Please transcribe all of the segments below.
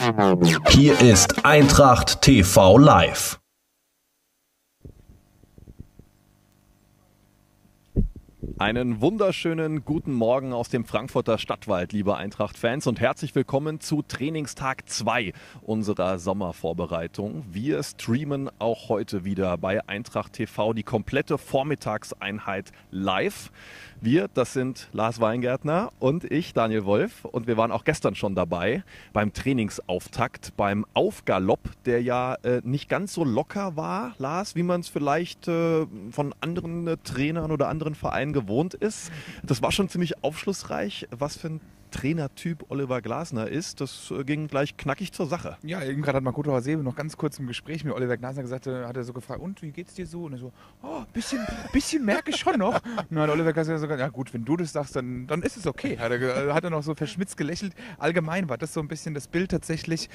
Hier ist Eintracht TV Live. Einen wunderschönen guten Morgen aus dem Frankfurter Stadtwald, liebe Eintracht-Fans, und herzlich willkommen zu Trainingstag 2 unserer Sommervorbereitung. Wir streamen auch heute wieder bei Eintracht TV die komplette Vormittagseinheit live. Wir, das sind Lars Weingärtner und ich, Daniel Wolf, und wir waren auch gestern schon dabei beim Trainingsauftakt, beim Aufgalopp, der ja nicht ganz so locker war, Lars, wie man es vielleicht von anderen Trainern oder anderen Vereinen gewohnt ist. Das war schon ziemlich aufschlussreich, was für ein Trainertyp Oliver Glasner ist. Das ging gleich knackig zur Sache. Ja, eben gerade hat Makoto Hasebe noch ganz kurz im Gespräch mit Oliver Glasner gesagt, hat er so gefragt, und wie geht's dir so? Und er so, oh, bisschen merke ich schon noch. Und dann hat Oliver Glasner so gesagt, ja gut, wenn du das sagst, dann ist es okay. Hat er noch so verschmitzt gelächelt. Allgemein war das so ein bisschen das Bild tatsächlich,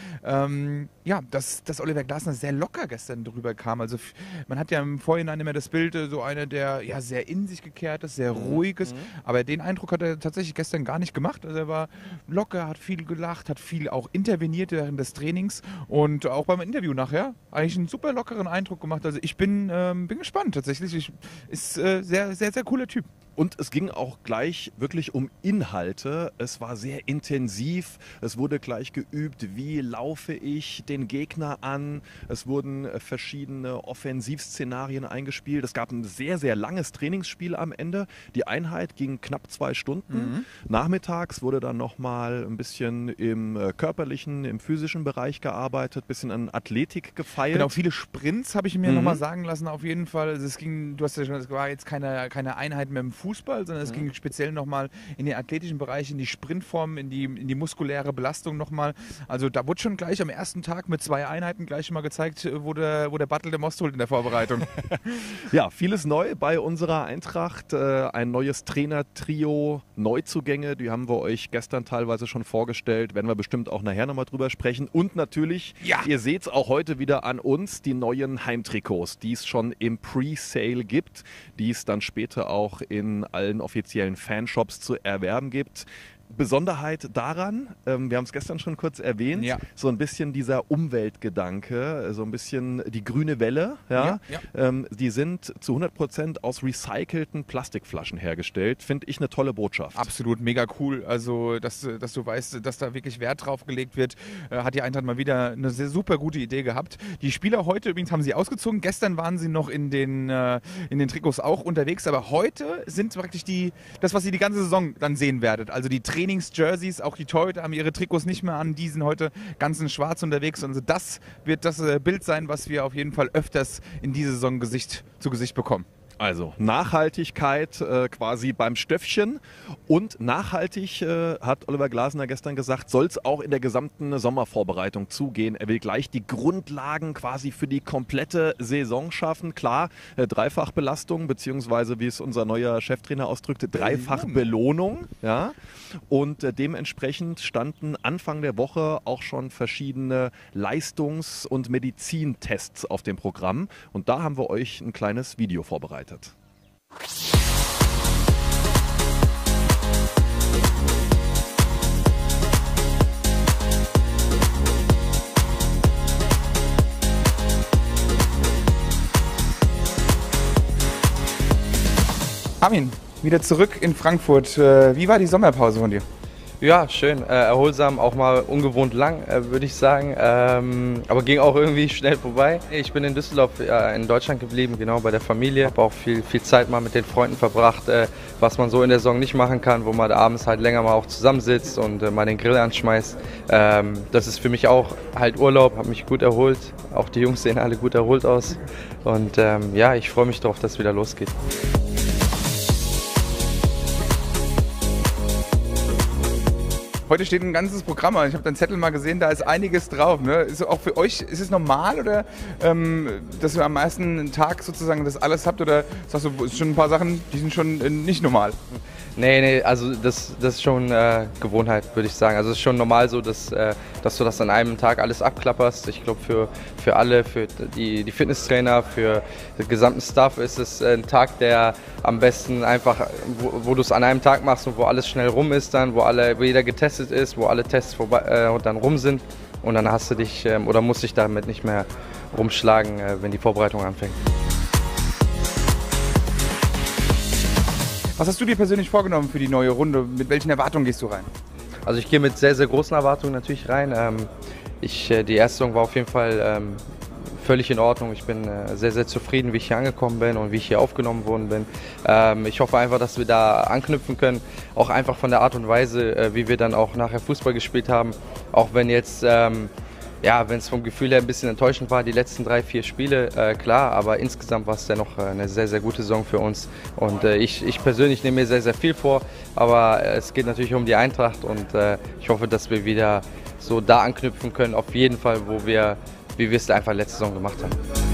dass Oliver Glasner sehr locker gestern drüber kam. Also man hat ja im Vorhinein immer das Bild, so einer, der ja sehr in sich gekehrt ist, sehr ruhig ist. Aber den Eindruck hat er tatsächlich gestern gar nicht gemacht. Also er war locker, hat viel gelacht, hat viel auch interveniert während des Trainings und auch beim Interview nachher eigentlich einen super lockeren Eindruck gemacht. Also ich bin gespannt tatsächlich. Ist sehr, sehr, sehr cooler Typ. Und es ging auch gleich wirklich um Inhalte. Es war sehr intensiv. Es wurde gleich geübt, wie laufe ich den Gegner an. Es wurden verschiedene Offensivszenarien eingespielt. Es gab ein sehr, sehr langes Trainingsspiel am Ende. Die Einheit ging knapp 2 Stunden. Nachmittags wurde dann nochmal ein bisschen im körperlichen, im physischen Bereich gearbeitet, ein bisschen an Athletik gefeilt. Genau, viele Sprints habe ich mir nochmal sagen lassen auf jeden Fall. Also du hast ja schon, es war jetzt keine Einheit mehr im Fußball, sondern es ging speziell nochmal in den athletischen Bereich, in die Sprintform, in die muskuläre Belastung nochmal. Also da wurde schon gleich am ersten Tag mit 2 Einheiten gleich mal gezeigt, wo der Battle der Most holt in der Vorbereitung. Ja, vieles neu bei unserer Eintracht. Ein neues Trainertrio, Neuzugänge, die haben wir euch gestern teilweise schon vorgestellt, werden wir bestimmt auch nachher nochmal drüber sprechen. Und natürlich, ihr seht es auch heute wieder an uns, die neuen Heimtrikots, die es schon im Pre-Sale gibt, die es dann später auch in allen offiziellen Fanshops zu erwerben gibt. Besonderheit daran, wir haben es gestern schon kurz erwähnt, so ein bisschen dieser Umweltgedanke, so ein bisschen die grüne Welle, die sind zu 100% aus recycelten Plastikflaschen hergestellt, finde ich eine tolle Botschaft. Absolut, mega cool, also dass du weißt, dass da wirklich Wert drauf gelegt wird, hat die Eintracht mal wieder eine sehr super gute Idee gehabt. Die Spieler heute übrigens haben sie ausgezogen, gestern waren sie noch in den Trikots auch unterwegs, aber heute sind praktisch das, was ihr die ganze Saison dann sehen werdet, also die Trainingsjerseys, auch die Torhüter haben ihre Trikots nicht mehr an, die sind heute ganz in schwarz unterwegs. Also das wird das Bild sein, was wir auf jeden Fall öfters in dieser Saison Gesicht zu Gesicht bekommen. Also Nachhaltigkeit quasi beim Stöffchen und nachhaltig, hat Oliver Glasner gestern gesagt, soll es auch in der gesamten Sommervorbereitung zugehen. Er will gleich die Grundlagen quasi für die komplette Saison schaffen. Klar, Dreifachbelastung, beziehungsweise wie es unser neuer Cheftrainer ausdrückte, Dreifachbelohnung. Ja? Und dementsprechend standen Anfang der Woche auch schon verschiedene Leistungs- und Medizintests auf dem Programm. Und da haben wir euch ein kleines Video vorbereitet. Armin, wieder zurück in Frankfurt. Wie war die Sommerpause von dir? Ja, schön, erholsam, auch mal ungewohnt lang, würde ich sagen, aber ging auch irgendwie schnell vorbei. Ich bin in Düsseldorf in Deutschland geblieben, genau bei der Familie, habe auch viel Zeit mal mit den Freunden verbracht, was man so in der Saison nicht machen kann, wo man abends halt länger mal auch zusammensitzt und mal den Grill anschmeißt. Das ist für mich auch halt Urlaub, habe mich gut erholt, auch die Jungs sehen alle gut erholt aus und ja, ich freue mich drauf, dass es wieder losgeht. Heute steht ein ganzes Programm an. Ich habe deinen Zettel mal gesehen, da ist einiges drauf. Ne? Ist auch für euch, ist es normal oder dass ihr am ersten Tag sozusagen das alles habt oder sagst du, es sind schon ein paar Sachen, die sind schon nicht normal? Nee, also das ist schon Gewohnheit, würde ich sagen. Also es ist schon normal so, dass du das an einem Tag alles abklapperst. Ich glaube, für alle, für die Fitnesstrainer, für den gesamten Staff ist es ein Tag, der am besten einfach, wo du es an einem Tag machst und wo alles schnell rum ist dann, wo jeder getestet getestet ist, wo alle Tests vorbei, dann rum sind und dann hast du dich oder musst dich damit nicht mehr rumschlagen, wenn die Vorbereitung anfängt. Was hast du dir persönlich vorgenommen für die neue Runde? Mit welchen Erwartungen gehst du rein? Also ich gehe mit sehr, sehr großen Erwartungen natürlich rein. Die erste Saison war auf jeden Fall völlig in Ordnung. Ich bin sehr, sehr zufrieden, wie ich hier angekommen bin und wie ich hier aufgenommen worden bin. Ich hoffe einfach, dass wir da anknüpfen können, auch einfach von der Art und Weise, wie wir dann auch nachher Fußball gespielt haben. Auch wenn jetzt, wenn es vom Gefühl her ein bisschen enttäuschend war, die letzten 3, 4 Spiele, klar, aber insgesamt war es dennoch eine sehr, sehr gute Saison für uns. Und ich persönlich nehme mir sehr, sehr viel vor, aber es geht natürlich um die Eintracht und ich hoffe, dass wir wieder so da anknüpfen können, auf jeden Fall, wie wir es einfach letzte Saison gemacht haben.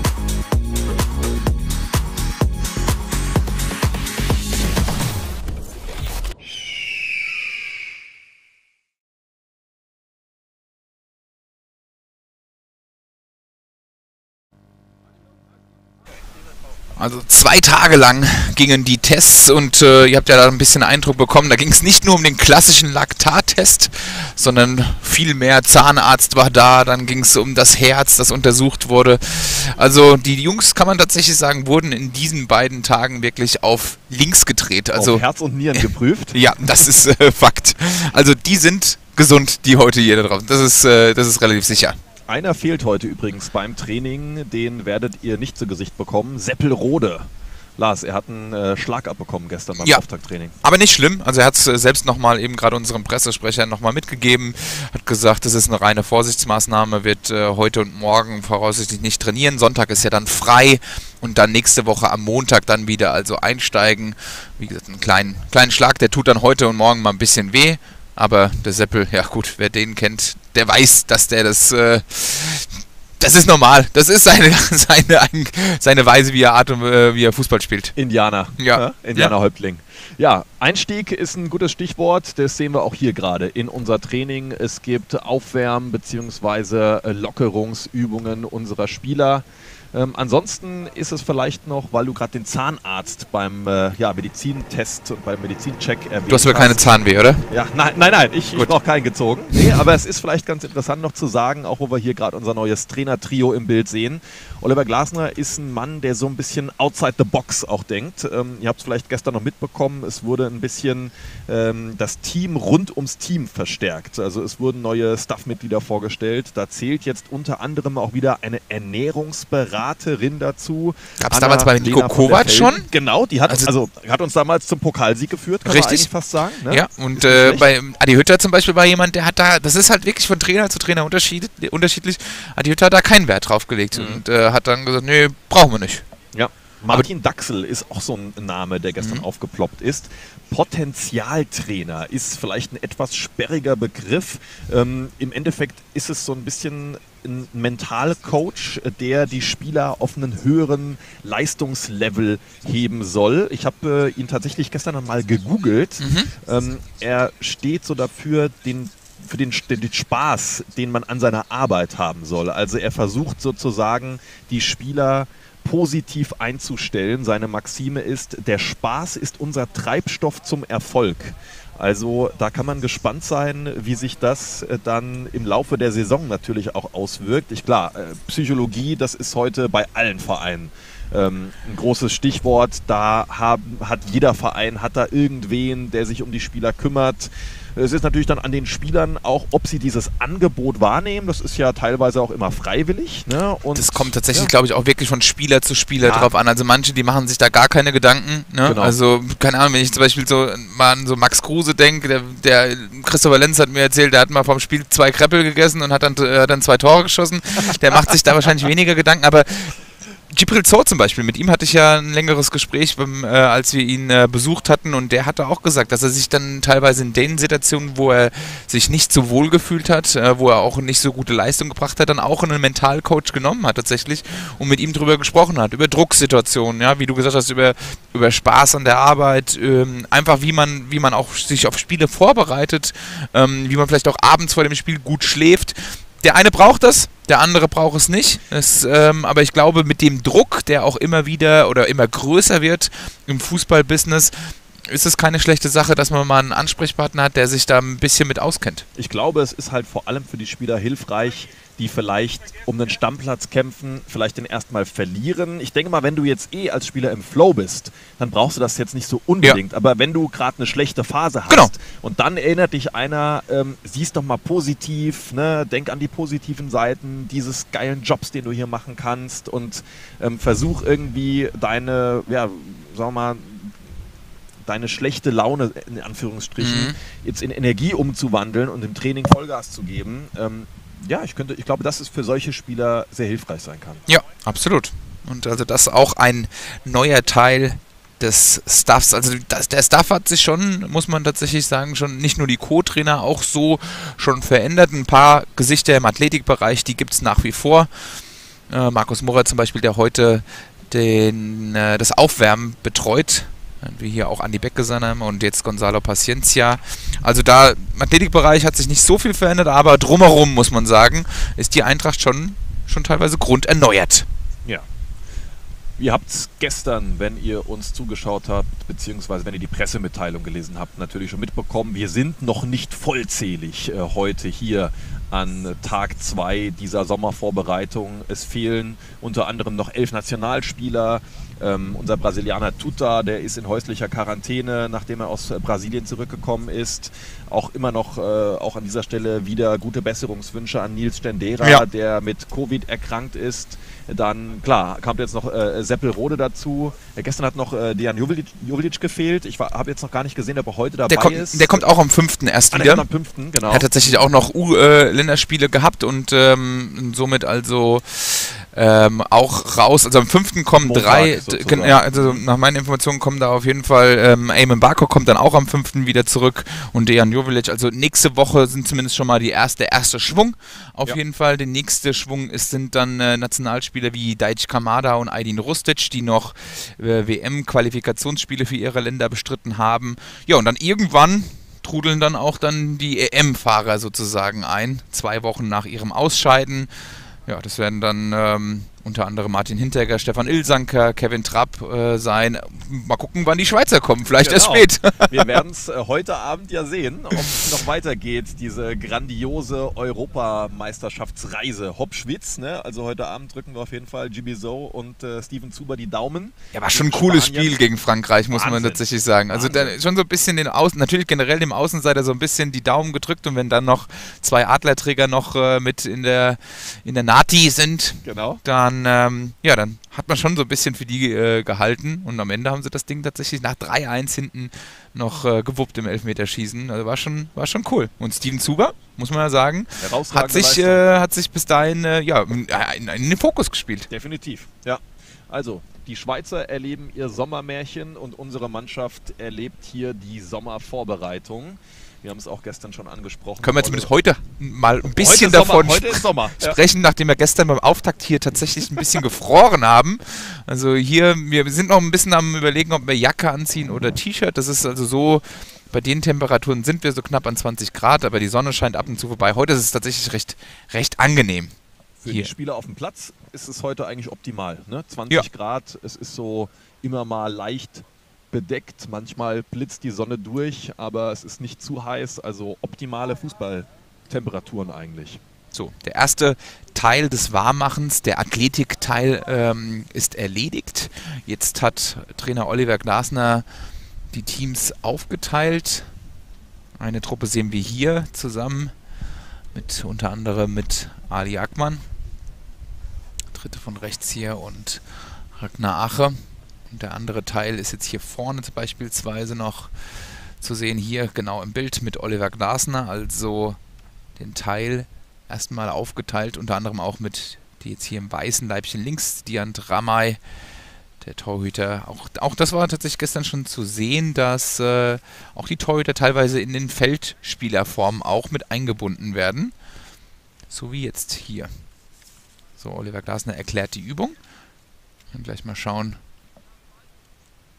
Also 2 Tage lang gingen die Tests und ihr habt ja da ein bisschen Eindruck bekommen, da ging es nicht nur um den klassischen Laktattest, sondern viel mehr. Zahnarzt war da, dann ging es um das Herz, das untersucht wurde. Also die Jungs, kann man tatsächlich sagen, wurden in diesen beiden Tagen wirklich auf links gedreht. Also auf Herz und Nieren geprüft? Ja, das ist Fakt. Also die sind gesund, die heute hier da draußen. Das ist relativ sicher. Einer fehlt heute übrigens beim Training, den werdet ihr nicht zu Gesicht bekommen. Seppelrode. Lars, er hat einen Schlag abbekommen gestern beim Auftakttraining. Aber nicht schlimm. Also er hat es selbst nochmal eben gerade unserem Pressesprecher nochmal mitgegeben. Hat gesagt, das ist eine reine Vorsichtsmaßnahme, wird heute und morgen voraussichtlich nicht trainieren. Sonntag ist ja dann frei und dann nächste Woche am Montag dann wieder also einsteigen. Wie gesagt, einen kleinen Schlag, der tut dann heute und morgen mal ein bisschen weh. Aber der Seppel, ja gut, wer den kennt, der weiß, dass der das ist normal. Das ist seine Weise, wie er Fußball spielt. Indianer. Ja. Indianerhäuptling. Ja, Einstieg ist ein gutes Stichwort. Das sehen wir auch hier gerade in unser Training. Es gibt Aufwärm- bzw. Lockerungsübungen unserer Spieler. Ansonsten ist es vielleicht noch, weil du gerade den Zahnarzt beim Medizintest und beim Medizincheck erwähnt hast. Du hast aber keine Zahnweh, oder? Ja, nein, ich brauche keinen gezogen. Nee, aber es ist vielleicht ganz interessant noch zu sagen, auch wo wir hier gerade unser neues Trainertrio im Bild sehen. Oliver Glasner ist ein Mann, der so ein bisschen outside the box auch denkt. Ihr habt es vielleicht gestern noch mitbekommen, es wurde ein bisschen das Team rund ums Team verstärkt. Also es wurden neue Staff-Mitglieder vorgestellt. Da zählt jetzt unter anderem auch wieder eine Ernährungsberaterin dazu. Gab es damals bei Nico Kovac schon? Genau, die hat uns damals zum Pokalsieg geführt, kann man eigentlich fast sagen. Ne? Ja, und bei Adi Hütter zum Beispiel war jemand, der hat da, das ist halt wirklich von Trainer zu Trainer unterschiedlich. Adi Hütter hat da keinen Wert drauf gelegt und hat dann gesagt, nee, brauchen wir nicht. Ja. Martin Daxel ist auch so ein Name, der gestern aufgeploppt ist. Potenzialtrainer ist vielleicht ein etwas sperriger Begriff. Im Endeffekt ist es so ein bisschen ein Mentalcoach, der die Spieler auf einen höheren Leistungslevel heben soll. Ich habe ihn tatsächlich gestern mal gegoogelt. Er steht so dafür, für den Spaß, den man an seiner Arbeit haben soll. Also er versucht sozusagen, die Spieler positiv einzustellen. Seine Maxime ist, der Spaß ist unser Treibstoff zum Erfolg. Also da kann man gespannt sein, wie sich das dann im Laufe der Saison natürlich auch auswirkt. Klar, Psychologie, das ist heute bei allen Vereinen ein großes Stichwort. Da hat jeder Verein da irgendwen, der sich um die Spieler kümmert. Es ist natürlich dann an den Spielern auch, ob sie dieses Angebot wahrnehmen. Das ist ja teilweise auch immer freiwillig. Ne? Und das kommt tatsächlich, glaube ich, auch wirklich von Spieler zu Spieler drauf an. Also manche, die machen sich da gar keine Gedanken. Ne? Genau. Also, keine Ahnung, wenn ich zum Beispiel mal an so Max Kruse denke, der Christopher Lenz hat mir erzählt, der hat mal vom Spiel 2 Kreppel gegessen und hat dann 2 Tore geschossen. Der macht sich da wahrscheinlich weniger Gedanken, aber Djibril Sow zum Beispiel, mit ihm hatte ich ja ein längeres Gespräch, als wir ihn besucht hatten, und der hatte auch gesagt, dass er sich dann teilweise in den Situationen, wo er sich nicht so wohl gefühlt hat, wo er auch nicht so gute Leistung gebracht hat, dann auch einen Mentalcoach genommen hat tatsächlich und mit ihm drüber gesprochen hat, über Drucksituationen, ja, wie du gesagt hast, über Spaß an der Arbeit, einfach wie man auch sich auf Spiele vorbereitet, wie man vielleicht auch abends vor dem Spiel gut schläft. Der eine braucht das, der andere braucht es nicht. Aber ich glaube, mit dem Druck, der auch immer wieder oder immer größer wird im Fußballbusiness, ist es keine schlechte Sache, dass man mal einen Ansprechpartner hat, der sich da ein bisschen mit auskennt. Ich glaube, es ist halt vor allem für die Spieler hilfreich, die vielleicht um den Stammplatz kämpfen, vielleicht den erstmal verlieren. Ich denke mal, wenn du jetzt als Spieler im Flow bist, dann brauchst du das jetzt nicht so unbedingt. Ja. Aber wenn du gerade eine schlechte Phase hast und dann erinnert dich einer, siehst doch mal positiv, ne? Denk an die positiven Seiten dieses geilen Jobs, den du hier machen kannst und versuch irgendwie deine, ja, sagen wir mal, deine schlechte Laune, in Anführungsstrichen, jetzt in Energie umzuwandeln und im Training Vollgas zu geben. Ja, ich glaube, dass es für solche Spieler sehr hilfreich sein kann. Ja, absolut. Und also das ist auch ein neuer Teil des Staffs. Also der Staff hat sich schon, muss man tatsächlich sagen, schon nicht nur die Co-Trainer auch so schon verändert. Ein paar Gesichter im Athletikbereich, die gibt es nach wie vor. Markus Murrer zum Beispiel, der heute das Aufwärmen betreut. Wie hier auch Andi Beck-Gesandem und jetzt Gonzalo Paciencia. Also da im Athletikbereich hat sich nicht so viel verändert, aber drumherum, muss man sagen, ist die Eintracht schon teilweise grunderneuert. Ja. Ihr habt es gestern, wenn ihr uns zugeschaut habt, beziehungsweise wenn ihr die Pressemitteilung gelesen habt, natürlich schon mitbekommen. Wir sind noch nicht vollzählig heute hier an Tag 2 dieser Sommervorbereitung. Es fehlen unter anderem noch 11 Nationalspieler. Unser Brasilianer Tuta, der ist in häuslicher Quarantäne, nachdem er aus Brasilien zurückgekommen ist. Auch immer noch, auch an dieser Stelle wieder gute Besserungswünsche an Nils Stendera, der mit Covid erkrankt ist. Dann, klar, kam jetzt noch Seppelrode dazu. Gestern hat noch Dejan Jovilic gefehlt. Ich habe jetzt noch gar nicht gesehen, ob er heute dabei ist. Der kommt auch am 5. erst wieder. Der kommt am 5., genau. Er hat tatsächlich auch noch Länderspiele gehabt und somit also auch raus. Also am 5. kommen Montag, 3. Ja, also nach meinen Informationen kommen da auf jeden Fall Eamon Barco kommt dann auch am 5. wieder zurück und Dejan Jovilic. Also nächste Woche sind zumindest schon mal der erste Schwung. Auf jeden Fall. Der nächste Schwung sind dann Nationalspieler wie Daichi Kamada und Aydin Rustic, die noch WM-Qualifikationsspiele für ihre Länder bestritten haben. Ja, und dann irgendwann trudeln dann auch dann die EM-Fahrer sozusagen ein, 2 Wochen nach ihrem Ausscheiden. Ja, das werden dann unter anderem Martin Hinteregger, Stefan Ilsanker, Kevin Trapp sein. Mal gucken, wann die Schweizer kommen. Vielleicht erst spät. Wir werden es heute Abend ja sehen, ob es noch weitergeht, diese grandiose Europameisterschaftsreise Hopschwitz. Ne? Also heute Abend drücken wir auf jeden Fall Gibiso und Steven Zuber die Daumen. Ja, war schon ein cooles Spiel gegen Frankreich, muss man tatsächlich sagen. Also schon so ein bisschen natürlich generell dem Außenseiter so ein bisschen die Daumen gedrückt und wenn dann noch 2 Adlerträger noch mit in der Nati sind, dann dann hat man schon so ein bisschen für die gehalten und am Ende haben sie das Ding tatsächlich nach 3-1 hinten noch gewuppt im Elfmeterschießen. Also war schon cool. Und Steven Zuber, muss man ja sagen, hat sich bis dahin in den Fokus gespielt. Definitiv, ja. Also, die Schweizer erleben ihr Sommermärchen und unsere Mannschaft erlebt hier die Sommervorbereitung. Wir haben es auch gestern schon angesprochen. Können wir zumindest heute mal ein bisschen davon sprechen, nachdem wir gestern beim Auftakt hier tatsächlich ein bisschen gefroren haben. Also hier, wir sind noch ein bisschen am Überlegen, ob wir Jacke anziehen oder T-Shirt. Das ist also so, bei den Temperaturen sind wir so knapp an 20 Grad, aber die Sonne scheint ab und zu vorbei. Heute ist es tatsächlich recht angenehm. Für die Spieler auf dem Platz ist es heute eigentlich optimal. Ne? 20 Grad, es ist so immer mal leicht bedeckt, manchmal blitzt die Sonne durch, aber es ist nicht zu heiß, also optimale Fußballtemperaturen eigentlich. So, der erste Teil des Warmmachens, der Athletikteil, ist erledigt. Jetzt hat Trainer Oliver Glasner die Teams aufgeteilt. Eine Truppe sehen wir hier zusammen, unter anderem mit Ali Akman, dritte von rechts hier, und Ragnar Ache. Und der andere Teil ist jetzt hier vorne beispielsweise noch zu sehen, hier genau im Bild mit Oliver Glasner, also den Teil erstmal aufgeteilt, unter anderem auch mit, die jetzt hier im weißen Leibchen links, Diant Ramay, der Torhüter. Auch das war tatsächlich gestern schon zu sehen, dass auch die Torhüter teilweise in den Feldspielerformen auch mit eingebunden werden. So wie jetzt hier. So, Oliver Glasner erklärt die Übung. Und gleich mal schauen,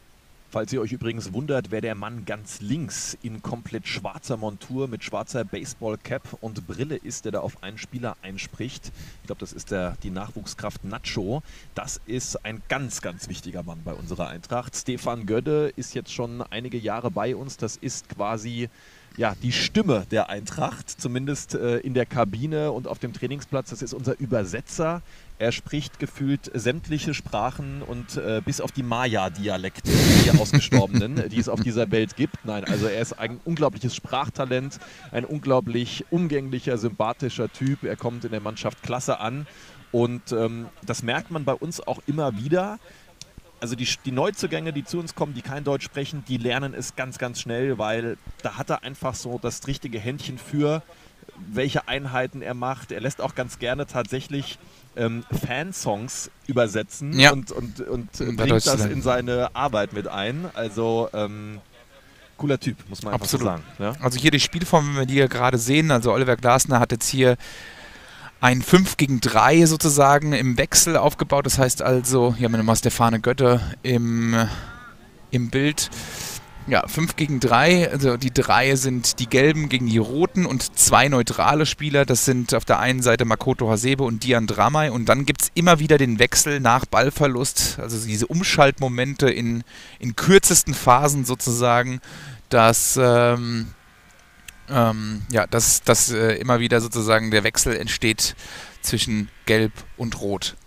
Falls ihr euch übrigens wundert, wer der Mann ganz links in komplett schwarzer Montur mit schwarzer Baseballcap und Brille ist, der da auf einen Spieler einspricht. Ich glaube, das ist die Nachwuchskraft Nacho. Das ist ein ganz, ganz wichtiger Mann bei unserer Eintracht. Stefan Gödde ist jetzt schon einige Jahre bei uns. Das ist quasi die Stimme der Eintracht, zumindest in der Kabine und auf dem Trainingsplatz. Das ist unser Übersetzer. Er spricht gefühlt sämtliche Sprachen und bis auf die Maya-Dialekte, die ausgestorbenen, die es auf dieser Welt gibt. Nein, also er ist ein unglaubliches Sprachtalent, ein unglaublich umgänglicher, sympathischer Typ. Er kommt in der Mannschaft klasse an und das merkt man bei uns auch immer wieder. Also die Neuzugänge, die zu uns kommen, die kein Deutsch sprechen, die lernen es ganz, ganz schnell, weil da hat er einfach so das richtige Händchen für, welche Einheiten er macht. Er lässt auch ganz gerne tatsächlich Fansongs übersetzen und bringt das in seine Arbeit mit ein. Also cooler Typ, muss man einfach so sagen. Ja? Also hier die Spielform, wenn wir die hier gerade sehen, also Oliver Glasner hat jetzt hier ein 5 gegen 3 sozusagen im Wechsel aufgebaut. Das heißt also, hier haben wir nochmal Stefan Gödde im Bild. Ja, 5 gegen 3, also die 3 sind die Gelben gegen die Roten und 2 neutrale Spieler. Das sind auf der einen Seite Makoto Hasebe und Dian Dramay. Und dann gibt es immer wieder den Wechsel nach Ballverlust, also diese Umschaltmomente in kürzesten Phasen sozusagen, dass immer wieder sozusagen der Wechsel entsteht zwischen Gelb und Rot.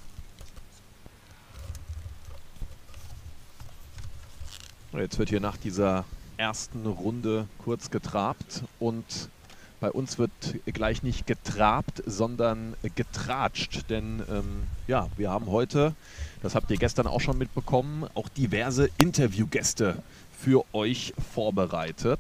Jetzt wird hier nach dieser ersten Runde kurz getrabt und bei uns wird gleich nicht getrabt, sondern getratscht, denn wir haben heute, das habt ihr gestern auch schon mitbekommen, auch diverse Interviewgäste für euch vorbereitet.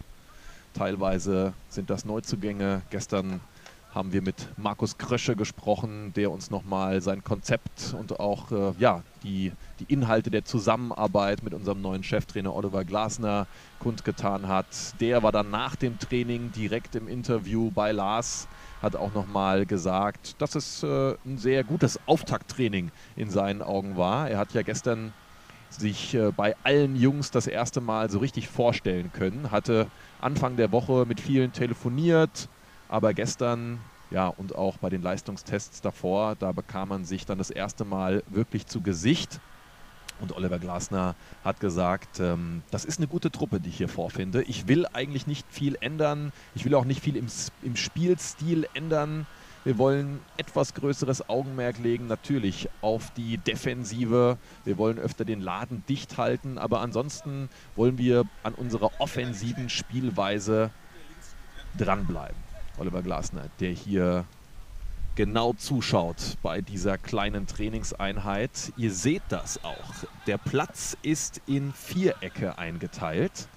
Teilweise sind das Neuzugänge. Gestern haben wir mit Markus Krösche gesprochen, der uns nochmal sein Konzept und auch die Inhalte der Zusammenarbeit mit unserem neuen Cheftrainer Oliver Glasner kundgetan hat. Der war dann nach dem Training direkt im Interview bei Lars, hat auch nochmal gesagt, dass es ein sehr gutes Auftakttraining in seinen Augen war. Er hat ja gestern sich bei allen Jungs das erste Mal so richtig vorstellen können, hatte Anfang der Woche mit vielen telefoniert, aber gestern, und auch bei den Leistungstests davor, da bekam man sich dann das erste Mal wirklich zu Gesicht. Und Oliver Glasner hat gesagt, das ist eine gute Truppe, die ich hier vorfinde. Ich will eigentlich nicht viel ändern. Ich will auch nicht viel im Spielstil ändern. Wir wollen etwas größeres Augenmerk legen, natürlich auf die Defensive. Wir wollen öfter den Laden dicht halten, aber ansonsten wollen wir an unserer offensiven Spielweise dranbleiben. Oliver Glasner, der hier genau zuschaut bei dieser kleinen Trainingseinheit. Ihr seht das auch. Der Platz ist in Vierecke eingeteilt.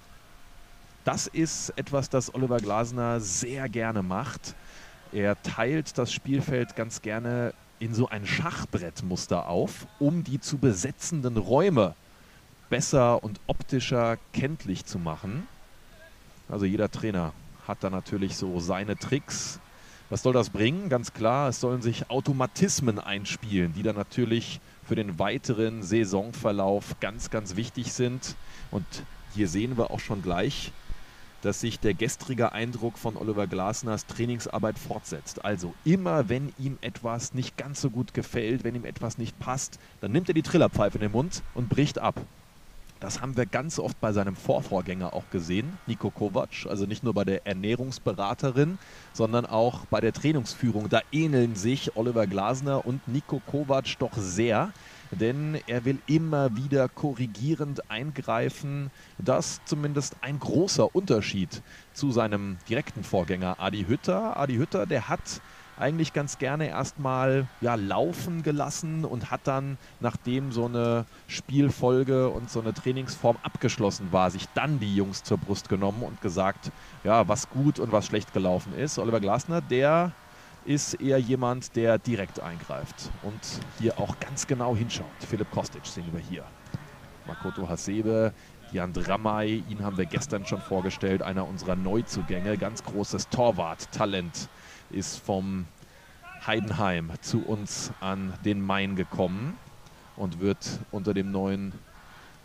Das ist etwas, das Oliver Glasner sehr gerne macht. Er teilt das Spielfeld ganz gerne in so ein Schachbrettmuster auf, um die zu besetzenden Räume besser und optischer kenntlich zu machen. Also jeder Trainer hat da natürlich so seine Tricks. Was soll das bringen? Ganz klar, es sollen sich Automatismen einspielen, die dann natürlich für den weiteren Saisonverlauf ganz, ganz wichtig sind. Und hier sehen wir auch schon gleich, dass sich der gestrige Eindruck von Oliver Glasners Trainingsarbeit fortsetzt. Also immer, wenn ihm etwas nicht ganz so gut gefällt, wenn ihm etwas nicht passt, dann nimmt er die Trillerpfeife in den Mund und bricht ab. Das haben wir ganz oft bei seinem Vorvorgänger auch gesehen, Niko Kovac, also nicht nur bei der Ernährungsberaterin, sondern auch bei der Trainingsführung. Da ähneln sich Oliver Glasner und Niko Kovac doch sehr, denn er will immer wieder korrigierend eingreifen. Das ist zumindest ein großer Unterschied zu seinem direkten Vorgänger Adi Hütter. Adi Hütter, der hat eigentlich ganz gerne erstmal laufen gelassen und hat dann, nachdem so eine Spielfolge und so eine Trainingsform abgeschlossen war, sich dann die Jungs zur Brust genommen und gesagt, was gut und was schlecht gelaufen ist. Oliver Glasner, der ist eher jemand, der direkt eingreift und hier auch ganz genau hinschaut. Filip Kostic sehen wir hier. Makoto Hasebe, Dian Dramay, ihn haben wir gestern schon vorgestellt, einer unserer Neuzugänge, ganz großes Torwart-Talent, ist vom Heidenheim zu uns an den Main gekommen und wird unter dem neuen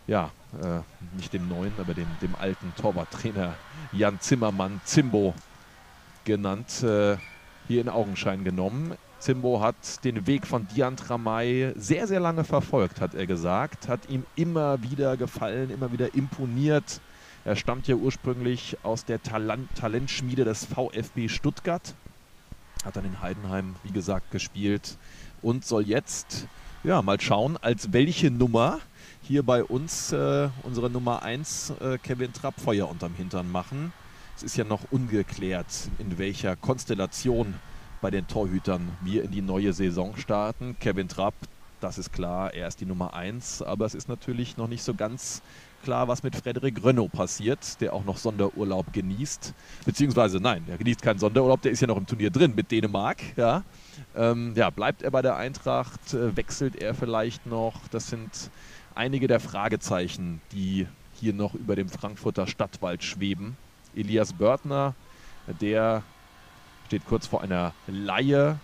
ja, nicht dem neuen, aber dem alten Torwarttrainer Jan Zimmermann, Zimbo genannt, hier in Augenschein genommen. Zimbo hat den Weg von Dian Traoré sehr, sehr lange verfolgt, hat er gesagt. Hat ihm immer wieder gefallen, immer wieder imponiert. Er stammt ja ursprünglich aus der Talentschmiede des VfB Stuttgart. Hat dann in Heidenheim, wie gesagt, gespielt und soll jetzt mal schauen, als welche Nummer hier bei uns unsere Nummer 1 Kevin Trapp Feuer unterm Hintern machen. Es ist ja noch ungeklärt, in welcher Konstellation bei den Torhütern wir in die neue Saison starten. Kevin Trapp, das ist klar, er ist die Nummer 1, aber es ist natürlich noch nicht so ganz klar, was mit Frederik Rönnow passiert, der auch noch Sonderurlaub genießt. Beziehungsweise, nein, er genießt keinen Sonderurlaub, der ist ja noch im Turnier drin mit Dänemark. Ja, bleibt er bei der Eintracht, wechselt er vielleicht noch? Das sind einige der Fragezeichen, die hier noch über dem Frankfurter Stadtwald schweben. Elias Börtner, der steht kurz vor einer Leihe,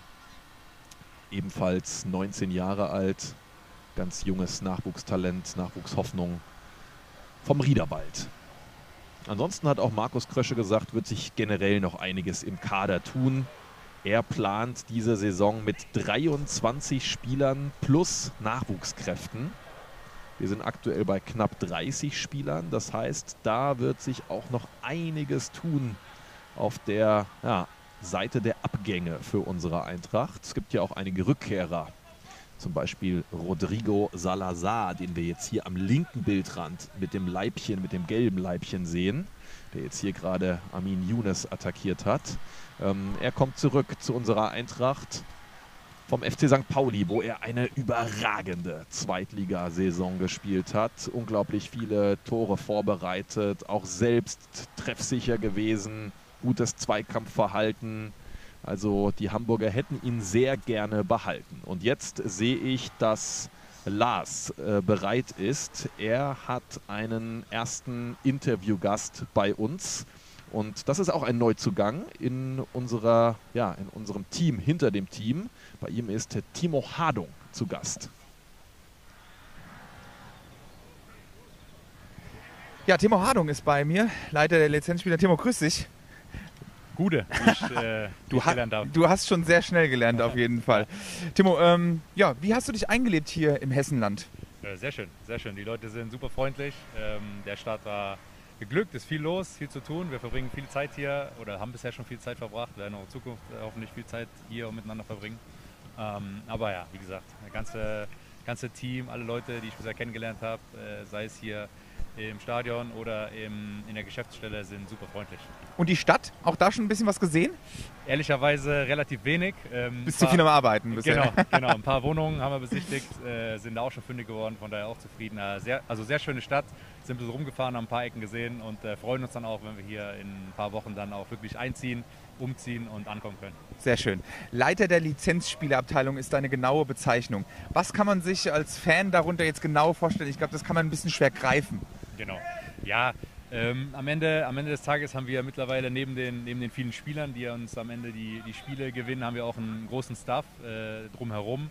ebenfalls 19 Jahre alt, ganz junges Nachwuchstalent, Nachwuchshoffnung vom Riederwald. Ansonsten hat auch Markus Krösche gesagt, wird sich generell noch einiges im Kader tun. Er plant diese Saison mit 23 Spielern plus Nachwuchskräften. Wir sind aktuell bei knapp 30 Spielern, das heißt, da wird sich auch noch einiges tun auf der Seite der Abgänge für unsere Eintracht. Es gibt ja auch einige Rückkehrer, zum Beispiel Rodrigo Salazar, den wir jetzt hier am linken Bildrand mit dem Leibchen, mit dem gelben Leibchen sehen, der jetzt hier gerade Amin Younes attackiert hat. Er kommt zurück zu unserer Eintracht vom FC St. Pauli, wo er eine überragende Zweitligasaison gespielt hat. Unglaublich viele Tore vorbereitet, auch selbst treffsicher gewesen. Gutes Zweikampfverhalten. Also die Hamburger hätten ihn sehr gerne behalten. Und jetzt sehe ich, dass Lars bereit ist. Er hat einen ersten Interviewgast bei uns. Und das ist auch ein Neuzugang in unserem Team, hinter dem Team. Bei ihm ist Timo Hardung zu Gast. Ja, Timo Hardung ist bei mir, Leiter der Lizenzspieler. Timo, grüß dich. Gute, du hast schon sehr schnell gelernt, auf jeden Fall. Timo, wie hast du dich eingelebt hier im Hessenland? Sehr schön, sehr schön. Die Leute sind super freundlich. Der Start war geglückt, ist viel los, viel zu tun. Wir verbringen viel Zeit hier oder haben bisher schon viel Zeit verbracht. Wir werden auch in Zukunft hoffentlich viel Zeit hier und miteinander verbringen. Aber ja, wie gesagt, das ganze Team, alle Leute, die ich bisher kennengelernt habe, sei es hier im Stadion oder in der Geschäftsstelle, sind super freundlich. Und die Stadt, auch da schon ein bisschen was gesehen? Ehrlicherweise relativ wenig. Bist zu viel am Arbeiten bisher. Genau. Ein paar Wohnungen haben wir besichtigt, sind da auch schon fündig geworden, von daher auch zufrieden. Sehr schöne Stadt, sind ein bisschen rumgefahren, haben ein paar Ecken gesehen und freuen uns dann auch, wenn wir hier in ein paar Wochen dann auch wirklich einziehen, umziehen und ankommen können. Sehr schön. Leiter der Lizenzspielerabteilung ist deine genaue Bezeichnung. Was kann man sich als Fan darunter jetzt genau vorstellen? Ich glaube, das kann man ein bisschen schwer greifen. Genau. Ja, am Ende des Tages haben wir mittlerweile neben den vielen Spielern, die uns am Ende die Spiele gewinnen, haben wir auch einen großen Staff drumherum.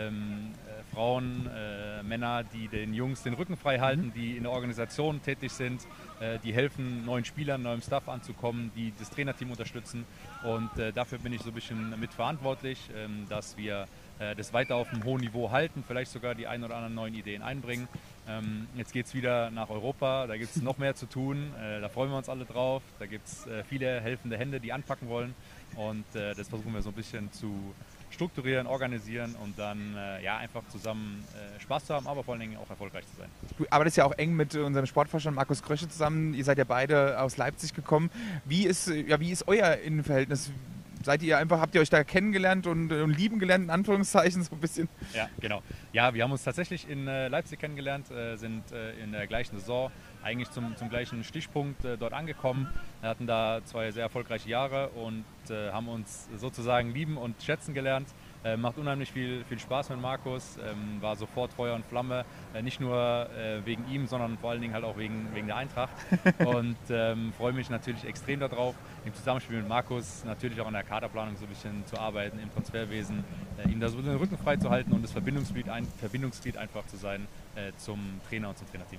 Frauen, Männer, die den Jungs den Rücken frei halten, die in der Organisation tätig sind, die helfen neuen Spielern, neuem Staff anzukommen, die das Trainerteam unterstützen. Und dafür bin ich so ein bisschen mitverantwortlich, dass wir das weiter auf einem hohen Niveau halten, vielleicht sogar die ein oder anderen neuen Ideen einbringen. Jetzt geht es wieder nach Europa, da gibt es noch mehr zu tun, da freuen wir uns alle drauf. Da gibt es viele helfende Hände, die anpacken wollen und das versuchen wir so ein bisschen zu strukturieren, organisieren und dann einfach zusammen Spaß zu haben, aber vor allen Dingen auch erfolgreich zu sein. Du arbeitest ja auch eng mit unserem Sportvorstand Markus Krösche zusammen. Ihr seid ja beide aus Leipzig gekommen. Wie ist euer Innenverhältnis? Habt ihr euch da kennengelernt und lieben gelernt, in Anführungszeichen, so ein bisschen? Ja, genau. Ja, wir haben uns tatsächlich in Leipzig kennengelernt, sind in der gleichen Saison eigentlich zum gleichen Stichpunkt dort angekommen. Wir hatten da 2 sehr erfolgreiche Jahre und haben uns sozusagen lieben und schätzen gelernt. Macht unheimlich viel Spaß mit Markus, war sofort Feuer und Flamme, nicht nur wegen ihm, sondern vor allen Dingen halt auch wegen der Eintracht und freue mich natürlich extrem darauf, im Zusammenspiel mit Markus natürlich auch an der Kaderplanung so ein bisschen zu arbeiten, im Transferwesen, ihm da so den Rücken frei zu halten und das Verbindungsglied einfach zu sein zum Trainer und zum Trainerteam.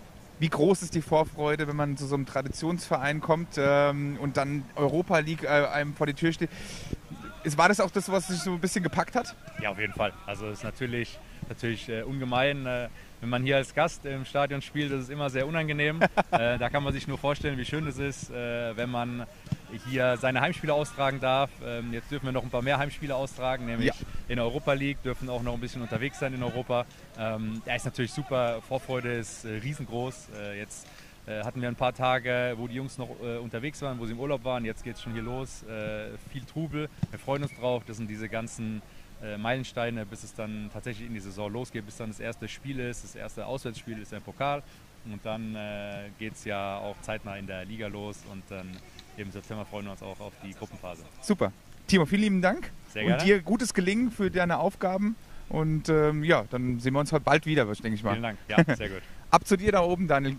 Wie groß ist die Vorfreude, wenn man zu so einem Traditionsverein kommt und dann Europa League einem vor die Tür steht? War das auch das, was sich so ein bisschen gepackt hat? Ja, auf jeden Fall. Also es ist natürlich ungemein. Wenn man hier als Gast im Stadion spielt, das ist immer sehr unangenehm. Da kann man sich nur vorstellen, wie schön es ist, wenn man hier seine Heimspiele austragen darf. Jetzt dürfen wir noch ein paar mehr Heimspiele austragen, nämlich in der Europa League, dürfen auch noch ein bisschen unterwegs sein in Europa. Ist natürlich super, Vorfreude ist riesengroß. Jetzt hatten wir ein paar Tage, wo die Jungs noch unterwegs waren, wo sie im Urlaub waren. Jetzt geht es schon hier los. Viel Trubel. Wir freuen uns drauf. Das sind diese ganzen Meilensteine, bis es dann tatsächlich in die Saison losgeht, bis dann das erste Spiel ist. Das erste Auswärtsspiel ist ein Pokal. Und dann geht es ja auch zeitnah in der Liga los. Und dann im September freuen wir uns auch auf die Gruppenphase. Super. Timo, vielen lieben Dank. Sehr gerne. Und dir gutes Gelingen für deine Aufgaben. Und ja, dann sehen wir uns heute bald wieder, denke ich mal. Vielen Dank. Ja, sehr gut. Ab zu dir da oben, Daniel.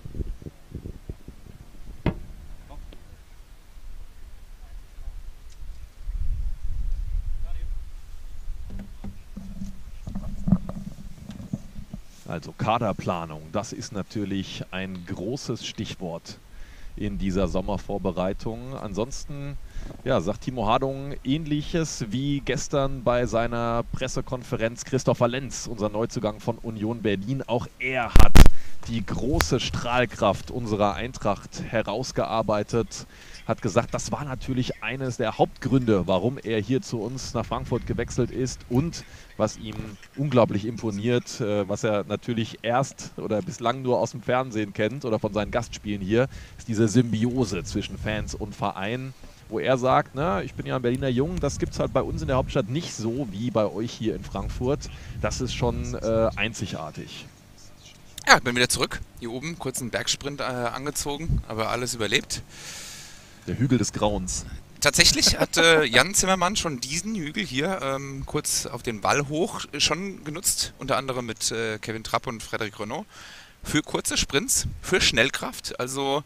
Also Kaderplanung, das ist natürlich ein großes Stichwort in dieser Sommervorbereitung. Ansonsten sagt Timo Hardung Ähnliches wie gestern bei seiner Pressekonferenz Christopher Lenz, unser Neuzugang von Union Berlin. Auch er hat die große Strahlkraft unserer Eintracht herausgearbeitet, hat gesagt, das war natürlich eines der Hauptgründe, warum er hier zu uns nach Frankfurt gewechselt ist und was ihm unglaublich imponiert, was er natürlich erst oder bislang nur aus dem Fernsehen kennt oder von seinen Gastspielen hier, ist diese Symbiose zwischen Fans und Verein, wo er sagt, na, ich bin ja ein Berliner Jung, das gibt es halt bei uns in der Hauptstadt nicht so wie bei euch hier in Frankfurt. Das ist schon einzigartig. Ja, bin wieder zurück. Hier oben kurz einen Bergsprint angezogen, aber alles überlebt. Der Hügel des Grauens. Tatsächlich hat Jan Zimmermann schon diesen Hügel hier kurz auf den Wall hoch schon genutzt, unter anderem mit Kevin Trapp und Frédéric Renaud, für kurze Sprints, für Schnellkraft. Also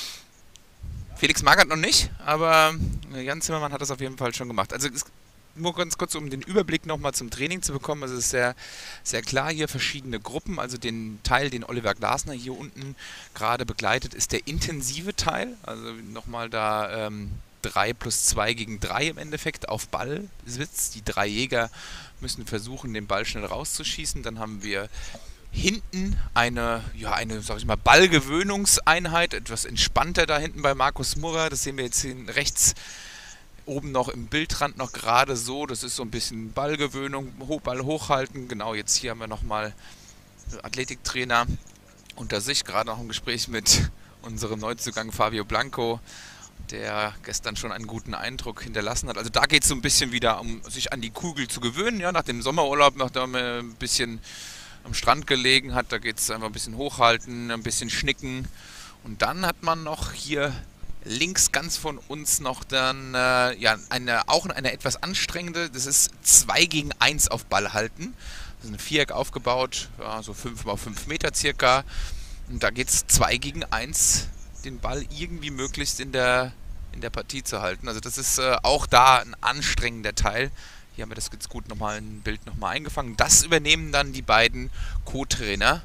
Felix Magath noch nicht, aber Jan Zimmermann hat das auf jeden Fall schon gemacht. Also nur ganz kurz, um den Überblick nochmal zum Training zu bekommen. Also es ist sehr, sehr klar hier verschiedene Gruppen. Also den Teil, den Oliver Glasner hier unten gerade begleitet, ist der intensive Teil. Also nochmal da 3 plus 2 gegen 3 im Endeffekt auf Ballsitz. Die 3 Jäger müssen versuchen, den Ball schnell rauszuschießen. Dann haben wir hinten eine sag ich mal, Ballgewöhnungseinheit, etwas entspannter da hinten bei Markus Murrer. Das sehen wir jetzt hier rechts oben noch im Bildrand noch gerade so. Das ist so ein bisschen Ballgewöhnung, Ball hochhalten. Genau, jetzt hier haben wir nochmal Athletiktrainer unter sich, gerade noch im Gespräch mit unserem Neuzugang Fabio Blanco, der gestern schon einen guten Eindruck hinterlassen hat. Also da geht es so ein bisschen wieder um sich an die Kugel zu gewöhnen. Ja, nach dem Sommerurlaub, nachdem er ein bisschen am Strand gelegen hat, da geht es einfach ein bisschen hochhalten, ein bisschen schnicken. Und dann hat man noch hier links ganz von uns noch dann eine etwas anstrengende, das ist 2 gegen 1 auf Ball halten. Das ist ein Viereck aufgebaut, ja, so 5 mal 5 Meter circa. Und da geht es 2 gegen 1, den Ball irgendwie möglichst in der Partie zu halten. Also das ist auch da ein anstrengender Teil. Hier haben wir das jetzt gut nochmal ein Bild nochmal eingefangen. Das übernehmen dann die beiden Co-Trainer.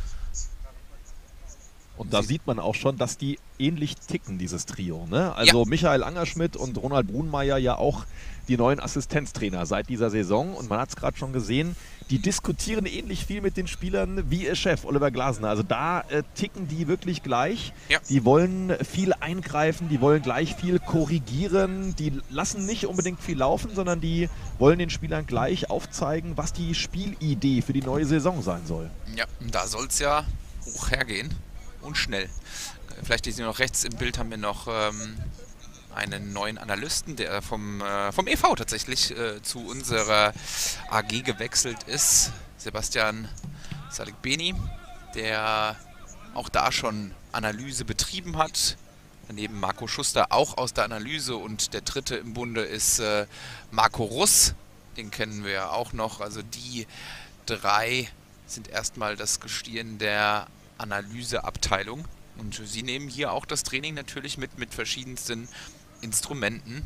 Und da sieht man auch schon, dass die ähnlich ticken, dieses Trio. Ne? Also Michael Angerschmidt und Ronald Brunmeier ja auch die neuen Assistenztrainer seit dieser Saison. Und man hat es gerade schon gesehen, die diskutieren ähnlich viel mit den Spielern wie ihr Chef Oliver Glasner. Also da ticken die wirklich gleich. Ja. Die wollen viel eingreifen, die wollen gleich viel korrigieren. Die lassen nicht unbedingt viel laufen, sondern die wollen den Spielern gleich aufzeigen, was die Spielidee für die neue Saison sein soll. Ja, da soll es ja hoch hergehen. Und schnell. Vielleicht sehen wir noch rechts im Bild, haben wir noch einen neuen Analysten, der vom e.V. tatsächlich zu unserer AG gewechselt ist. Sebastian Sadiq-Beni, der auch da schon Analyse betrieben hat. Daneben Marco Schuster auch aus der Analyse und der dritte im Bunde ist Marco Russ. Den kennen wir ja auch noch. Also die 3 sind erstmal das Gestirn der Analyseabteilung und sie nehmen hier auch das Training natürlich mit verschiedensten Instrumenten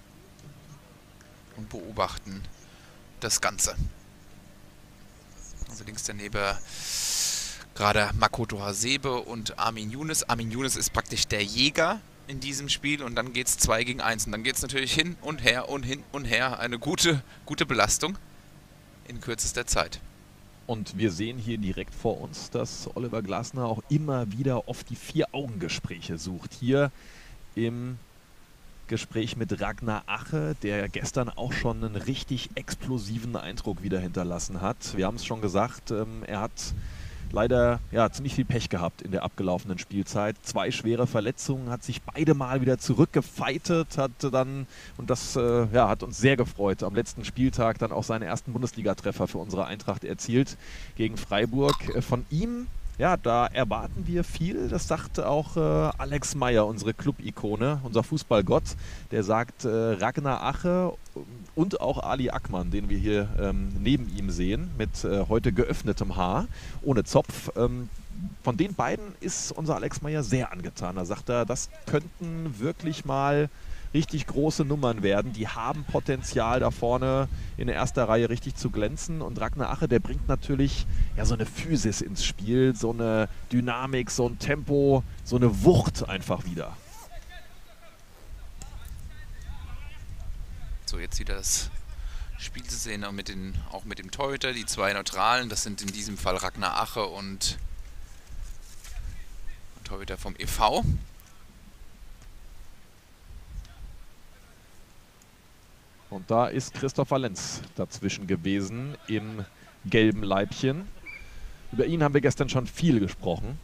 und beobachten das Ganze. Also links daneben gerade Makoto Hasebe und Armin Younes. Armin Younes ist praktisch der Jäger in diesem Spiel und dann geht es 2 gegen 1 und dann geht es natürlich hin und her und hin und her. Eine gute Belastung in kürzester Zeit. Und wir sehen hier direkt vor uns, dass Oliver Glasner auch immer wieder oft die 4-Augen-Gespräche sucht. Hier im Gespräch mit Ragnar Ache, der gestern auch schon einen richtig explosiven Eindruck wieder hinterlassen hat. Wir haben es schon gesagt, er hat leider ziemlich viel Pech gehabt in der abgelaufenen Spielzeit. 2 schwere Verletzungen, hat sich beide Mal wieder zurückgefeitet, hat dann, und das hat uns sehr gefreut, am letzten Spieltag dann auch seine ersten Bundesliga-Treffer für unsere Eintracht erzielt gegen Freiburg. Von ihm, da erwarten wir viel. Das sagte auch Alex Meyer, unsere Club-Ikone, unser Fußballgott. Der sagt, Ragnar Ache und auch Ali Akman, den wir hier neben ihm sehen, mit heute geöffnetem Haar, ohne Zopf. Von den beiden ist unser Alex Meyer sehr angetan. Da sagt er, das könnten wirklich mal richtig große Nummern werden. Die haben Potenzial, da vorne in der ersten Reihe richtig zu glänzen. Und Ragnar Ache, der bringt natürlich so eine Physis ins Spiel, so eine Dynamik, so ein Tempo, so eine Wucht einfach wieder. So, jetzt wieder das Spiel zu sehen, auch mit dem Torhüter, die 2 Neutralen. Das sind in diesem Fall Ragnar Ache und Torhüter vom e.V. Und da ist Christopher Lenz dazwischen gewesen im gelben Leibchen. Über ihn haben wir gestern schon viel gesprochen.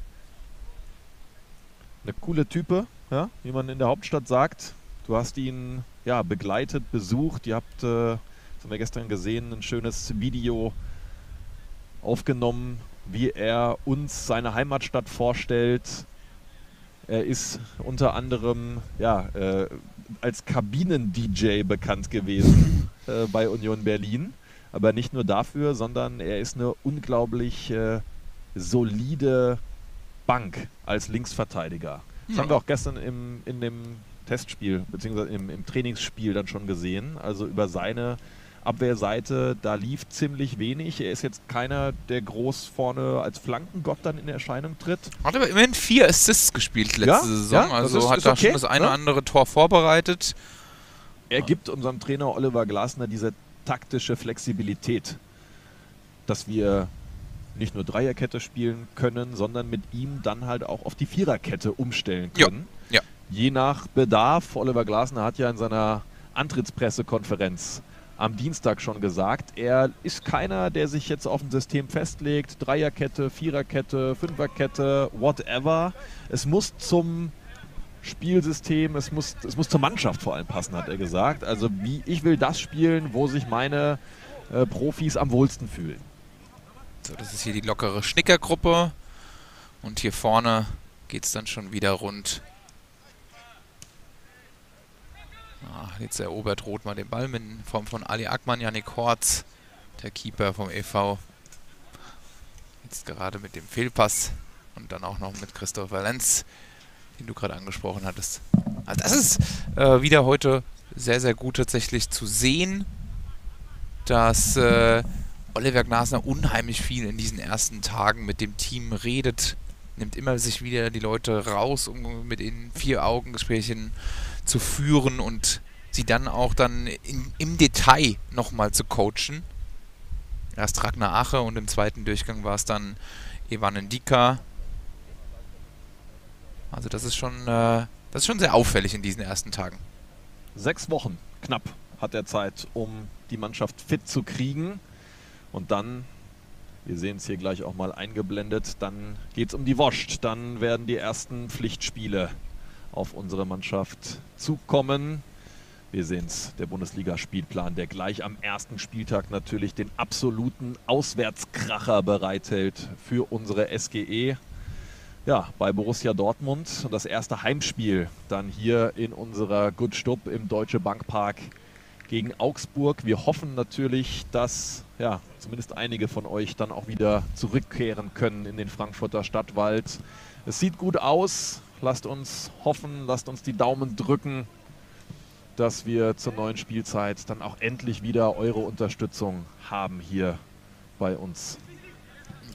Eine coole Type, wie man in der Hauptstadt sagt. Du hast ihn begleitet, besucht. Ihr habt, das haben wir gestern gesehen, ein schönes Video aufgenommen, wie er uns seine Heimatstadt vorstellt. Er ist unter anderem als Kabinen-DJ bekannt gewesen bei Union Berlin. Aber nicht nur dafür, sondern er ist eine unglaublich solide Bank als Linksverteidiger. Das haben wir auch gestern in dem Testspiel, beziehungsweise im Trainingsspiel dann schon gesehen. Also über seine Abwehrseite, da lief ziemlich wenig. Er ist jetzt keiner, der groß vorne als Flankengott dann in Erscheinung tritt. Hat aber immerhin 4 Assists gespielt letzte Saison. Also hat da schon das eine oder andere Tor vorbereitet. Er gibt unserem Trainer Oliver Glasner diese taktische Flexibilität, dass wir nicht nur Dreierkette spielen können, sondern mit ihm dann halt auch auf die Viererkette umstellen können. Ja. Je nach Bedarf. Oliver Glasner hat ja in seiner Antrittspressekonferenz am Dienstag schon gesagt, er ist keiner, der sich jetzt auf ein System festlegt, Dreierkette, Viererkette, Fünferkette, whatever. Es muss zum Spielsystem, es muss zur Mannschaft vor allem passen, hat er gesagt. Also ich will das spielen, wo sich meine Profis am wohlsten fühlen. So, das ist hier die lockere Schnickergruppe und hier vorne geht es dann schon wieder rund. Jetzt erobert Roth mal den Ball in Form von Ali Akman, Yannick Horz, der Keeper vom e.V. Jetzt gerade mit dem Fehlpass und dann auch noch mit Christopher Lenz, den du gerade angesprochen hattest. Also das ist wieder heute sehr, sehr gut tatsächlich zu sehen, dass Oliver Glasner unheimlich viel in diesen ersten Tagen mit dem Team redet, nimmt immer sich wieder die Leute raus, um mit ihnen 4-Augen-Gesprächen zu führen und sie dann auch im Detail nochmal zu coachen. Erst Ragnar Ache und im zweiten Durchgang war es dann Evan Ndika. Also das ist schon sehr auffällig in diesen ersten Tagen. 6 Wochen knapp hat er Zeit, um die Mannschaft fit zu kriegen. Und dann, wir sehen es hier gleich auch mal eingeblendet, dann geht es um die Wurst. Dann werden die ersten Pflichtspiele auf unsere Mannschaft zukommen. Wir sehen es, der Bundesliga-Spielplan, der gleich am ersten Spieltag natürlich den absoluten Auswärtskracher bereithält für unsere SGE. Ja, bei Borussia Dortmund und das erste Heimspiel dann hier in unserer Good Stub im Deutsche Bank Park gegen Augsburg. Wir hoffen natürlich, dass zumindest einige von euch dann auch wieder zurückkehren können in den Frankfurter Stadtwald. Es sieht gut aus. Lasst uns hoffen, lasst uns die Daumen drücken, dass wir zur neuen Spielzeit dann auch endlich wieder eure Unterstützung haben hier bei uns.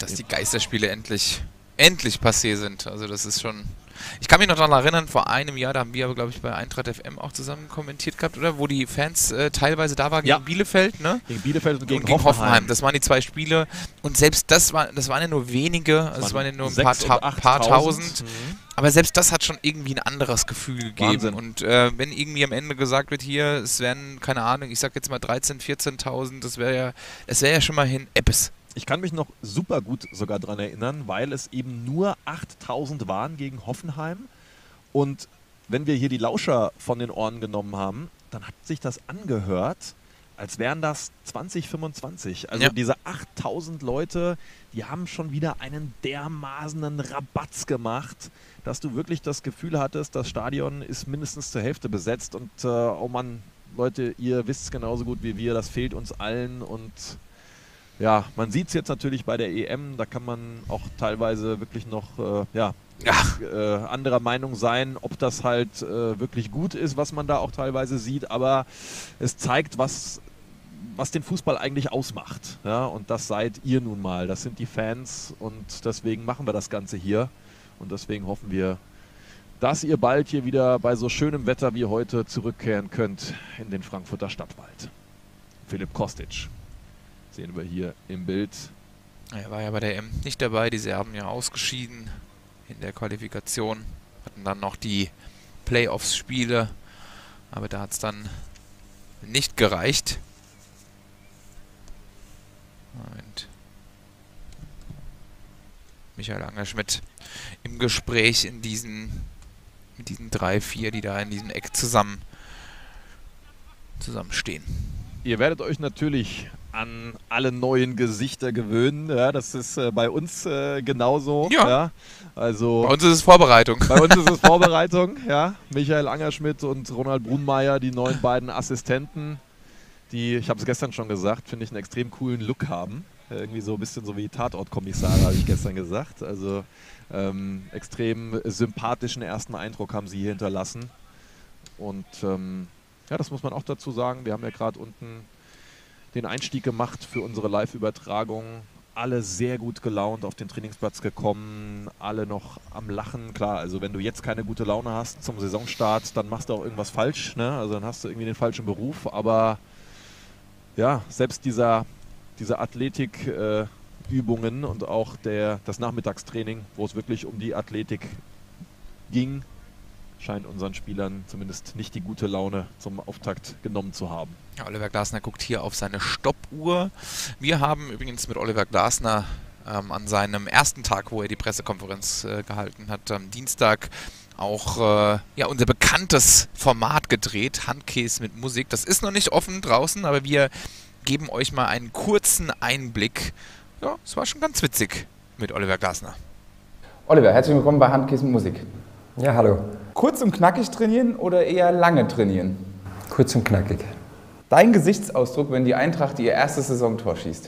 dass die Geisterspiele endlich passé sind. Also das ist schon... Ich kann mich noch daran erinnern, vor einem Jahr, da haben wir aber, glaube ich, bei Eintracht FM auch zusammen kommentiert gehabt, oder? Wo die Fans teilweise da waren gegen Bielefeld, ne? Gegen Bielefeld und gegen Hoffenheim. Das waren die 2 Spiele. Und selbst das waren ja nur wenige, also es waren ja nur ein paar tausend. Aber selbst das hat schon irgendwie ein anderes Gefühl gegeben. Wahnsinn. Und wenn irgendwie am Ende gesagt wird, hier, es werden, keine Ahnung, ich sag jetzt mal 13.000, 14.000, das wäre ja schon mal hin Eppes. Ich kann mich noch super gut sogar daran erinnern, weil es eben nur 8.000 waren gegen Hoffenheim. Und wenn wir hier die Lauscher von den Ohren genommen haben, dann hat sich das angehört, als wären das 2025. Also diese 8.000 Leute, die haben schon wieder einen dermaßenen Rabatz gemacht, dass du wirklich das Gefühl hattest, das Stadion ist mindestens zur Hälfte besetzt. Und oh Mann, Leute, ihr wisst es genauso gut wie wir, das fehlt uns allen. Und ja, man sieht es jetzt natürlich bei der EM, da kann man auch teilweise wirklich noch anderer Meinung sein, ob das halt wirklich gut ist, was man da auch teilweise sieht, aber es zeigt, was den Fußball eigentlich ausmacht. Ja? Und das seid ihr nun mal, das sind die Fans und deswegen machen wir das Ganze hier und deswegen hoffen wir, dass ihr bald hier wieder bei so schönem Wetter wie heute zurückkehren könnt in den Frankfurter Stadtwald. Philipp Kostic. Sehen wir hier im Bild. Er war ja bei der EM nicht dabei, die Serben ja ausgeschieden in der Qualifikation. Hatten dann noch die Playoffs-Spiele, aber da hat es dann nicht gereicht. Und Michael Angerschmidt im Gespräch mit diesen 3, 4, die da in diesem Eck zusammenstehen. Ihr werdet euch natürlich an alle neuen Gesichter gewöhnen. Ja, das ist bei uns genauso. Ja. Also bei uns ist es Vorbereitung. Bei uns ist es Vorbereitung, ja. Michael Angerschmidt und Ronald Brunmeier, die neuen beiden Assistenten, die, ich habe es gestern schon gesagt, finde ich einen extrem coolen Look haben. Irgendwie so ein bisschen so wie Tatortkommissare, habe ich gestern gesagt. Also extrem sympathischen ersten Eindruck haben sie hier hinterlassen. Und ja, das muss man auch dazu sagen. Wir haben ja gerade unten den Einstieg gemacht für unsere Live-Übertragung. Alle sehr gut gelaunt auf den Trainingsplatz gekommen, alle noch am Lachen. Klar, also wenn du jetzt keine gute Laune hast zum Saisonstart, dann machst du auch irgendwas falsch, ne? Also dann hast du irgendwie den falschen Beruf. Aber ja, selbst diese Athletikübungen und auch das Nachmittagstraining, wo es wirklich um die Athletik ging, scheint unseren Spielern zumindest nicht die gute Laune zum Auftakt genommen zu haben. Ja, Oliver Glasner guckt hier auf seine Stoppuhr. Wir haben übrigens mit Oliver Glasner an seinem ersten Tag, wo er die Pressekonferenz gehalten hat, am Dienstag auch unser bekanntes Format gedreht, Handkäse mit Musik. Das ist noch nicht offen draußen, aber wir geben euch mal einen kurzen Einblick. Ja, es war schon ganz witzig mit Oliver Glasner. Oliver, herzlich willkommen bei Handkäse mit Musik. Ja, hallo. Kurz und knackig trainieren oder eher lange trainieren? Kurz und knackig. Dein Gesichtsausdruck, wenn die Eintracht ihr erstes Saisontor schießt?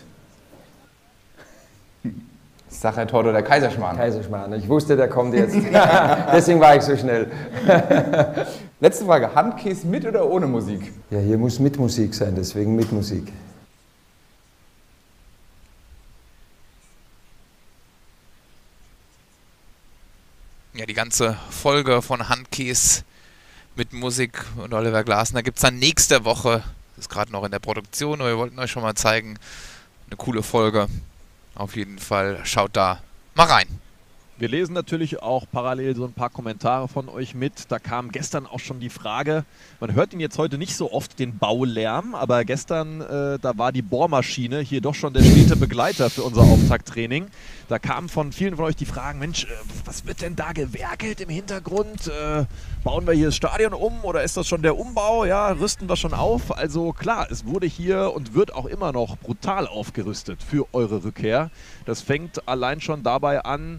Sachertor oder Kaiserschmarrn? Kaiserschmarrn. Ich wusste, der kommt jetzt. Deswegen war ich so schnell. Letzte Frage. Handkäse mit oder ohne Musik? Ja, hier muss mit Musik sein, deswegen mit Musik. Ja, die ganze Folge von Handkäse mit Musik und Oliver Glasner gibt es dann nächste Woche. Das ist gerade noch in der Produktion, aber wir wollten euch schon mal zeigen. Eine coole Folge. Auf jeden Fall schaut da mal rein. Wir lesen natürlich auch parallel so ein paar Kommentare von euch mit. Da kam gestern auch schon die Frage, man hört ihn jetzt heute nicht so oft, den Baulärm, aber gestern, da war die Bohrmaschine hier doch schon der stete Begleiter für unser Auftakttraining. Da kamen von vielen von euch die Fragen, Mensch, was wird denn da gewerkelt im Hintergrund? Bauen wir hier das Stadion um oder ist das schon der Umbau? Ja, rüsten wir schon auf? Also klar, es wurde hier und wird auch immer noch brutal aufgerüstet für eure Rückkehr. Das fängt allein schon dabei an,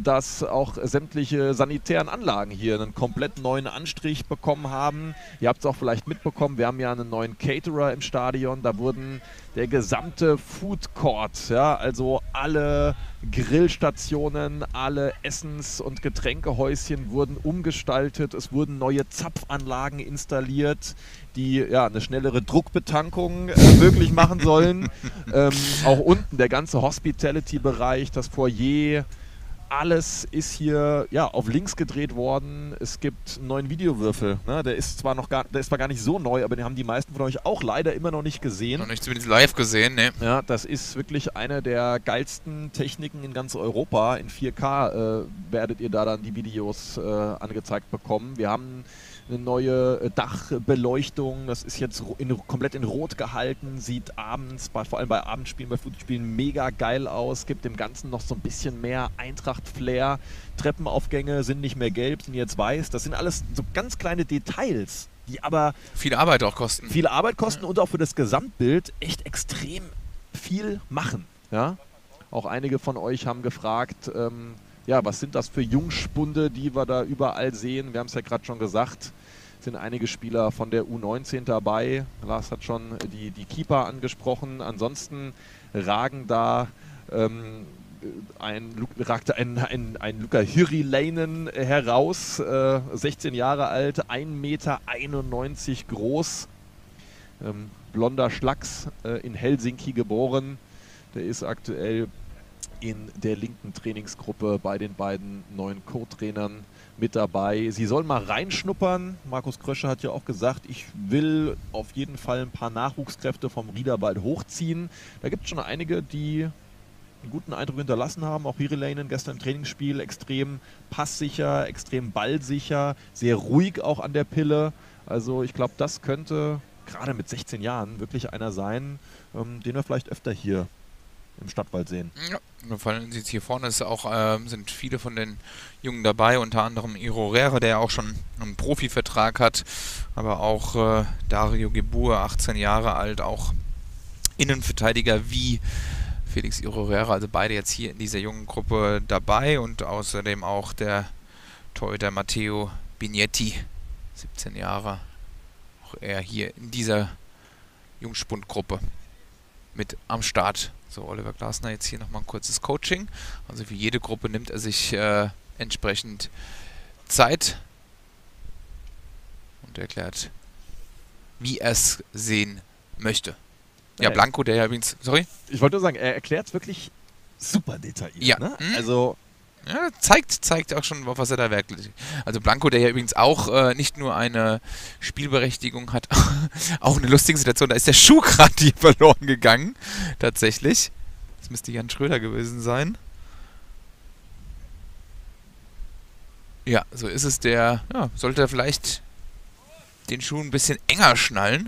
dass auch sämtliche sanitären Anlagen hier einen komplett neuen Anstrich bekommen haben. Ihr habt es auch vielleicht mitbekommen, wir haben ja einen neuen Caterer im Stadion. Da wurden der gesamte Food Court, ja, also alle Grillstationen, alle Essens- und Getränkehäuschen wurden umgestaltet. Es wurden neue Zapfanlagen installiert, die ja eine schnellere Druckbetankung möglich machen sollen. Auch unten der ganze Hospitality-Bereich, das Foyer, alles ist hier ja, auf links gedreht worden. Es gibt einen neuen Videowürfel. Ne? Der ist zwar gar nicht so neu, aber den haben die meisten von euch auch leider immer noch nicht gesehen. Noch nicht zumindest live gesehen, ne? Ja, das ist wirklich eine der geilsten Techniken in ganz Europa. In 4K werdet ihr da dann die Videos angezeigt bekommen. Wir haben eine neue Dachbeleuchtung, das ist jetzt komplett in Rot gehalten, sieht abends, vor allem bei Abendspielen, bei Fußballspielen mega geil aus, gibt dem Ganzen noch so ein bisschen mehr Eintracht-Flair. Treppenaufgänge sind nicht mehr gelb, sind jetzt weiß. Das sind alles so ganz kleine Details, die aber viel Arbeit auch kosten. Viel Arbeit kosten und auch für das Gesamtbild echt extrem viel machen. Ja? Auch einige von euch haben gefragt, ja, was sind das für Jungspunde, die wir da überall sehen? Wir haben es ja gerade schon gesagt, sind einige Spieler von der U19 dabei. Lars hat schon die Keeper angesprochen. Ansonsten ragen da ein Luka Hyriläinen heraus, 16 Jahre alt, 1,91 Meter groß, blonder Schlacks, in Helsinki geboren. Der ist aktuell in der linken Trainingsgruppe bei den beiden neuen Co-Trainern mit dabei. Sie sollen mal reinschnuppern. Markus Krösche hat ja auch gesagt, ich will auf jeden Fall ein paar Nachwuchskräfte vom Riederwald hochziehen. Da gibt es schon einige, die einen guten Eindruck hinterlassen haben. Auch Hyriläinen gestern im Trainingsspiel extrem passsicher, extrem ballsicher, sehr ruhig auch an der Pille. Also ich glaube, das könnte gerade mit 16 Jahren wirklich einer sein, den wir vielleicht öfter hier im Stadtwald sehen. Ja, vor allem hier vorne ist auch, sind viele von den Jungen dabei, unter anderem Iro Rere, der ja auch schon einen Profivertrag hat, aber auch Dario Gebur, 18 Jahre alt, auch Innenverteidiger wie Felix Iro Rere, also beide jetzt hier in dieser jungen Gruppe dabei und außerdem auch der Torhüter Matteo Bignetti, 17 Jahre, auch er hier in dieser Jungspundgruppe mit am Start. So, Oliver Glasner jetzt hier nochmal ein kurzes Coaching. Also für jede Gruppe nimmt er sich entsprechend Zeit und erklärt, wie er es sehen möchte. Ja, Blanco, der ja übrigens... Sorry? Ich wollte nur sagen, er erklärt es wirklich super detailliert. Ja. Ne? Also... Ja, zeigt auch schon, was er da wirklich... Also Blanco, der ja übrigens auch nicht nur eine Spielberechtigung hat, auch eine lustige Situation, da ist der Schuh gerade hier verloren gegangen, tatsächlich. Das müsste Jan Schröder gewesen sein. Ja, so ist es. Sollte er vielleicht den Schuh ein bisschen enger schnallen.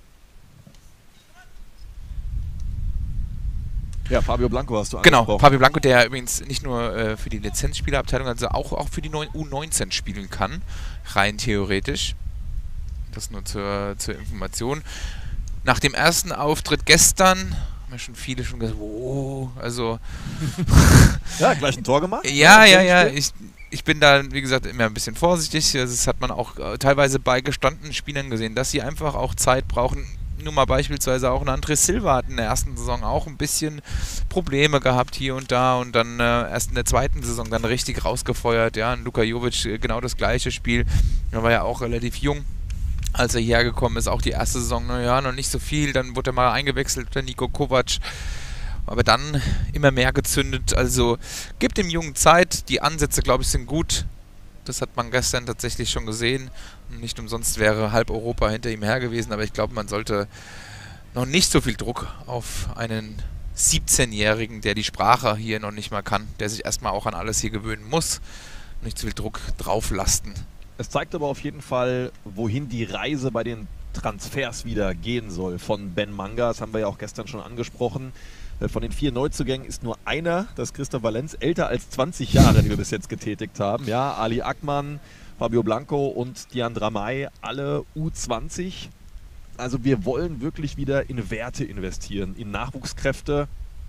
Ja, Fabio Blanco hast du angesprochen. Genau, Fabio Blanco, der übrigens nicht nur für die Lizenzspielerabteilung, also auch für die U19 spielen kann, rein theoretisch. Das nur zur Information. Nach dem ersten Auftritt gestern haben ja schon viele gesagt, oh, also... Ja, gleich ein Tor gemacht. Ja, ich bin da, wie gesagt, immer ein bisschen vorsichtig. Das hat man auch teilweise bei gestandenen Spielern gesehen, dass sie einfach auch Zeit brauchen. Nur mal beispielsweise auch ein André Silva hat in der ersten Saison auch ein bisschen Probleme gehabt hier und da und dann erst in der zweiten Saison dann richtig rausgefeuert. Ja, und Luka Jovic genau das gleiche Spiel. Er war ja auch relativ jung, als er hierher gekommen ist. Auch die erste Saison, naja, noch nicht so viel. Dann wurde er mal eingewechselt, der Niko Kovac. Aber dann immer mehr gezündet. Also gibt dem Jungen Zeit. Die Ansätze, glaube ich, sind gut. Das hat man gestern tatsächlich schon gesehen. Nicht umsonst wäre halb Europa hinter ihm her gewesen, aber ich glaube, man sollte noch nicht so viel Druck auf einen 17-Jährigen, der die Sprache hier noch nicht mal kann, der sich erstmal auch an alles hier gewöhnen muss, nicht so viel Druck drauf lasten. Es zeigt aber auf jeden Fall, wohin die Reise bei den Transfers wieder gehen soll von Ben Manga. Das haben wir ja auch gestern schon angesprochen. Von den 4 Neuzugängen ist nur einer, das ist Christoph Valenz, älter als 20 Jahre, die wir bis jetzt getätigt haben. Ja, Ali Akman, Fabio Blanco und Dian Dramay, alle U20. Also wir wollen wirklich wieder in Werte investieren, in Nachwuchskräfte.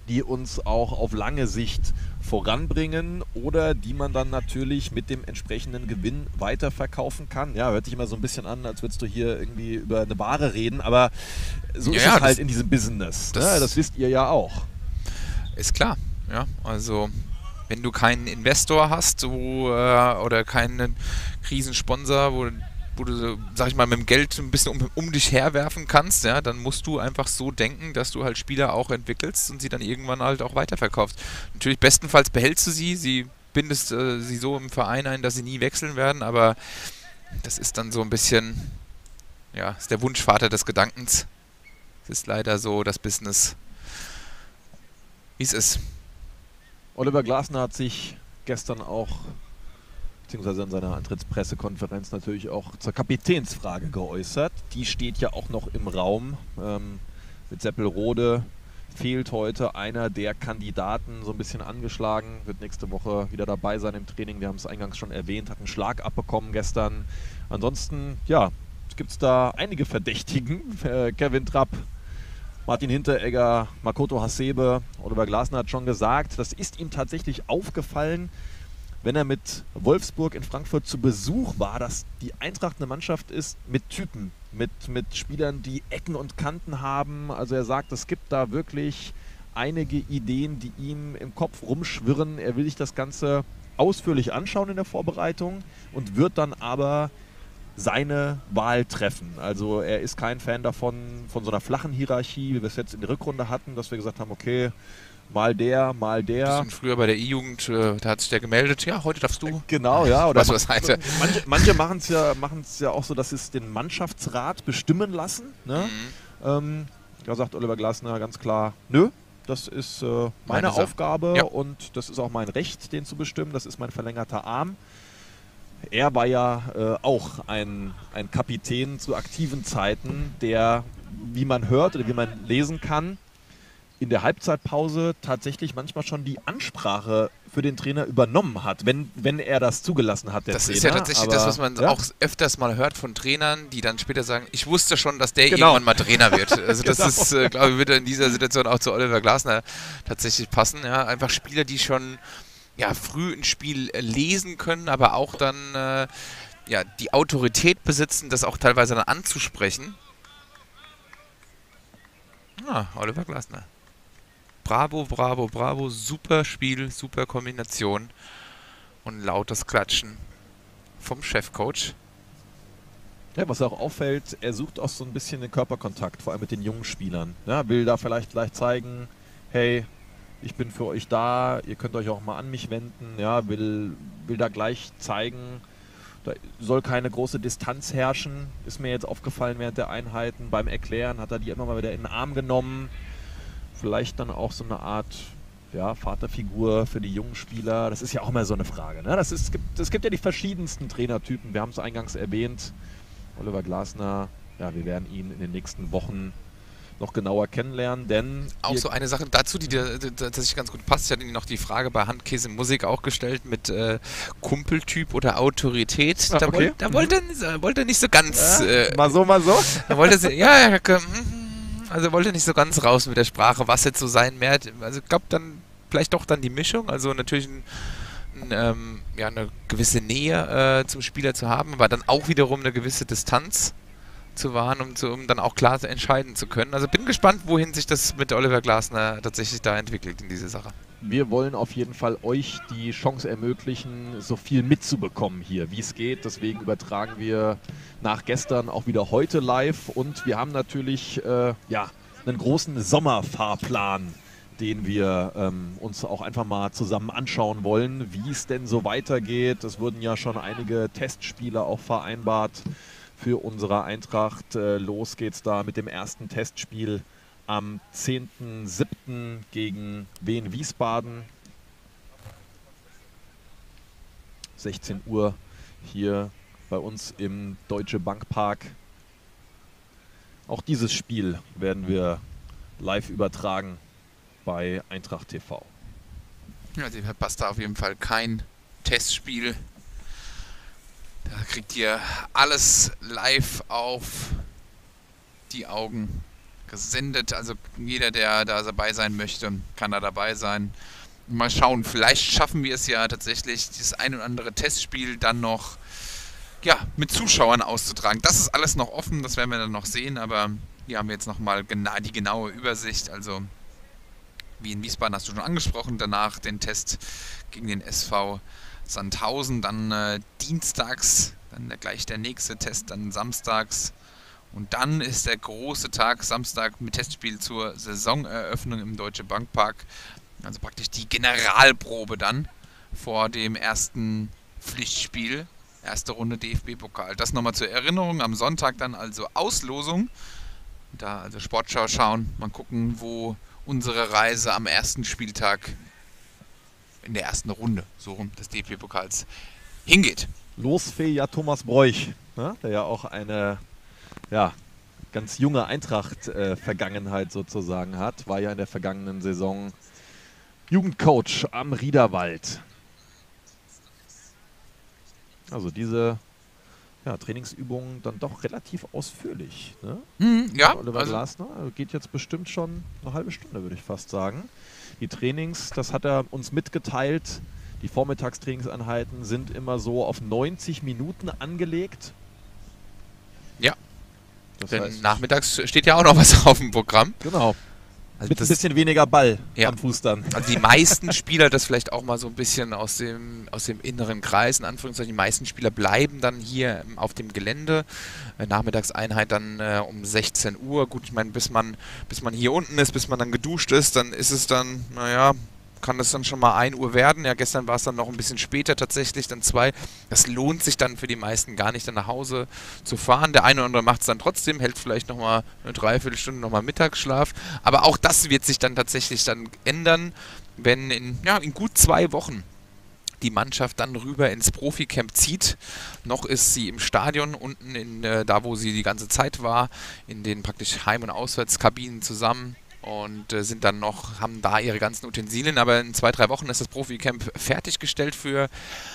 die uns auch auf lange Sicht voranbringen oder die man dann natürlich mit dem entsprechenden Gewinn weiterverkaufen kann. Ja, hört sich immer so ein bisschen an, als würdest du hier irgendwie über eine Ware reden, aber so ist es halt in diesem Business. Das wisst ihr ja auch. Ist klar, ja, also wenn du keinen Investor hast oder keinen Riesensponsor, wo du, sag ich mal, mit dem Geld ein bisschen um dich herwerfen kannst, ja, dann musst du einfach so denken, dass du halt Spieler auch entwickelst und sie dann irgendwann halt auch weiterverkaufst. Natürlich bestenfalls behältst du sie bindest sie so im Verein ein, dass sie nie wechseln werden, aber das ist dann so ein bisschen, ja, ist der Wunschvater des Gedankens. Es ist leider so das Business, wie es ist. Oliver Glasner hat sich gestern auch, beziehungsweise in seiner Antrittspressekonferenz natürlich auch zur Kapitänsfrage geäußert. Die steht ja auch noch im Raum. Mit Seppelrode fehlt heute einer der Kandidaten, so ein bisschen angeschlagen, wird nächste Woche wieder dabei sein im Training. Wir haben es eingangs schon erwähnt, hat einen Schlag abbekommen gestern. Ansonsten, ja, gibt es da einige Verdächtigen. Kevin Trapp, Martin Hinteregger, Makoto Hasebe, Oliver Glasner hat schon gesagt, das ist ihm tatsächlich aufgefallen, wenn er mit Wolfsburg in Frankfurt zu Besuch war, dass die Eintracht eine Mannschaft ist mit Typen, mit Spielern, die Ecken und Kanten haben. Also er sagt, es gibt da wirklich einige Ideen, die ihm im Kopf rumschwirren. Er will sich das Ganze ausführlich anschauen in der Vorbereitung und wird dann aber seine Wahl treffen. Also er ist kein Fan davon, von so einer flachen Hierarchie, wie wir es jetzt in der Rückrunde hatten, dass wir gesagt haben, okay, mal der, mal der. Bisschen früher bei der E-Jugend, da hat sich der gemeldet, ja, heute darfst du. Genau, ja. Oder was manche machen es ja auch so, dass sie es den Mannschaftsrat bestimmen lassen. Ne? Da sagt Oliver Glasner ganz klar, nö, das ist meine Aufgabe, ja, und das ist auch mein Recht, den zu bestimmen. Das ist mein verlängerter Arm. Er war ja auch ein Kapitän zu aktiven Zeiten, der, wie man hört oder wie man lesen kann, in der Halbzeitpause tatsächlich manchmal schon die Ansprache für den Trainer übernommen hat, wenn er das zugelassen hat, der Das Trainer. ist ja tatsächlich das, was man auch öfters mal hört von Trainern, die dann später sagen, ich wusste schon, dass der irgendwann mal Trainer wird. Also das ist, glaube ich, wird in dieser Situation auch zu Oliver Glasner tatsächlich passen. Ja? Einfach Spieler, die schon früh ein Spiel lesen können, aber auch dann die Autorität besitzen, das auch teilweise dann anzusprechen. Oliver Glasner. Bravo, bravo, bravo, super Spiel, super Kombination und lautes Klatschen vom Chefcoach. Ja, was auch auffällt, er sucht auch so ein bisschen den Körperkontakt, vor allem mit den jungen Spielern. Ja, will da vielleicht gleich zeigen, hey, ich bin für euch da, ihr könnt euch auch mal an mich wenden, ja, will da gleich zeigen, da soll keine große Distanz herrschen, ist mir jetzt aufgefallen während der Einheiten. Beim Erklären hat er die immer mal wieder in den Arm genommen. Vielleicht dann auch so eine Art Vaterfigur für die jungen Spieler. Das ist ja auch immer so eine Frage. Ne? Es gibt ja die verschiedensten Trainertypen. Wir haben es eingangs erwähnt. Oliver Glasner, wir werden ihn in den nächsten Wochen noch genauer kennenlernen, denn... Auch so eine Sache dazu, die dir tatsächlich ganz gut passt. Ich hatte Ihnen noch die Frage bei Handkäse Musik auch gestellt mit Kumpeltyp oder Autorität. Da wollte er nicht so ganz... mal so. Da wollte er wollte nicht so ganz raus mit der Sprache, was jetzt so sein wird. Also ich glaube dann vielleicht doch dann die Mischung. Also natürlich eine gewisse Nähe zum Spieler zu haben, aber dann auch wiederum eine gewisse Distanz zu wahren, um dann auch klar entscheiden zu können. Also bin gespannt, wohin sich das mit Oliver Glasner tatsächlich da entwickelt in diese Sache. Wir wollen auf jeden Fall euch die Chance ermöglichen, so viel mitzubekommen hier, wie es geht. Deswegen übertragen wir nach gestern auch wieder heute live und wir haben natürlich einen großen Sommerfahrplan, den wir uns auch einfach mal zusammen anschauen wollen, wie es denn so weitergeht. Es wurden ja schon einige Testspiele auch vereinbart für unsere Eintracht. Los geht's da mit dem ersten Testspiel am 10.07. gegen Wien Wiesbaden. 16 Uhr hier bei uns im Deutsche Bank Park. Auch dieses Spiel werden wir live übertragen bei Eintracht TV. Ja, ihr verpasst da auf jeden Fall kein Testspiel. Da kriegt ihr alles live auf die Augen gesendet. Also jeder, der da dabei sein möchte, kann da dabei sein. Mal schauen, vielleicht schaffen wir es ja tatsächlich, dieses ein oder andere Testspiel dann noch mit Zuschauern auszutragen. Das ist alles noch offen, das werden wir dann noch sehen, aber hier haben wir jetzt nochmal die genaue Übersicht. Also wie in Wiesbaden hast du schon angesprochen, danach den Test gegen den SV Sandhausen, dann dienstags, dann gleich der nächste Test, dann samstags und dann ist der große Tag, Samstag mit Testspiel zur Saisoneröffnung im Deutsche Bankpark, also praktisch die Generalprobe dann vor dem ersten Pflichtspiel, erste Runde DFB-Pokal. Das nochmal zur Erinnerung, am Sonntag dann also Auslosung, da also Sportschau schauen, mal gucken, wo unsere Reise am ersten Spieltag in der ersten Runde so rum des DFB-Pokals hingeht. Losfee ja Thomas Bräuch, ne? Der ja auch eine ganz junge Eintracht-Vergangenheit sozusagen hat. War ja in der vergangenen Saison Jugendcoach am Riederwald. Also diese Trainingsübungen dann doch relativ ausführlich. Ne? Ja, Oliver Glasner geht jetzt bestimmt schon eine halbe Stunde, würde ich fast sagen. Die Trainings, das hat er uns mitgeteilt, die Vormittagstrainingseinheiten sind immer so auf 90 Minuten angelegt. Ja, das denn heißt, nachmittags steht ja auch noch was auf dem Programm. Genau. Also Mit ein bisschen weniger Ball am Fuß dann. Also die meisten Spieler, das vielleicht auch mal so ein bisschen aus dem inneren Kreis, in Anführungszeichen, die meisten Spieler bleiben dann hier auf dem Gelände. Nachmittagseinheit dann um 16 Uhr. Gut, ich meine, bis man hier unten ist, bis man dann geduscht ist, dann ist es dann, kann das dann schon mal 1 Uhr werden. Ja, gestern war es dann noch ein bisschen später tatsächlich, dann 2. Das lohnt sich dann für die meisten gar nicht, dann nach Hause zu fahren. Der eine oder andere macht es dann trotzdem, hält vielleicht nochmal eine Dreiviertelstunde nochmal Mittagsschlaf. Aber auch das wird sich dann tatsächlich dann ändern, wenn in gut 2 Wochen die Mannschaft dann rüber ins Proficamp zieht. Noch ist sie im Stadion unten, da wo sie die ganze Zeit war, in den praktisch Heim- und Auswärtskabinen zusammen. Und haben da ihre ganzen Utensilien, aber in 2-3 Wochen ist das Profi-Camp fertiggestellt für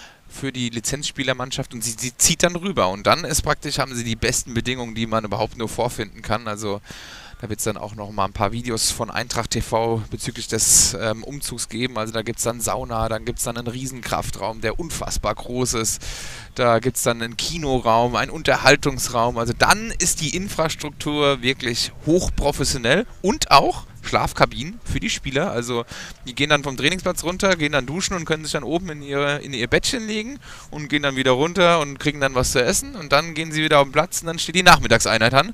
die Lizenzspielermannschaft und sie zieht dann rüber und dann haben sie die besten Bedingungen, die man überhaupt nur vorfinden kann. Also da wird es dann auch noch mal ein paar Videos von Eintracht TV bezüglich des Umzugs geben. Also da gibt es dann Sauna, dann gibt es dann einen Riesenkraftraum, der unfassbar groß ist. Da gibt es dann einen Kinoraum, einen Unterhaltungsraum. Also dann ist die Infrastruktur wirklich hochprofessionell und auch Schlafkabinen für die Spieler. Also die gehen dann vom Trainingsplatz runter, gehen dann duschen und können sich dann oben in ihr Bettchen legen und gehen dann wieder runter und kriegen dann was zu essen und dann gehen sie wieder auf den Platz und dann steht die Nachmittagseinheit an.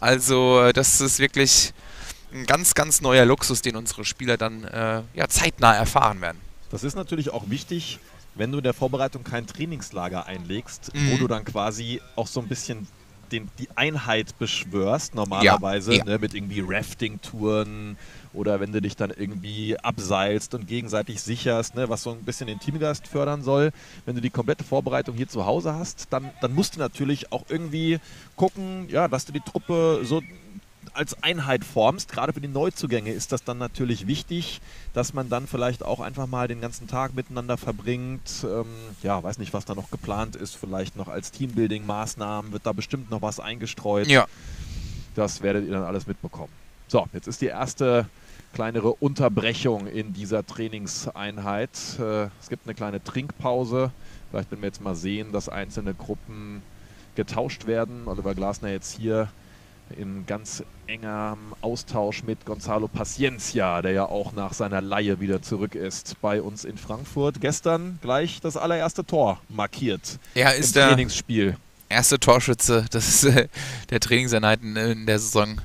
Also das ist wirklich ein ganz, ganz neuer Luxus, den unsere Spieler dann zeitnah erfahren werden. Das ist natürlich auch wichtig, wenn du in der Vorbereitung kein Trainingslager einlegst, wo du dann quasi auch so ein bisschen die Einheit beschwörst, normalerweise, ne, mit irgendwie Rafting-Touren oder wenn du dich dann irgendwie abseilst und gegenseitig sicherst, ne, was so ein bisschen den Teamgeist fördern soll. Wenn du die komplette Vorbereitung hier zu Hause hast, dann musst du natürlich auch irgendwie gucken, dass du die Truppe so als Einheit formst. Gerade für die Neuzugänge ist das dann natürlich wichtig, dass man dann vielleicht auch einfach mal den ganzen Tag miteinander verbringt. Weiß nicht, was da noch geplant ist. Vielleicht noch als Teambuilding-Maßnahmen wird da bestimmt noch was eingestreut. Ja. Das werdet ihr dann alles mitbekommen. So, jetzt ist die erste kleinere Unterbrechung in dieser Trainingseinheit. Es gibt eine kleine Trinkpause. Vielleicht werden wir jetzt mal sehen, dass einzelne Gruppen getauscht werden. Oliver Glasner jetzt hier in ganz engem Austausch mit Gonzalo Paciencia, der ja auch nach seiner Leihe wieder zurück ist bei uns in Frankfurt. Gestern gleich das allererste Tor markiert im Trainingsspiel. Erste Torschütze, das ist der Trainingseinheiten in der Saison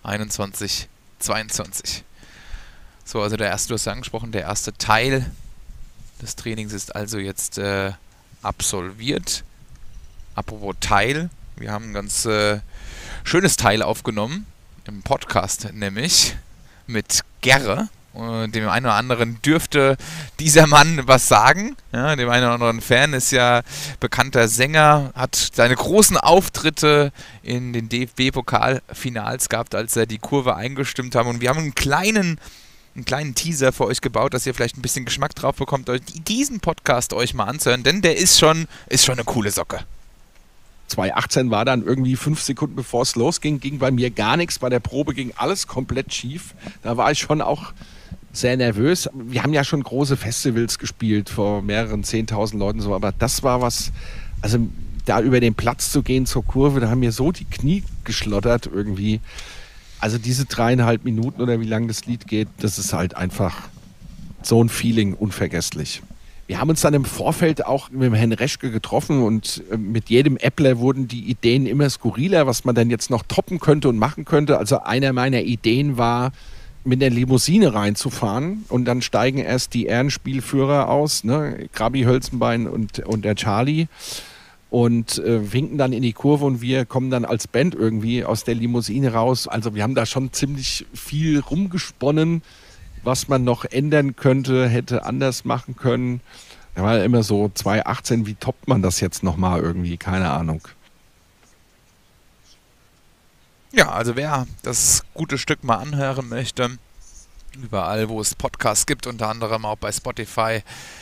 21/22. So, also du hast ja angesprochen, der erste Teil des Trainings ist also jetzt absolviert. Apropos Teil, wir haben ein ganz schönes Teil aufgenommen, im Podcast nämlich, mit Gerre. Dem einen oder anderen dürfte dieser Mann was sagen. Ja, dem einen oder anderen Fan ist ja bekannter Sänger, hat seine großen Auftritte in den DFB-Pokalfinals gehabt, als er die Kurve eingestimmt haben. Und wir haben einen kleinen Teaser für euch gebaut, dass ihr vielleicht ein bisschen Geschmack drauf bekommt, diesen Podcast euch mal anzuhören, denn der ist schon eine coole Socke. 2018 war dann irgendwie 5 Sekunden bevor es losging, ging bei mir gar nichts. Bei der Probe ging alles komplett schief. Da war ich schon auch sehr nervös. Wir haben ja schon große Festivals gespielt vor mehreren 10.000 Leuten, so, aber das war was, also da über den Platz zu gehen zur Kurve, da haben mir so die Knie geschlottert irgendwie. Also diese 3,5 Minuten oder wie lange das Lied geht, das ist halt einfach so ein Feeling, unvergesslich. Wir haben uns dann im Vorfeld auch mit dem Herrn Reschke getroffen und mit jedem Äppler wurden die Ideen immer skurriler, was man dann jetzt noch toppen könnte und machen könnte. Also einer meiner Ideen war, mit der Limousine reinzufahren und dann steigen erst die Ehrenspielführer aus, ne? Krabi, Hölzenbein und der Charlie und winken dann in die Kurve und wir kommen dann als Band irgendwie aus der Limousine raus. Also wir haben da schon ziemlich viel rumgesponnen, was man noch ändern könnte, hätte anders machen können. Da war ja immer so 2018, wie toppt man das jetzt nochmal irgendwie? Keine Ahnung. Ja, also wer das gute Stück mal anhören möchte, überall wo es Podcasts gibt, unter anderem auch bei Spotify,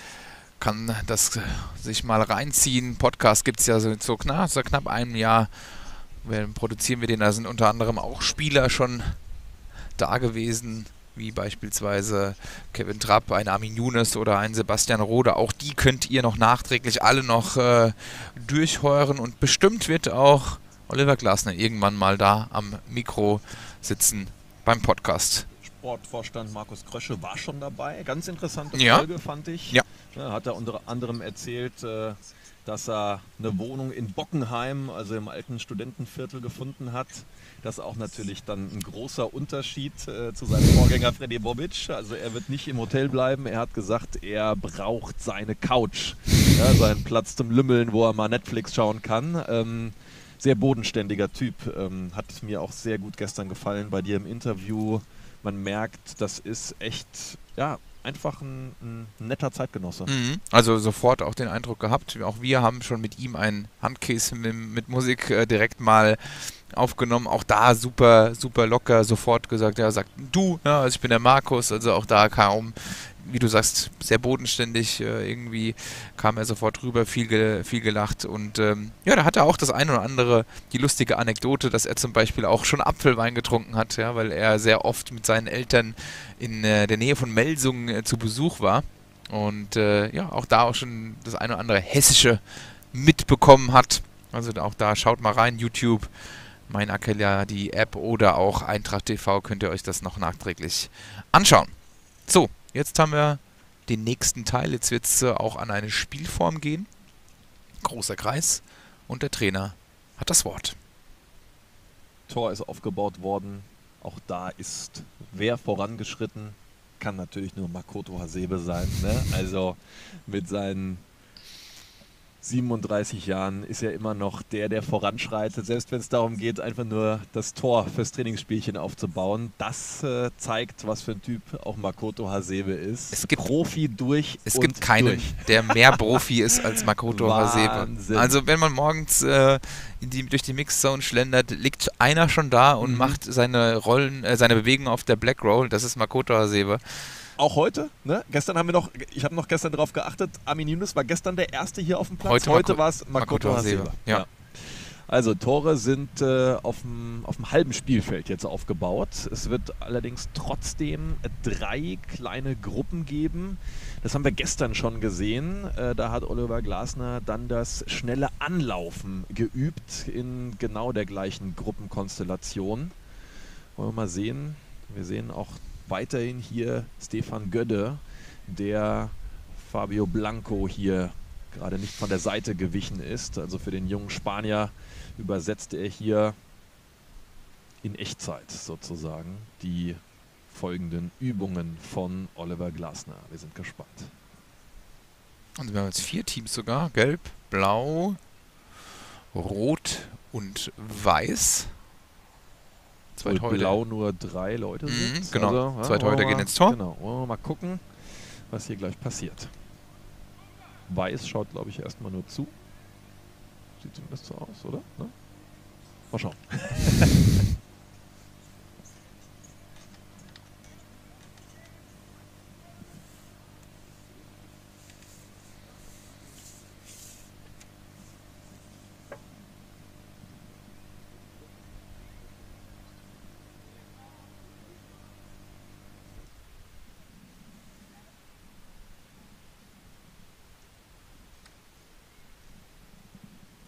kann das sich mal reinziehen. Podcast gibt es ja so knapp einem Jahr. Produzieren wir den, da sind unter anderem auch Spieler schon da gewesen, wie beispielsweise Kevin Trapp, ein Armin Younes oder ein Sebastian Rode. Auch die könnt ihr noch nachträglich alle noch durchhören und bestimmt wird auch Oliver Glasner irgendwann mal da am Mikro sitzen beim Podcast. Sportvorstand Markus Krösche war schon dabei. Ganz interessante Folge, fand ich. Ja. Hat er unter anderem erzählt, dass er eine Wohnung in Bockenheim, also im alten Studentenviertel, gefunden hat. Das ist auch natürlich dann ein großer Unterschied zu seinem Vorgänger Freddy Bobic. Also er wird nicht im Hotel bleiben. Er hat gesagt, er braucht seine Couch, ja, seinen Platz zum Lümmeln, wo er mal Netflix schauen kann. Sehr bodenständiger Typ. Hat mir auch sehr gut gestern gefallen bei dir im Interview. Man merkt, das ist echt, ja, einfach ein netter Zeitgenosse. Also sofort auch den Eindruck gehabt, auch wir haben schon mit ihm ein Handcase mit Musik direkt mal aufgenommen. Auch da super, super locker, sofort gesagt, ja, sagt du, ja, also ich bin der Markus, also auch da kaum, wie du sagst, sehr bodenständig, irgendwie kam er sofort rüber, viel gelacht und ja, da hat er auch das eine oder andere, die lustige Anekdote, dass er zum Beispiel auch schon Apfelwein getrunken hat, ja, weil er sehr oft mit seinen Eltern in der Nähe von Melsungen zu Besuch war und ja, auch da auch schon das eine oder andere Hessische mitbekommen hat. Also auch da schaut mal rein, YouTube, Mein Akelia, die App oder auch Eintracht TV, könnt ihr euch das noch nachträglich anschauen. So, jetzt haben wir den nächsten Teil. Jetzt wird es auch an eine Spielform gehen. Großer Kreis und der Trainer hat das Wort. Tor ist aufgebaut worden. Auch da ist wer vorangeschritten. Kann natürlich nur Makoto Hasebe sein. Ne? Also mit seinen 37 Jahren ist er immer noch der voranschreitet, selbst wenn es darum geht, einfach nur das Tor fürs Trainingsspielchen aufzubauen. Das zeigt, was für ein Typ auch Makoto Hasebe ist. Es gibt Profi durch Es und gibt keinen, durch. der mehr Profi ist als Makoto Hasebe. Wahnsinn. Also wenn man morgens durch die Mixzone schlendert, liegt einer schon da und macht seine Rollen, seine Bewegungen auf der Black Roll. Das ist Makoto Hasebe. Auch heute, ne? Gestern haben wir noch, ich habe noch gestern darauf geachtet, Armin Younes war gestern der Erste hier auf dem Platz. Heute war es Makoto Hasebe. Ja. Also Tore sind auf dem halben Spielfeld jetzt aufgebaut. Es wird allerdings trotzdem 3 kleine Gruppen geben. Das haben wir gestern schon gesehen. Da hat Oliver Glasner dann das schnelle Anlaufen geübt in genau der gleichen Gruppenkonstellation. Wollen wir mal sehen. Wir sehen auch weiterhin hier Stefan Gödde, der Fabio Blanco hier gerade nicht von der Seite gewichen ist. Also für den jungen Spanier übersetzte er hier in Echtzeit sozusagen die folgenden Übungen von Oliver Glasner. Wir sind gespannt. Und wir haben jetzt 4 Teams sogar. Gelb, Blau, Rot und Weiß. Blau nur 3 Leute sind. Genau, also, ja, 2 Torhüter gehen ins Tor. Genau, wollen wir mal gucken, was hier gleich passiert. Weiß schaut, glaube ich, erstmal nur zu. Sieht zumindest so aus, oder? Ne? Mal schauen.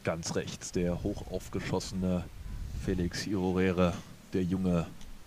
Ganz rechts der hoch aufgeschossene Felix Irorere, der junge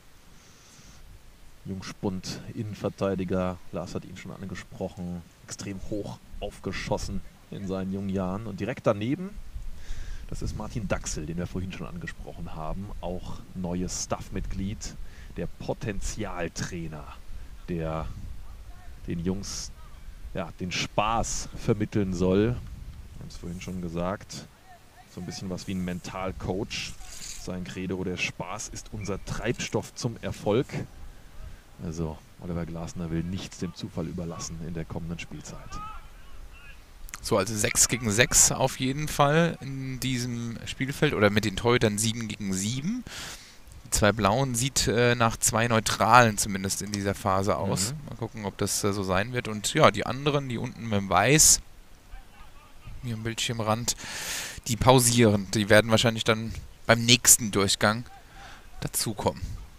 Jungspund Innenverteidiger. Lars hat ihn schon angesprochen, extrem hoch aufgeschossen in seinen jungen Jahren. Und direkt daneben, das ist Martin Daxel, den wir vorhin schon angesprochen haben, auch neues Staff-Mitglied, der Potenzialtrainer, der den Jungs den Spaß vermitteln soll. Wir haben es vorhin schon gesagt, so ein bisschen was wie ein Mentalcoach. Sein Credo, der Spaß ist unser Treibstoff zum Erfolg. Also Oliver Glasner will nichts dem Zufall überlassen in der kommenden Spielzeit. So, also 6 gegen 6 auf jeden Fall in diesem Spielfeld oder mit den Torhütern 7 gegen 7. Die 2 Blauen sieht nach 2 Neutralen zumindest in dieser Phase aus. Mal gucken, ob das so sein wird. Und ja, die anderen, die unten mit dem Weiß, hier am Bildschirmrand, die pausieren. Die werden wahrscheinlich dann beim nächsten Durchgang dazukommen.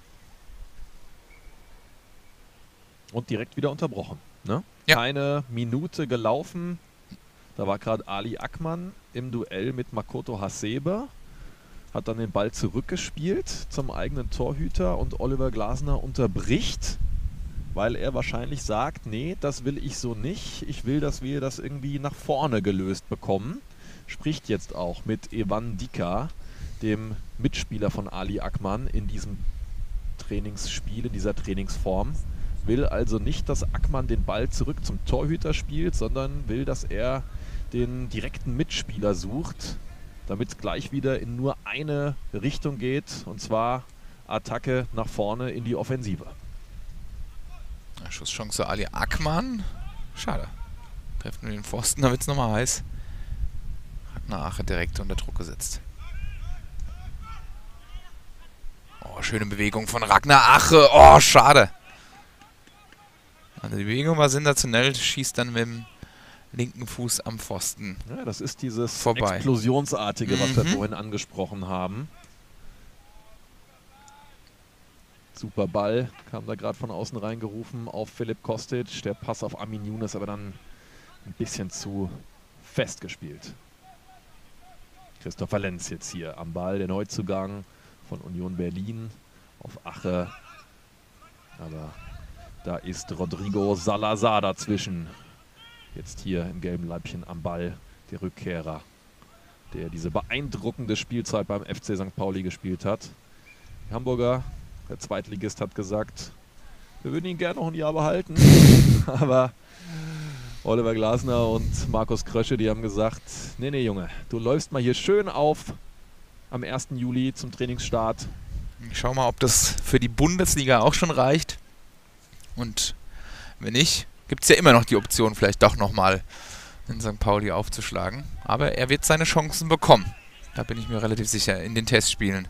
Und direkt wieder unterbrochen. Ne? Ja. Keine Minute gelaufen. Da war gerade Ali Akman im Duell mit Makoto Hasebe. Hat dann den Ball zurückgespielt zum eigenen Torhüter und Oliver Glasner unterbricht, weil er wahrscheinlich sagt, nee, das will ich so nicht. Ich will, dass wir das irgendwie nach vorne gelöst bekommen. Spricht jetzt auch mit Evan Dika, dem Mitspieler von Ali Akman in diesem Trainingsspiel, in dieser Trainingsform. Will also nicht, dass Akman den Ball zurück zum Torhüter spielt, sondern will, dass er den direkten Mitspieler sucht, damit es gleich wieder in nur eine Richtung geht, und zwar Attacke nach vorne in die Offensive. Schusschance Ali Akman. Schade. Trefft nur den Pfosten, da wird es nochmal heiß. Ragnar Ache direkt unter Druck gesetzt. Oh, schöne Bewegung von Ragnar Ache. Oh, schade. Also die Bewegung war sensationell. Schießt dann mit dem linken Fuß am Pfosten. Ja, das ist dieses vorbei. Explosionsartige, was wir vorhin angesprochen haben. Super Ball, kam da gerade von außen reingerufen auf Filip Kostic. Der Pass auf Armin Younes aber dann ein bisschen zu fest gespielt. Christopher Lenz jetzt hier am Ball, der Neuzugang von Union Berlin auf Ache. Aber da ist Rodrigo Salazar dazwischen. Jetzt hier im gelben Leibchen am Ball, der Rückkehrer, der diese beeindruckende Spielzeit beim FC St. Pauli gespielt hat. Die Hamburger, der Zweitligist, hat gesagt, wir würden ihn gerne noch ein Jahr behalten. Aber Oliver Glasner und Markus Krösche, die haben gesagt, nee, nee, Junge, du läufst mal hier schön auf am 1. Juli zum Trainingsstart. Ich schau mal, ob das für die Bundesliga auch schon reicht. Und wenn nicht, gibt es ja immer noch die Option, vielleicht doch nochmal in St. Pauli aufzuschlagen. Aber er wird seine Chancen bekommen. Da bin ich mir relativ sicher, in den Testspielen.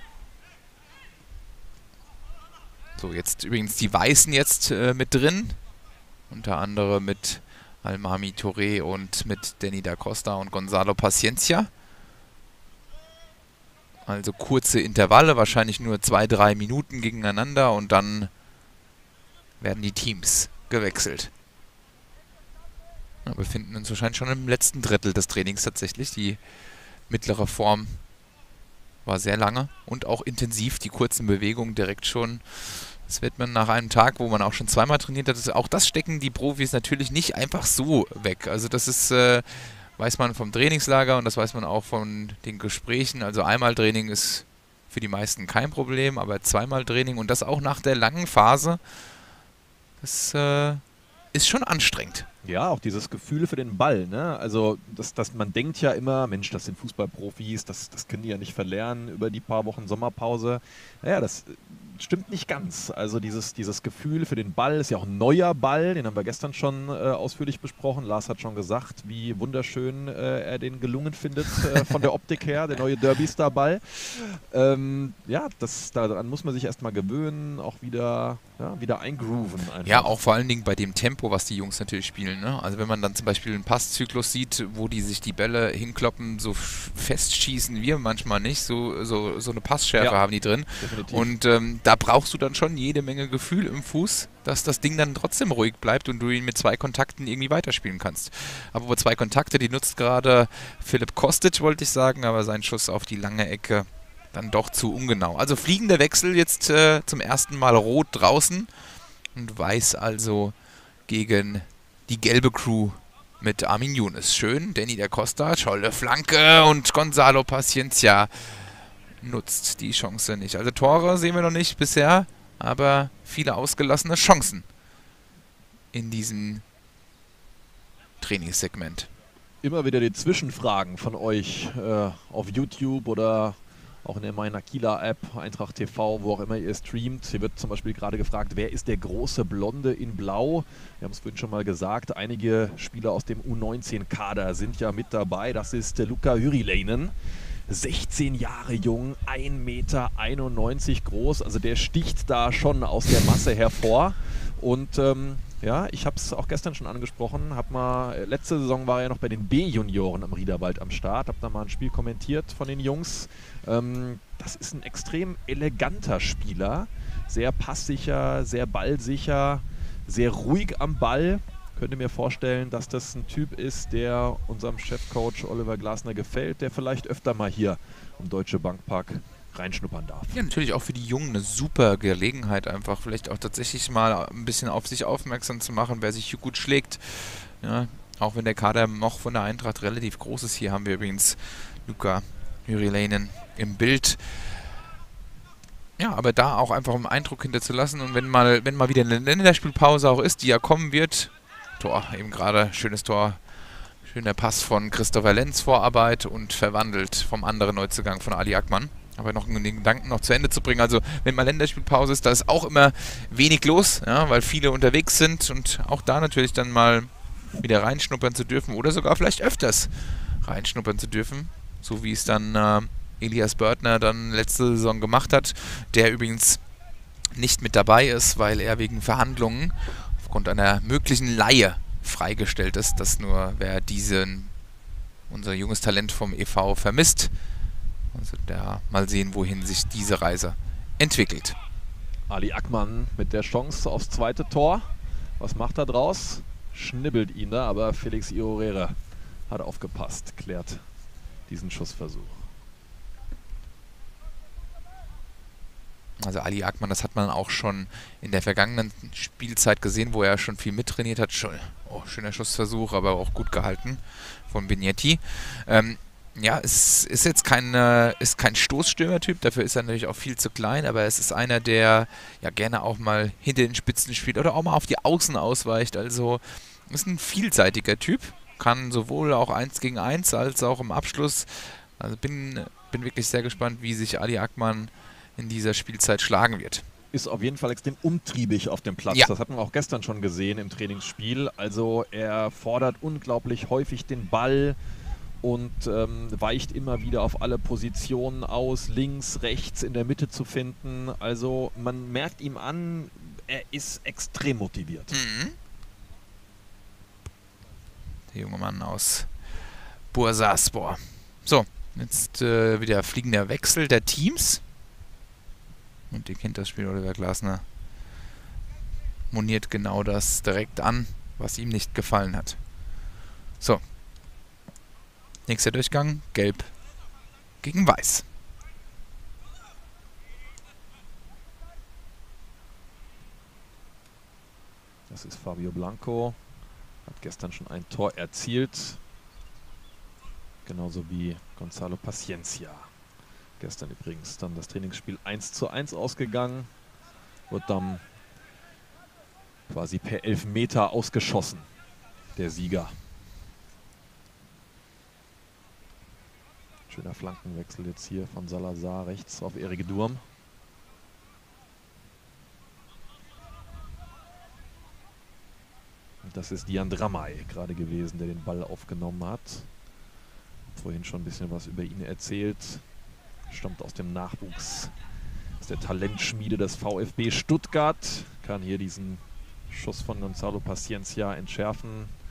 So, jetzt übrigens die Weißen jetzt mit drin. Unter anderem mit Almami Touré und mit Danny da Costa und Gonzalo Paciencia. Also kurze Intervalle, wahrscheinlich nur 2-3 Minuten gegeneinander und dann werden die Teams gewechselt. Wir befinden uns wahrscheinlich schon im letzten Drittel des Trainings tatsächlich. Die mittlere Form war sehr lange und auch intensiv. Die kurzen Bewegungen direkt schon. Das wird man nach einem Tag, wo man auch schon zweimal trainiert hat, auch das stecken die Profis natürlich nicht einfach so weg. Also das ist, weiß man vom Trainingslager und das weiß man auch von den Gesprächen. Also einmal Training ist für die meisten kein Problem, aber zweimal Training und das auch nach der langen Phase, das ist schon anstrengend. Ja, auch dieses Gefühl für den Ball, ne? Also man denkt ja immer, Mensch, das sind Fußballprofis, das können die ja nicht verlernen über die paar Wochen Sommerpause. Naja, das stimmt nicht ganz. Also dieses Gefühl für den Ball ist ja auch ein neuer Ball, den haben wir gestern schon ausführlich besprochen. Lars hat schon gesagt, wie wunderschön er den gelungen findet von der Optik her, der neue Derby-Star-Ball. Ja, daran muss man sich erstmal gewöhnen, auch wieder eingrooven. Einfach. Ja, auch vor allen Dingen bei dem Tempo, was die Jungs natürlich spielen. spielen. Ne? Also wenn man dann zum Beispiel einen Passzyklus sieht, wo die sich die Bälle hinkloppen, so festschießen wir manchmal nicht. So eine Passschärfe haben die drin. Definitiv. Und da brauchst du dann schon jede Menge Gefühl im Fuß, dass das Ding dann trotzdem ruhig bleibt und du ihn mit 2 Kontakten irgendwie weiterspielen kannst. Aber wo 2 Kontakte, die nutzt gerade Filip Kostic, wollte ich sagen, aber sein Schuss auf die lange Ecke dann doch zu ungenau. Also fliegender Wechsel jetzt zum ersten Mal rot draußen und weiß also gegen die gelbe Crew mit Armin Younes. Schön, Danny da Costa, tolle Flanke und Gonzalo Paciencia nutzt die Chance nicht. Also Tore sehen wir noch nicht bisher, aber viele ausgelassene Chancen in diesem Trainingssegment. Immer wieder die Zwischenfragen von euch auf YouTube oder auch in der meiner Kieler-App, Eintracht TV, wo auch immer ihr streamt. Hier wird zum Beispiel gerade gefragt, wer ist der große Blonde in Blau? Wir haben es vorhin schon mal gesagt, einige Spieler aus dem U19-Kader sind ja mit dabei. Das ist Luka Hyriläinen, 16 Jahre jung, 1,91 Meter groß. Also der sticht da schon aus der Masse hervor. Und ja, ich habe es auch gestern schon angesprochen. Letzte Saison war er noch bei den B-Junioren am Riederwald am Start. Habe da mal ein Spiel kommentiert von den Jungs. Das ist ein extrem eleganter Spieler. Sehr passsicher, sehr ballsicher, sehr ruhig am Ball. Könnte mir vorstellen, dass das ein Typ ist, der unserem Chefcoach Oliver Glasner gefällt, der vielleicht öfter mal hier am Deutsche Bankpark reinschnuppern darf. Ja, natürlich auch für die Jungen eine super Gelegenheit, einfach vielleicht auch tatsächlich mal ein bisschen auf sich aufmerksam zu machen, wer sich hier gut schlägt. Ja, auch wenn der Kader noch von der Eintracht relativ groß ist. Hier haben wir übrigens Luka Hyriläinen im Bild. Ja, aber da auch einfach einen Eindruck hinterzulassen und wenn mal wieder eine Länderspielpause auch ist, die ja kommen wird. Tor, eben gerade, schönes Tor. Schöner Pass von Christopher Lenz, Vorarbeit und verwandelt vom anderen Neuzugang von Ali Akman. Aber noch den Gedanken noch zu Ende zu bringen. Also wenn mal Länderspielpause ist, da ist auch immer wenig los, ja, weil viele unterwegs sind und auch da natürlich dann mal wieder reinschnuppern zu dürfen oder sogar vielleicht öfters reinschnuppern zu dürfen. So wie es dann Elias Börtner dann letzte Saison gemacht hat, der übrigens nicht mit dabei ist, weil er wegen Verhandlungen aufgrund einer möglichen Leihe freigestellt ist. Das nur, wer unser junges Talent vom e.V. vermisst. Also da mal sehen, wohin sich diese Reise entwickelt. Ali Akman mit der Chance aufs zweite Tor. Was macht er draus? Schnibbelt ihn da, aber Felix Iorere hat aufgepasst, klärt diesen Schussversuch. Also Ali Akman, das hat man auch schon in der vergangenen Spielzeit gesehen, wo er schon viel mittrainiert hat. Schöner Schussversuch, aber auch gut gehalten von Vignetti. Ja, es ist jetzt kein Stoßstürmer-Typ, dafür ist er natürlich auch viel zu klein, aber es ist einer, der ja gerne auch mal hinter den Spitzen spielt oder auch mal auf die Außen ausweicht. Also ist ein vielseitiger Typ, kann sowohl auch 1 gegen 1 als auch im Abschluss. Also bin wirklich sehr gespannt, wie sich Ali Akman in dieser Spielzeit schlagen wird. Ist auf jeden Fall extrem umtriebig auf dem Platz. Ja. Das hatten wir auch gestern schon gesehen im Trainingsspiel. Also er fordert unglaublich häufig den Ball und weicht immer wieder auf alle Positionen aus, links, rechts, in der Mitte zu finden. Also man merkt ihm an, er ist extrem motiviert. Mhm. Der junge Mann aus Bursaspor. So, jetzt wieder fliegender Wechsel der Teams. Und ihr kennt das Spiel, Oliver Glasner moniert genau das direkt an, was ihm nicht gefallen hat. So. Nächster Durchgang, Gelb gegen Weiß. Das ist Fabio Blanco. Hat gestern schon ein Tor erzielt. Genauso wie Gonzalo Paciencia. Gestern übrigens dann das Trainingsspiel 1:1 ausgegangen. Wird dann quasi per Elfmeter ausgeschossen, der Sieger. Schöner Flankenwechsel jetzt hier von Salazar rechts auf Erik Durm. Und das ist Dian Dramay gerade gewesen, der den Ball aufgenommen hat. Vorhin schon ein bisschen was über ihn erzählt. Stammt aus dem Nachwuchs, aus der Talentschmiede des VfB Stuttgart. Kann hier diesen Schuss von Gonzalo Paciencia entschärfen.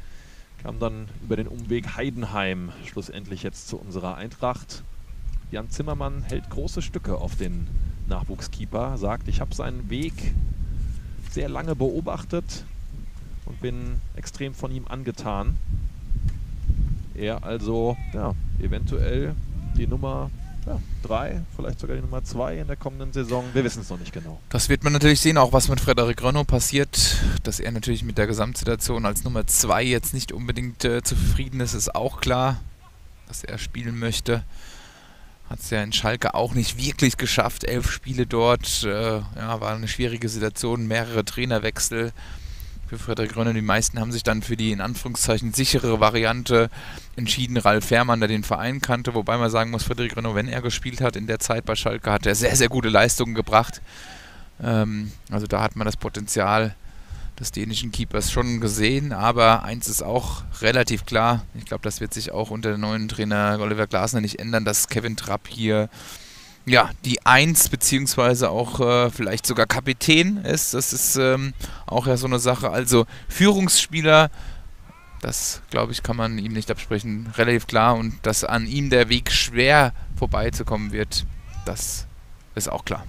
Kam dann über den Umweg Heidenheim schlussendlich jetzt zu unserer Eintracht. Jan Zimmermann hält große Stücke auf den Nachwuchskeeper, sagt, ich habe seinen Weg sehr lange beobachtet und bin extrem von ihm angetan. Er also eventuell die Nummer 3, vielleicht sogar die Nummer 2 in der kommenden Saison. Wir wissen es noch nicht genau. Das wird man natürlich sehen, auch was mit Frédéric Renaud passiert. Dass er natürlich mit der Gesamtsituation als Nummer 2 jetzt nicht unbedingt zufrieden ist auch klar. Dass er spielen möchte. Hat es ja in Schalke auch nicht wirklich geschafft. 11 Spiele dort. War eine schwierige Situation. Mehrere Trainerwechsel für Frédéric Renaud. Die meisten haben sich dann für die in Anführungszeichen sichere Variante entschieden. Ralf Fährmann, der den Verein kannte. Wobei man sagen muss, Frédéric Renaud, wenn er gespielt hat in der Zeit bei Schalke, hat er sehr, sehr gute Leistungen gebracht. Also da hat man das Potenzial des dänischen Keepers schon gesehen. Aber eins ist auch relativ klar. Ich glaube, das wird sich auch unter dem neuen Trainer Oliver Glasner nicht ändern, dass Kevin Trapp hier die 1 beziehungsweise auch vielleicht sogar Kapitän ist. Das ist auch ja so eine Sache. Also Führungsspieler, das glaube ich, kann man ihm nicht absprechen. Relativ klar. Und dass an ihm der Weg schwer vorbeizukommen wird, das ist auch klar.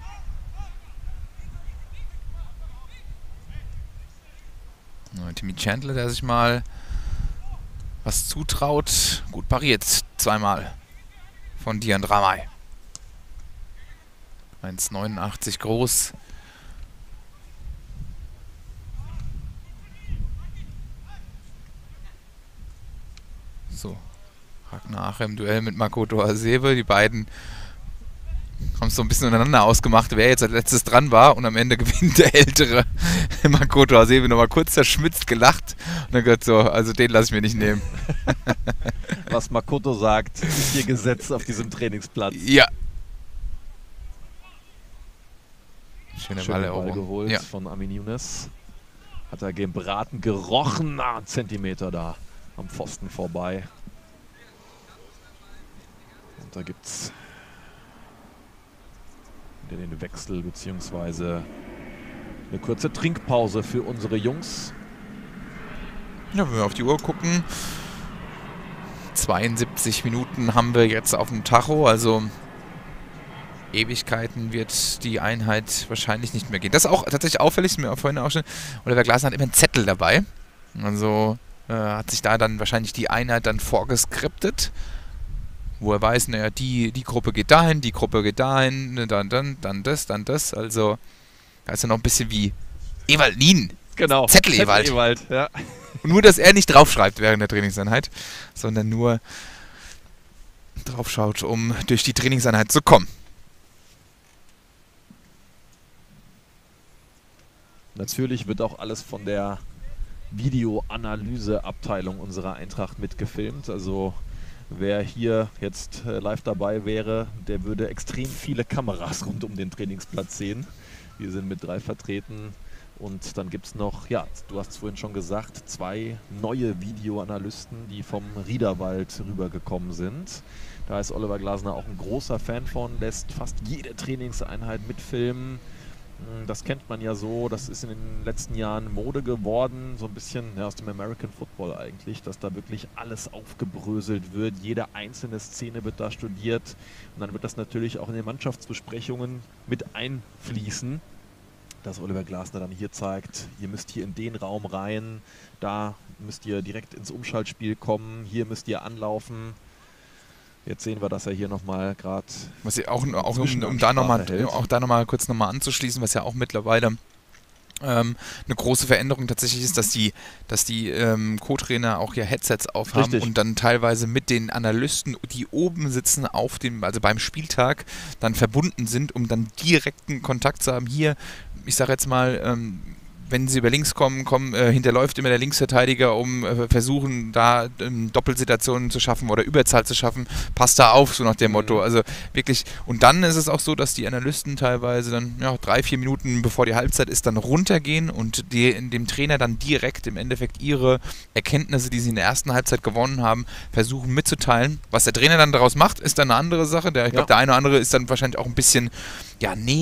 Timmy Chandler, der sich mal was zutraut. Gut pariert, zweimal von Dian Ramay. 1,89 groß. So, Ragnar im Duell mit Makoto Hasebe. Die beiden haben es so ein bisschen untereinander ausgemacht, wer jetzt als letztes dran war. Und am Ende gewinnt der ältere Makoto Hasebe. Nochmal kurz zerschmitzt gelacht. Und dann gesagt so, also den lasse ich mir nicht nehmen. Was Makoto sagt, ist hier Gesetz auf diesem Trainingsplatz. Ja. Schöne Ball Balleroberung geholt von Amin Younes. Hat er gebraten, gerochen. Einen Zentimeter da am Pfosten vorbei. Und da gibt es wieder den Wechsel beziehungsweise eine kurze Trinkpause für unsere Jungs. Ja, wenn wir auf die Uhr gucken, 72 Minuten haben wir jetzt auf dem Tacho, also Ewigkeiten wird die Einheit wahrscheinlich nicht mehr gehen. Das ist auch tatsächlich auffällig, ist mir vorhin auch schon, Oliver Glasner hat immer einen Zettel dabei, also hat sich da dann wahrscheinlich die Einheit dann vorgeskriptet, wo er weiß, naja, die Gruppe geht dahin, die Gruppe geht dahin, dann das, also da ist ja noch ein bisschen wie Ewald Lien. Genau. Zettel-Ewald. Ewald, ja. Und nur, dass er nicht draufschreibt während der Trainingseinheit, sondern nur draufschaut, um durch die Trainingseinheit zu kommen. Natürlich wird auch alles von der Videoanalyseabteilung unserer Eintracht mitgefilmt. Also wer hier jetzt live dabei wäre, der würde extrem viele Kameras rund um den Trainingsplatz sehen. Wir sind mit 3 vertreten. Und dann gibt es noch, ja, du hast es vorhin schon gesagt, 2 neue Videoanalysten, die vom Riederwald rübergekommen sind. Da ist Oliver Glasner auch ein großer Fan von, lässt fast jede Trainingseinheit mitfilmen. Das kennt man ja so, das ist in den letzten Jahren Mode geworden, so ein bisschen aus dem American Football eigentlich, dass da wirklich alles aufgebröselt wird, jede einzelne Szene wird da studiert und dann wird das natürlich auch in den Mannschaftsbesprechungen mit einfließen, dass Oliver Glasner dann hier zeigt, ihr müsst hier in den Raum rein, da müsst ihr direkt ins Umschaltspiel kommen, hier müsst ihr anlaufen. Jetzt sehen wir, dass er hier nochmal gerade... Was ja auch um da nochmal kurz anzuschließen, was ja auch mittlerweile eine große Veränderung tatsächlich ist, dass die Co-Trainer auch hier Headsets aufhaben. Richtig. Und dann teilweise mit den Analysten, die oben sitzen also beim Spieltag, dann verbunden sind, um dann direkten Kontakt zu haben. Hier, ich sage jetzt mal, wenn sie über links kommen, hinterläuft immer der Linksverteidiger, um versuchen, da Doppelsituationen zu schaffen oder Überzahl zu schaffen. Passt da auf, so nach dem Motto. Also wirklich. Und dann ist es auch so, dass die Analysten teilweise dann 3-4 Minuten bevor die Halbzeit ist, dann runtergehen und dem Trainer dann direkt im Endeffekt ihre Erkenntnisse, die sie in der ersten Halbzeit gewonnen haben, versuchen mitzuteilen. Was der Trainer dann daraus macht, ist dann eine andere Sache. Ich glaube, der eine oder andere ist dann wahrscheinlich auch ein bisschen näher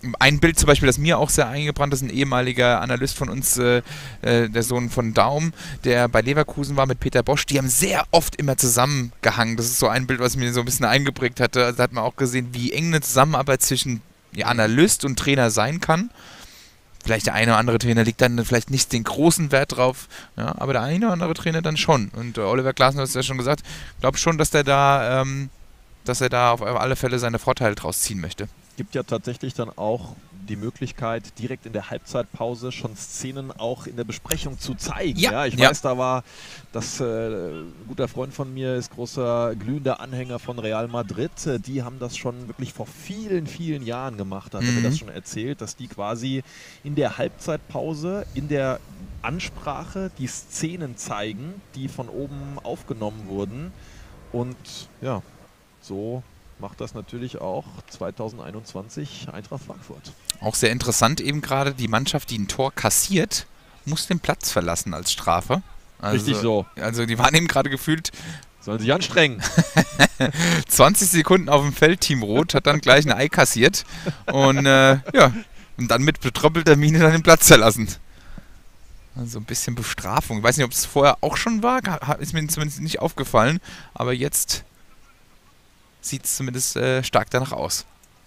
Ein Bild zum Beispiel, das mir auch sehr eingebrannt ist, ein ehemaliger Analyst von uns, der Sohn von Daum, der bei Leverkusen war mit Peter Bosch, die haben sehr oft immer zusammengehangen. Das ist so ein Bild, was mir so ein bisschen eingeprägt hatte. Also da hat man auch gesehen, wie eng eine Zusammenarbeit zwischen Analyst und Trainer sein kann. Vielleicht der eine oder andere Trainer legt dann vielleicht nicht den großen Wert drauf, ja, aber der eine oder andere Trainer dann schon. Und Oliver Glasner hat es ja schon gesagt, ich glaube schon, dass er da auf alle Fälle seine Vorteile draus ziehen möchte. Gibt ja tatsächlich dann auch die Möglichkeit, direkt in der Halbzeitpause schon Szenen auch in der Besprechung zu zeigen. Ja, ich weiß, da war das ein guter Freund von mir, ist großer glühender Anhänger von Real Madrid. Die haben das schon wirklich vor vielen, vielen Jahren gemacht. Da hat er mir das schon erzählt, dass die quasi in der Halbzeitpause, in der Ansprache die Szenen zeigen, die von oben aufgenommen wurden. Und ja, so macht das natürlich auch 2021 Eintracht Frankfurt. Auch sehr interessant eben gerade, die Mannschaft, die ein Tor kassiert, muss den Platz verlassen als Strafe. Also, richtig so. Also die waren eben gerade gefühlt... Sollen sich anstrengen. 20 Sekunden auf dem Feld, Team Rot, hat dann gleich ein Ei kassiert und und dann mit betröppelter Miene dann den Platz verlassen. Also ein bisschen Bestrafung. Ich weiß nicht, ob es vorher auch schon war, ist mir zumindest nicht aufgefallen, aber jetzt sieht es zumindest stark danach aus.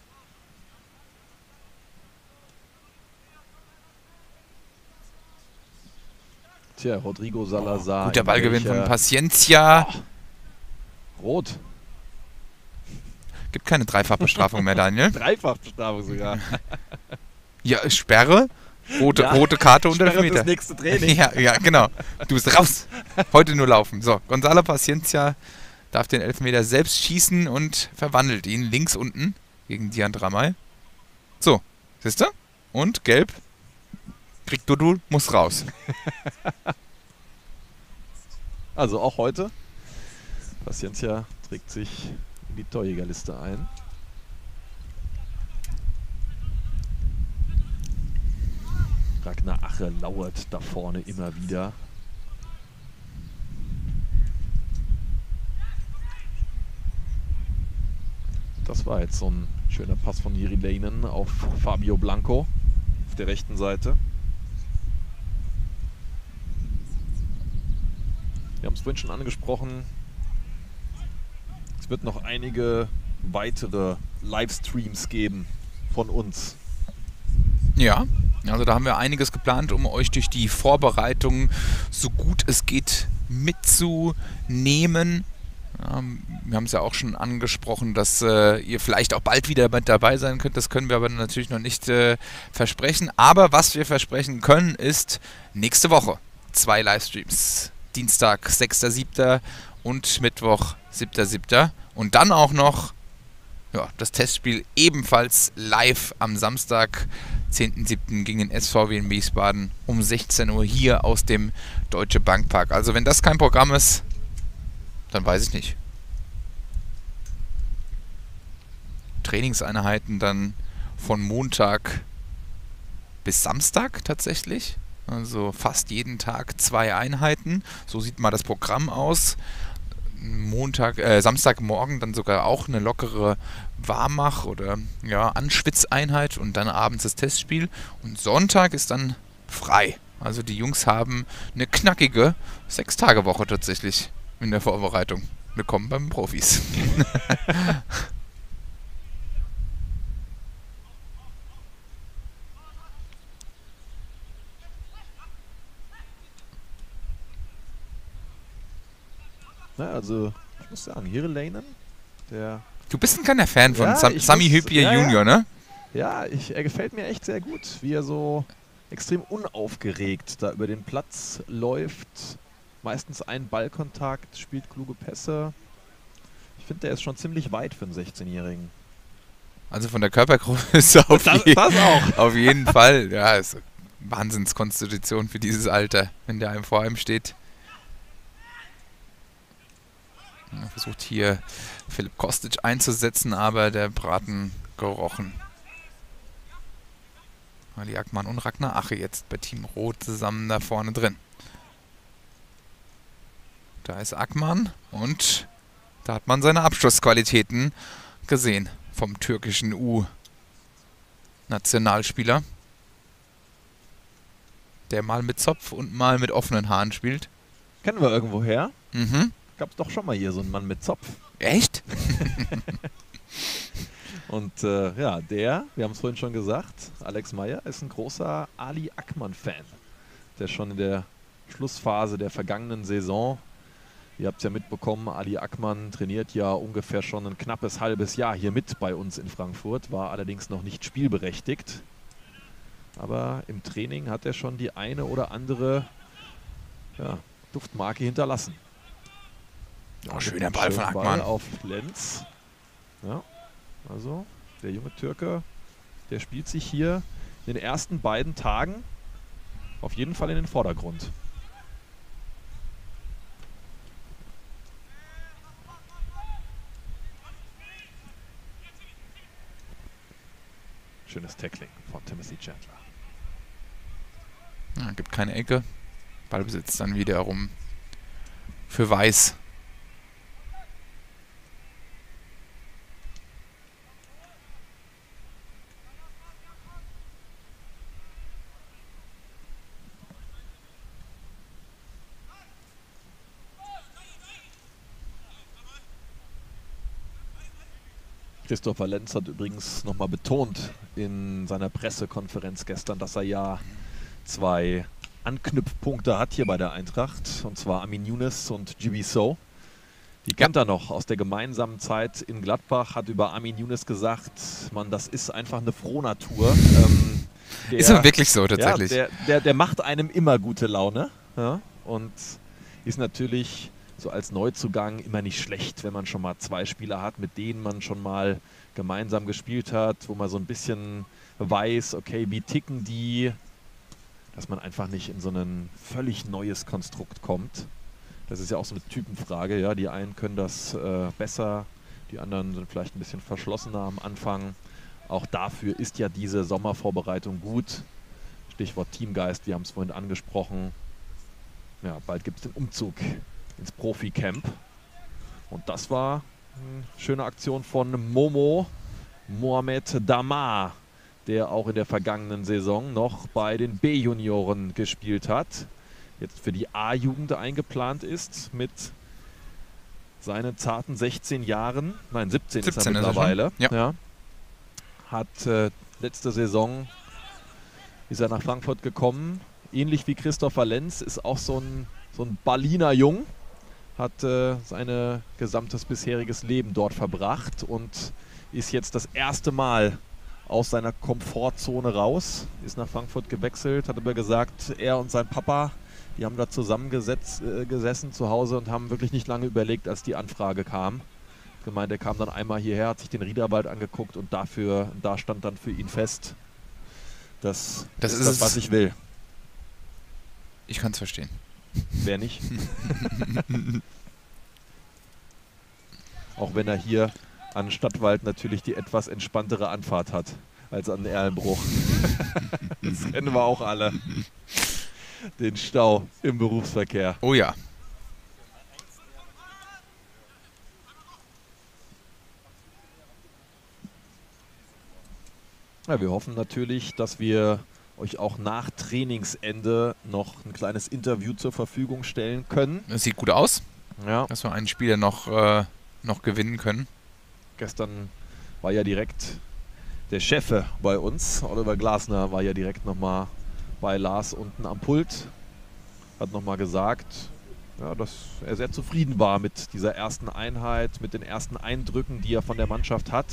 Tja, Rodrigo Salazar. Guter Ballgewinn von Paciencia. Rot. Gibt keine Dreifachbestrafung mehr, Daniel. Dreifachbestrafung sogar. Ja, Sperre, rote Karte und Elfmeter. Das nächste Training. Ja, genau. Du bist raus. Heute nur laufen. So, Gonzalo Paciencia darf den Elfmeter selbst schießen und verwandelt ihn links unten gegen Dian Dramay. So, siehst du? Und gelb. Kriegt Dudu, muss raus. Also auch heute. Paciencia trägt sich in die Torjägerliste ein. Ragnar Ache lauert da vorne immer wieder. Das war jetzt so ein schöner Pass von Jiri Leinen auf Fabio Blanco auf der rechten Seite. Wir haben es vorhin schon angesprochen. Es wird noch einige weitere Livestreams geben von uns. Ja, also da haben wir einiges geplant, um euch durch die Vorbereitung so gut es geht mitzunehmen. Wir haben es ja auch schon angesprochen, dass ihr vielleicht auch bald wieder mit dabei sein könnt. Das können wir aber natürlich noch nicht versprechen. Aber was wir versprechen können, ist nächste Woche 2 Livestreams. Dienstag 6.7. und Mittwoch 7.7. Und dann auch noch das Testspiel ebenfalls live am Samstag 10.7. gegen den SVW in Wiesbaden um 16 Uhr hier aus dem Deutsche Bankpark. Also wenn das kein Programm ist, dann weiß ich nicht. Trainingseinheiten dann von Montag bis Samstag tatsächlich. Also fast jeden Tag 2 Einheiten. So sieht mal das Programm aus. Samstagmorgen dann sogar auch eine lockere Warmmach- oder Anschwitzeinheit und dann abends das Testspiel. Und Sonntag ist dann frei. Also die Jungs haben eine knackige 6-Tage-Woche tatsächlich in der Vorbereitung. Willkommen beim Profis. Na, also, ich muss sagen, Jiri Leinen, der... Du bist ein kleiner Fan von Sami Hüppier Junior, ne? Ja, er gefällt mir echt sehr gut, wie er so extrem unaufgeregt da über den Platz läuft. Meistens einen Ballkontakt, spielt kluge Pässe. Ich finde, der ist schon ziemlich weit für einen 16-Jährigen. Also von der Körpergröße auf jeden Fall. Ja, ist eine Wahnsinnskonstitution für dieses Alter, wenn der einem vor einem steht. Er versucht hier Philipp Kostic einzusetzen, aber der Braten gerochen. Ali Akman und Ragnar Ache jetzt bei Team Rot zusammen da vorne drin. Da ist Akman und da hat man seine Abschlussqualitäten gesehen vom türkischen Nationalspieler, der mal mit Zopf und mal mit offenen Haaren spielt. Kennen wir irgendwoher? Mhm. Gab's doch schon mal hier so einen Mann mit Zopf. Echt? Und ja, wir haben es vorhin schon gesagt, Alex Meyer ist ein großer Ali Akman-Fan, der schon in der Schlussphase der vergangenen Saison, ihr habt es ja mitbekommen, Ali Akman trainiert ja ungefähr schon ein knappes halbes Jahr hier mit bei uns in Frankfurt, war allerdings noch nicht spielberechtigt. Aber im Training hat er schon die eine oder andere Duftmarke hinterlassen. Oh, schöner Ball von Akman. Ball auf Lenz. Ja, also der junge Türke, der spielt sich hier in den ersten beiden Tagen auf jeden Fall in den Vordergrund. Schönes Tackling von Timothy Chandler. Ja, gibt keine Ecke. Ballbesitz dann wiederum für Weiß. Christopher Lenz hat übrigens nochmal betont in seiner Pressekonferenz gestern, dass er ja 2 Anknüpfpunkte hat hier bei der Eintracht, und zwar Amin Younes und Djiby Sow. Die kennt er noch aus der gemeinsamen Zeit in Gladbach, hat über Amin Younes gesagt, Mann, das ist einfach eine Frohnatur. Ist aber wirklich so, tatsächlich. Ja, der macht einem immer gute Laune, ja, und ist natürlich so als Neuzugang immer nicht schlecht, wenn man schon mal 2 Spieler hat, mit denen man schon mal gemeinsam gespielt hat, wo man so ein bisschen weiß, okay, wie ticken die, dass man einfach nicht in so ein völlig neues Konstrukt kommt. Das ist ja auch so eine Typenfrage, ja, die einen können das besser, die anderen sind vielleicht ein bisschen verschlossener am Anfang. Auch dafür ist ja diese Sommervorbereitung gut. Stichwort Teamgeist, wir haben es vorhin angesprochen. Ja, bald gibt es den Umzug ins Profi-Camp. Und das war eine schöne Aktion von Mohamed Damar, der auch in der vergangenen Saison noch bei den B-Junioren gespielt hat. Jetzt für die A-Jugend eingeplant ist mit seinen zarten 16 Jahren. Nein, 17 ist er mittlerweile. Ja. Hat letzte Saison ist er nach Frankfurt gekommen. Ähnlich wie Christopher Lenz ist auch so ein Berliner Jung. Hat sein gesamtes bisheriges Leben dort verbracht und ist jetzt das erste Mal aus seiner Komfortzone raus, ist nach Frankfurt gewechselt, hat aber gesagt, er und sein Papa, die haben da zusammengesessen zu Hause und haben wirklich nicht lange überlegt, als die Anfrage kam. Gemeint, er kam dann einmal hierher, hat sich den Riederwald angeguckt und da stand dann für ihn fest, das ist das, was ich will. Ich kann es verstehen. Wer nicht? Auch wenn er hier an Stadtwald natürlich die etwas entspanntere Anfahrt hat als an Erlenbruch. Das kennen wir auch alle. Den Stau im Berufsverkehr. Oh ja. Ja, wir hoffen natürlich, dass wir euch auch nach Trainingsende noch ein kleines Interview zur Verfügung stellen können. Das sieht gut aus, ja, dass wir einen Spieler noch gewinnen können. Gestern war ja direkt der Chef bei uns, Oliver Glasner, war ja direkt nochmal bei Lars unten am Pult. Hat nochmal gesagt, ja, dass er sehr zufrieden war mit dieser ersten Einheit, mit den ersten Eindrücken, die er von der Mannschaft hat.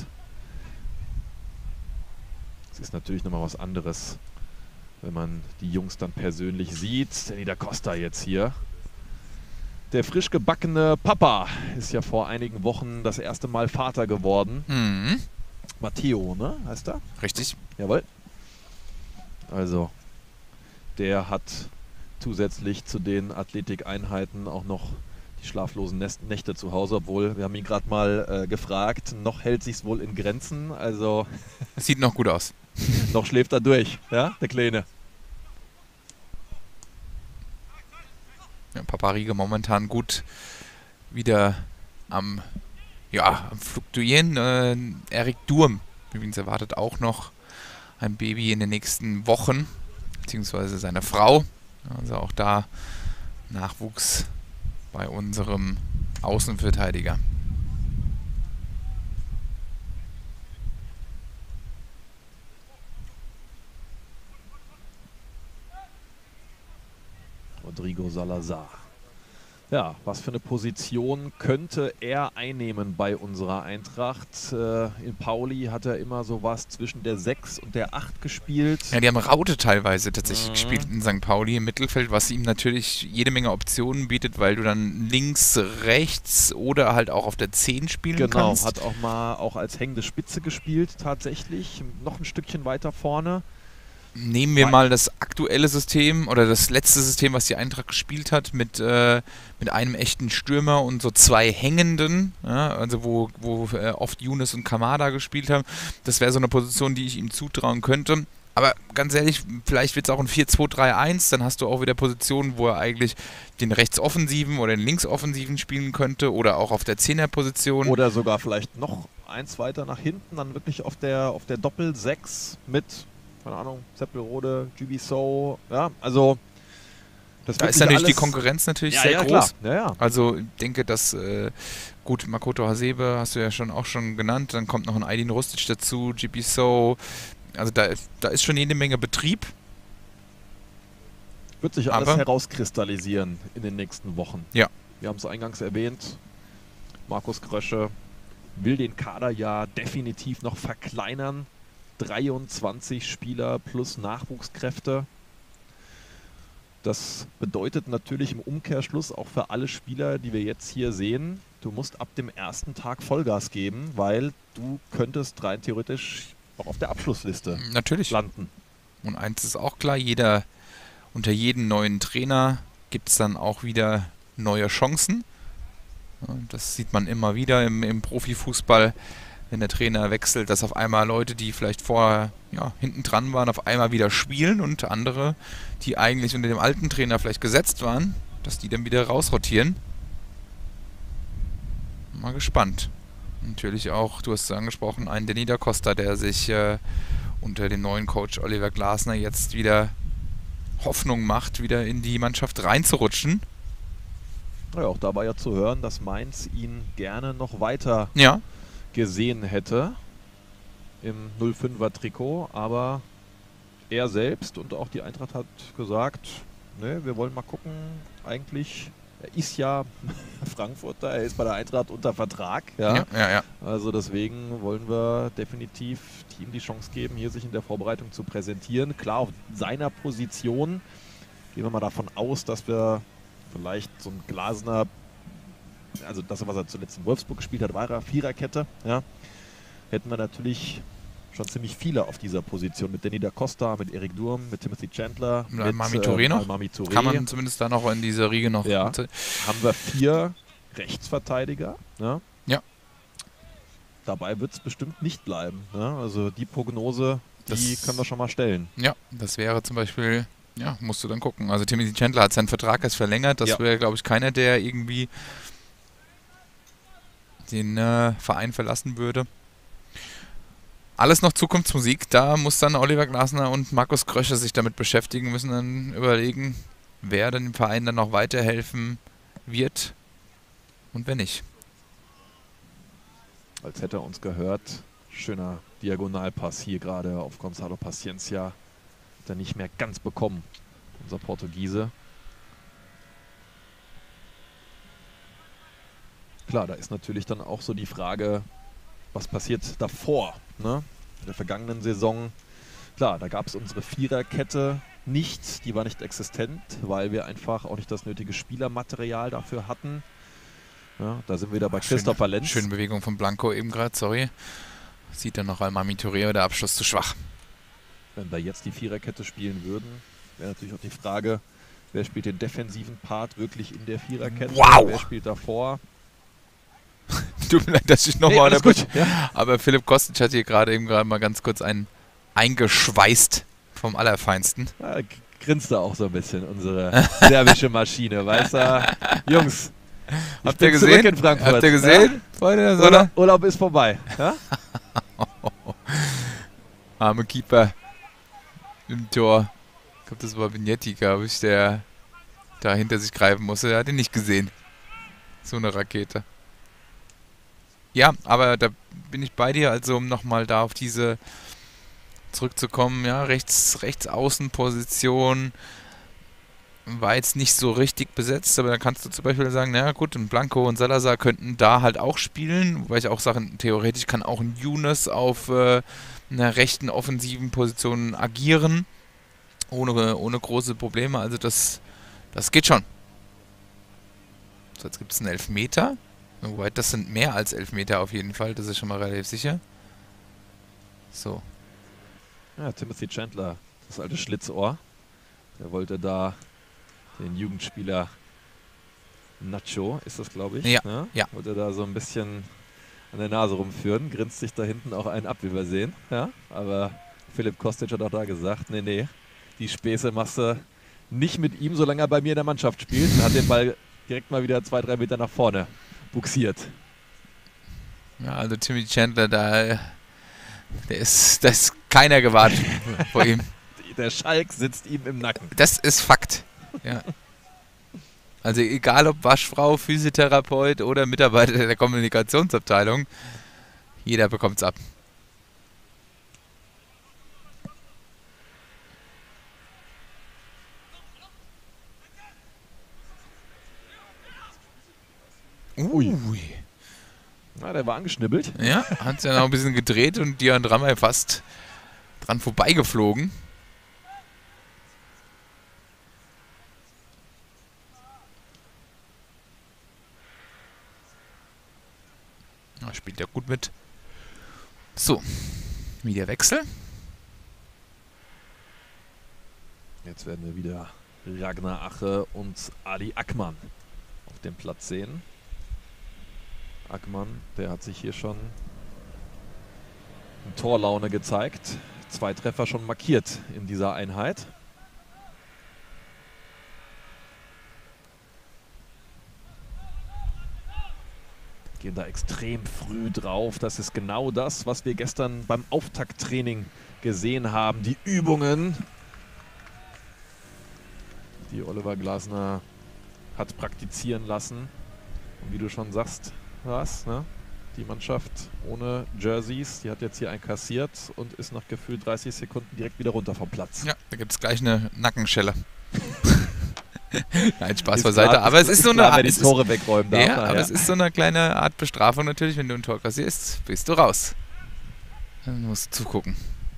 Es ist natürlich nochmal was anderes, wenn man die Jungs dann persönlich sieht. Danny da Costa jetzt hier. Der frisch gebackene Papa ist ja vor einigen Wochen das erste Mal Vater geworden. Mhm. Matteo, ne? Heißt er? Richtig. Jawohl. Also, der hat zusätzlich zu den Athletikeinheiten auch noch die schlaflosen Nächte zu Hause, obwohl, wir haben ihn gerade mal gefragt, noch hält sich's wohl in Grenzen. Also sieht noch gut aus. Noch schläft er durch, ja, der Kleine. Ja, Papa Riege momentan gut wieder am Fluktuieren. Erik Durm übrigens erwartet auch noch ein Baby in den nächsten Wochen, beziehungsweise seine Frau. Also auch da Nachwuchs bei unserem Außenverteidiger. Rodrigo Salazar. Ja, was für eine Position könnte er einnehmen bei unserer Eintracht? In Pauli hat er immer sowas zwischen der 6 und der 8 gespielt. Ja, die haben Raute teilweise tatsächlich gespielt in St. Pauli im Mittelfeld, was ihm natürlich jede Menge Optionen bietet, weil du dann links, rechts oder halt auch auf der 10 spielen kannst. Genau, hat auch mal auch als hängende Spitze gespielt tatsächlich. Noch ein Stückchen weiter vorne. Nehmen wir mal das aktuelle System oder das letzte System, was die Eintracht gespielt hat, mit einem echten Stürmer und so 2 hängenden, ja, also wo oft Younes und Kamada gespielt haben. Das wäre so eine Position, die ich ihm zutrauen könnte. Aber ganz ehrlich, vielleicht wird es auch ein 4-2-3-1, dann hast du auch wieder Positionen, wo er eigentlich den Rechtsoffensiven oder den Linksoffensiven spielen könnte oder auch auf der 10er-Position. Oder sogar vielleicht noch eins weiter nach hinten, dann wirklich auf der Doppel-6 mit, keine Ahnung, Seppelrode, Gibiso, ja, also das da ist natürlich die Konkurrenz natürlich sehr groß. Klar. Ja, ja. Also ich denke, dass gut, Makoto Hasebe hast du ja auch schon genannt, dann kommt noch ein Aydin Rustic dazu, Gibiso, also da ist schon jede Menge Betrieb. Wird sich alles herauskristallisieren in den nächsten Wochen. Ja. Wir haben es eingangs erwähnt, Markus Krösche will den Kader ja definitiv noch verkleinern. 23 Spieler plus Nachwuchskräfte. Das bedeutet natürlich im Umkehrschluss auch für alle Spieler, die wir jetzt hier sehen, du musst ab dem ersten Tag Vollgas geben, weil du könntest rein theoretisch auch auf der Abschlussliste landen. Und eins ist auch klar, unter jedem neuen Trainer gibt es dann auch wieder neue Chancen. Das sieht man immer wieder im Profifußball, wenn der Trainer wechselt, dass auf einmal Leute, die vielleicht vorher hinten dran waren, auf einmal wieder spielen und andere, die eigentlich unter dem alten Trainer vielleicht gesetzt waren, dass die dann wieder rausrotieren. Mal gespannt. Natürlich auch, du hast es angesprochen, einen Denis da Costa, der sich unter dem neuen Coach Oliver Glasner jetzt wieder Hoffnung macht, wieder in die Mannschaft reinzurutschen. Ja, auch da war ja zu hören, dass Mainz ihn gerne noch weiter gesehen hätte im 05er Trikot, aber er selbst und auch die Eintracht hat gesagt, ne, wir wollen mal gucken, eigentlich, er ist ja Frankfurter, er ist bei der Eintracht unter Vertrag, ja. Also deswegen wollen wir definitiv ihm die Chance geben, hier sich in der Vorbereitung zu präsentieren. Klar, auf seiner Position gehen wir mal davon aus, dass wir vielleicht so ein Glasner, also das, was er zuletzt in Wolfsburg gespielt hat, war er Viererkette. Ja. Hätten wir natürlich schon ziemlich viele auf dieser Position. Mit Denis da Costa, mit Erik Durm, mit Timothy Chandler, mit Almami Touré noch. Kann man zumindest da noch in dieser Riege noch. Ja. Haben wir 4 Rechtsverteidiger. Ja. Dabei wird es bestimmt nicht bleiben. Ja. Also die Prognose, die können wir schon mal stellen. Ja, das wäre zum Beispiel... Ja, musst du dann gucken. Also Timothy Chandler hat seinen Vertrag erst verlängert. Das wäre, glaube ich, keiner, der irgendwie den Verein verlassen würde. Alles noch Zukunftsmusik. Da muss dann Oliver Glasner und Markus Krösche sich damit beschäftigen, müssen dann überlegen, wer dann dem Verein dann noch weiterhelfen wird und wer nicht. Als hätte er uns gehört. Schöner Diagonalpass hier gerade auf Gonzalo Paciencia. Hat er nicht mehr ganz bekommen, unser Portugiese. Klar, da ist natürlich dann auch so die Frage, was passiert davor, ne? In der vergangenen Saison, klar, da gab es unsere Viererkette nicht, die war nicht existent, weil wir einfach auch nicht das nötige Spielermaterial dafür hatten. Ja, da sind wir wieder bei Christopher Lenz. Schöne Bewegung von Blanco eben gerade, sorry. Sieht dann noch Almami Touré, der Abschluss zu schwach. Wenn wir jetzt die Viererkette spielen würden, wäre natürlich auch die Frage, wer spielt den defensiven Part wirklich in der Viererkette? Wow! Wer spielt davor? Tut mir leid, dass ich nochmal... Aber Philipp Kostic hat hier gerade mal ganz kurz einen eingeschweißt vom Allerfeinsten. Ja, grinst da auch so ein bisschen, unsere serbische Maschine, weißt du? Jungs, habt ihr gesehen? In Frankfurt. Habt ihr gesehen? Ja? Urlaub ist vorbei. Ja? Arme Keeper. im Tor. Ich glaube, das war Vignetti, glaube ich, der da hinter sich greifen musste. Der hat ihn nicht gesehen. So eine Rakete. Ja, aber da bin ich bei dir, also um nochmal da auf diese zurückzukommen, ja, rechts Außenposition war jetzt nicht so richtig besetzt, aber da kannst du zum Beispiel sagen, naja gut, und Blanco und Salazar könnten da halt auch spielen, wobei ich auch sage, theoretisch kann auch ein Younes auf einer rechten offensiven Position agieren, ohne große Probleme, also das geht schon. So, jetzt gibt es einen Elfmeter, wobei das sind mehr als Elfmeter auf jeden Fall, das ist schon mal relativ sicher. So. Ja, Timothy Chandler, das alte Schlitzohr, der wollte da den Jugendspieler Nacho, ist das glaube ich, ja. Wollte da so ein bisschen an der Nase rumführen, grinst sich da hinten auch einen ab, wie wir sehen, ja, aber Philipp Kostic hat auch da gesagt, nee, die Späße machst du nicht mit ihm, solange er bei mir in der Mannschaft spielt, und hat den Ball direkt mal wieder 2-3 Meter nach vorne buxiert. Ja, also Timothy Chandler, da ist keiner gewartet vor ihm. Der Schalk sitzt ihm im Nacken. Das ist Fakt. Ja. Also egal ob Waschfrau, Physiotherapeut oder Mitarbeiter der Kommunikationsabteilung, jeder bekommt's ab. Ui. Na, der war angeschnibbelt. Ja, hat sich ja noch ein bisschen gedreht und Dion Drammer fast dran vorbeigeflogen. Ja, spielt ja gut mit. So, wieder Wechsel. Jetzt werden wir wieder Ragnar Ache und Ali Akman auf dem Platz sehen. Akman, der hat sich hier schon in Torlaune gezeigt. 2 Treffer schon markiert in dieser Einheit. Gehen da extrem früh drauf. Das ist genau das, was wir gestern beim Auftakttraining gesehen haben. Die Übungen, die Oliver Glasner hat praktizieren lassen. Und wie du schon sagst, ne? Die Mannschaft ohne Jerseys, die hat jetzt hier einkassiert und ist nach gefühlt 30 Sekunden direkt wieder runter vom Platz. Ja, da gibt es gleich eine Nackenschelle. Nein, Spaß beiseite. Aber es ist so eine Art. Die Tore wegräumen darf, aber es ist so eine kleine Art Bestrafung natürlich, wenn du ein Tor kassierst, bist du raus. Dann musst du zugucken.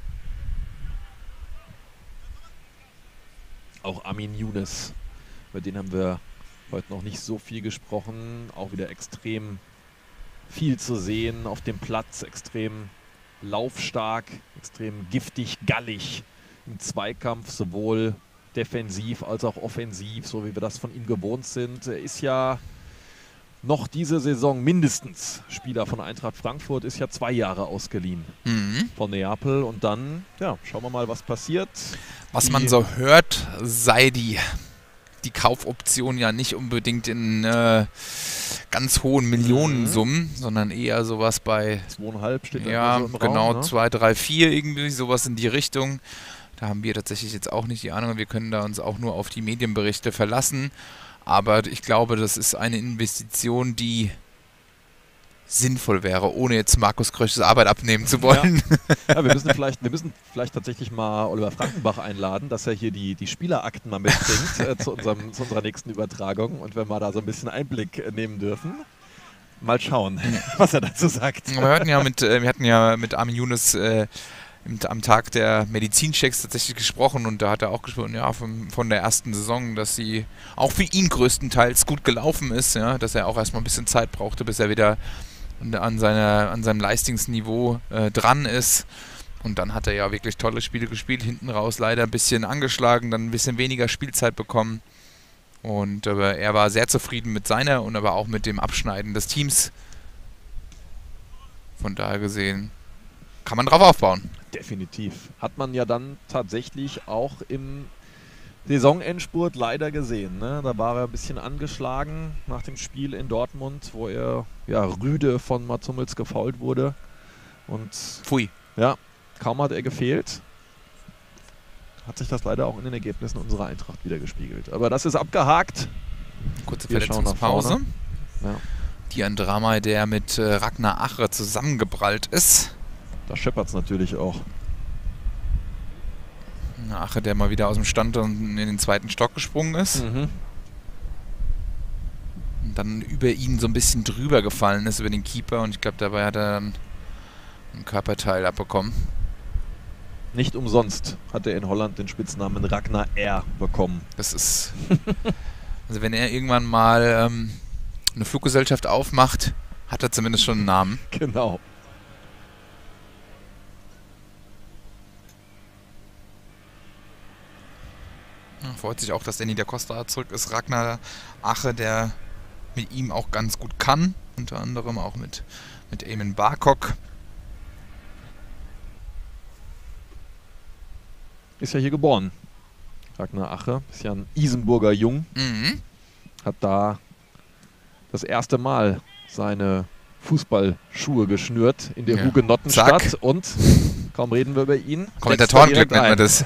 Auch Amin Younes, über den haben wir heute noch nicht so viel gesprochen. Auch wieder extrem viel zu sehen auf dem Platz, extrem laufstark, extrem giftig, gallig im Zweikampf, sowohl defensiv als auch offensiv, so wie wir das von ihm gewohnt sind. Er ist ja noch diese Saison mindestens Spieler von Eintracht Frankfurt, ist ja 2 Jahre ausgeliehen von Neapel, und dann, ja, schauen wir mal, was passiert. Was man so hört, sei die Kaufoption ja nicht unbedingt in ganz hohen Millionensummen, sondern eher sowas bei 2,5 steht ja, so im genau, Raum, ne? 2, 3, 4 irgendwie, sowas in die Richtung. Da haben wir tatsächlich jetzt auch nicht die Ahnung, wir können da uns auch nur auf die Medienberichte verlassen. Aber ich glaube, das ist eine Investition, die sinnvoll wäre, ohne jetzt Markus Krösches Arbeit abnehmen zu wollen. Ja. Ja, wir müssen vielleicht tatsächlich mal Oliver Frankenbach einladen, dass er hier die Spielerakten mal mitbringt zu unserer nächsten Übertragung, und wenn wir da so ein bisschen Einblick nehmen dürfen. Mal schauen, was er dazu sagt. Wir hatten ja mit Amin Younes am Tag der Medizinchecks tatsächlich gesprochen, und da hat er auch gesprochen, ja, von der ersten Saison, dass sie auch für ihn größtenteils gut gelaufen ist, ja, dass er auch erstmal ein bisschen Zeit brauchte, bis er wieder an seinem Leistungsniveau dran ist. Und dann hat er ja wirklich tolle Spiele gespielt, hinten raus leider ein bisschen angeschlagen, dann ein bisschen weniger Spielzeit bekommen. Und aber er war sehr zufrieden mit seiner und aber auch mit dem Abschneiden des Teams. Von daher gesehen kann man drauf aufbauen. Definitiv. Hat man ja dann tatsächlich auch im Saisonendspurt leider gesehen. Ne? Da war er ein bisschen angeschlagen nach dem Spiel in Dortmund, wo er ja rüde von Mats Hummels gefoult wurde. Und pfui. Ja, kaum hat er gefehlt. hat sich das leider auch in den Ergebnissen unserer Eintracht wiedergespiegelt. Aber das ist abgehakt. Kurze Verletzungspause. Ja. Die ein Drama, der mit Ragnar Ache zusammengeprallt ist. Da scheppert es natürlich auch. Ache, der mal wieder aus dem Stand und in den zweiten Stock gesprungen ist. Mhm. Und dann über ihn so ein bisschen drüber gefallen ist, über den Keeper. Und ich glaube, dabei hat er dann ein Körperteil abbekommen. Nicht umsonst hat er in Holland den Spitznamen Ragnar R. bekommen. Das ist... Also wenn er irgendwann mal eine Fluggesellschaft aufmacht, hat er zumindest schon einen Namen. Genau. Freut sich auch, dass Danny da Costa zurück ist. Ragnar Ache, der mit ihm auch ganz gut kann. Unter anderem auch mit Eamon Barkok. Ist ja hier geboren. Ragnar Ache ist ja ein Isenburger Jung. Mhm. Hat da das erste Mal seine Fußballschuhe geschnürt in der Hugenottenstadt. Zack. Und kaum reden wir über ihn. Kommentatorenglück nennt man das.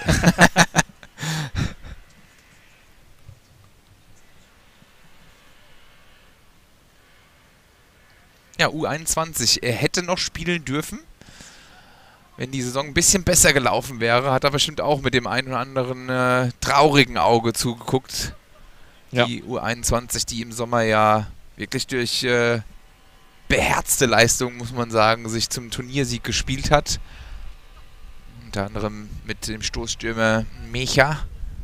Ja, U21. Er hätte noch spielen dürfen. Wenn die Saison ein bisschen besser gelaufen wäre, hat er bestimmt auch mit dem einen oder anderen traurigen Auge zugeguckt. Ja. Die U21, die im Sommer ja wirklich durch beherzte Leistung, muss man sagen, sich zum Turniersieg gespielt hat. Unter anderem mit dem Stoßstürmer Mecha.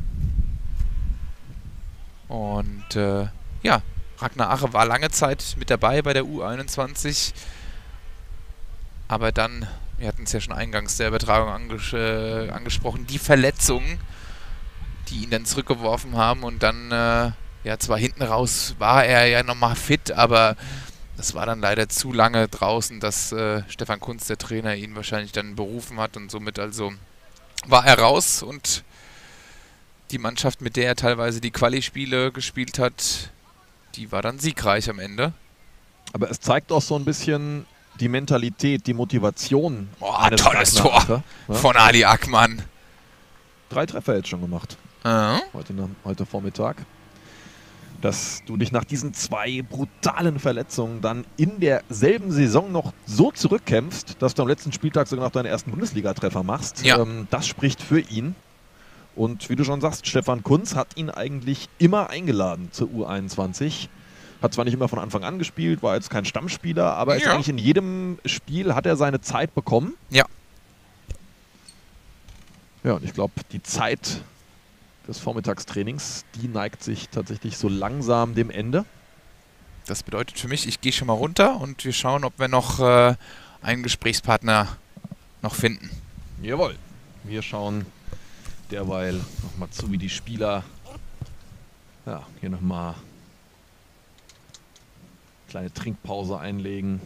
Und ja, Ragnar Ache war lange Zeit mit dabei bei der U21. Aber dann, wir hatten es ja schon eingangs der Übertragung angesprochen, die Verletzungen, die ihn dann zurückgeworfen haben. Und dann, ja, zwar hinten raus war er ja nochmal fit, aber das war dann leider zu lange draußen, dass Stefan Kunz, der Trainer, ihn wahrscheinlich dann berufen hat. Und somit also war er raus. Und die Mannschaft, mit der er teilweise die Quali-Spiele gespielt hat, die war dann siegreich am Ende. Aber es zeigt auch so ein bisschen die Mentalität, die Motivation. Tolles Tor von Ali Akman. 3 Treffer jetzt schon gemacht. Heute Vormittag. Dass du dich nach diesen 2 brutalen Verletzungen dann in derselben Saison noch so zurückkämpfst, dass du am letzten Spieltag sogar noch deinen ersten Bundesliga-Treffer machst. Ja. Das spricht für ihn. Und wie du schon sagst, Stefan Kunz hat ihn eigentlich immer eingeladen zur U21. Hat zwar nicht immer von Anfang an gespielt, war jetzt kein Stammspieler, aber ist eigentlich in jedem Spiel hat er seine Zeit bekommen. Ja. Ja, und ich glaube, die Zeit des Vormittagstrainings, die neigt sich tatsächlich so langsam dem Ende. Das bedeutet für mich, ich gehe schon mal runter und wir schauen, ob wir noch einen Gesprächspartner noch finden. Jawohl. Wir schauen derweil nochmal zu, wie die Spieler hier nochmal kleine Trinkpause einlegen.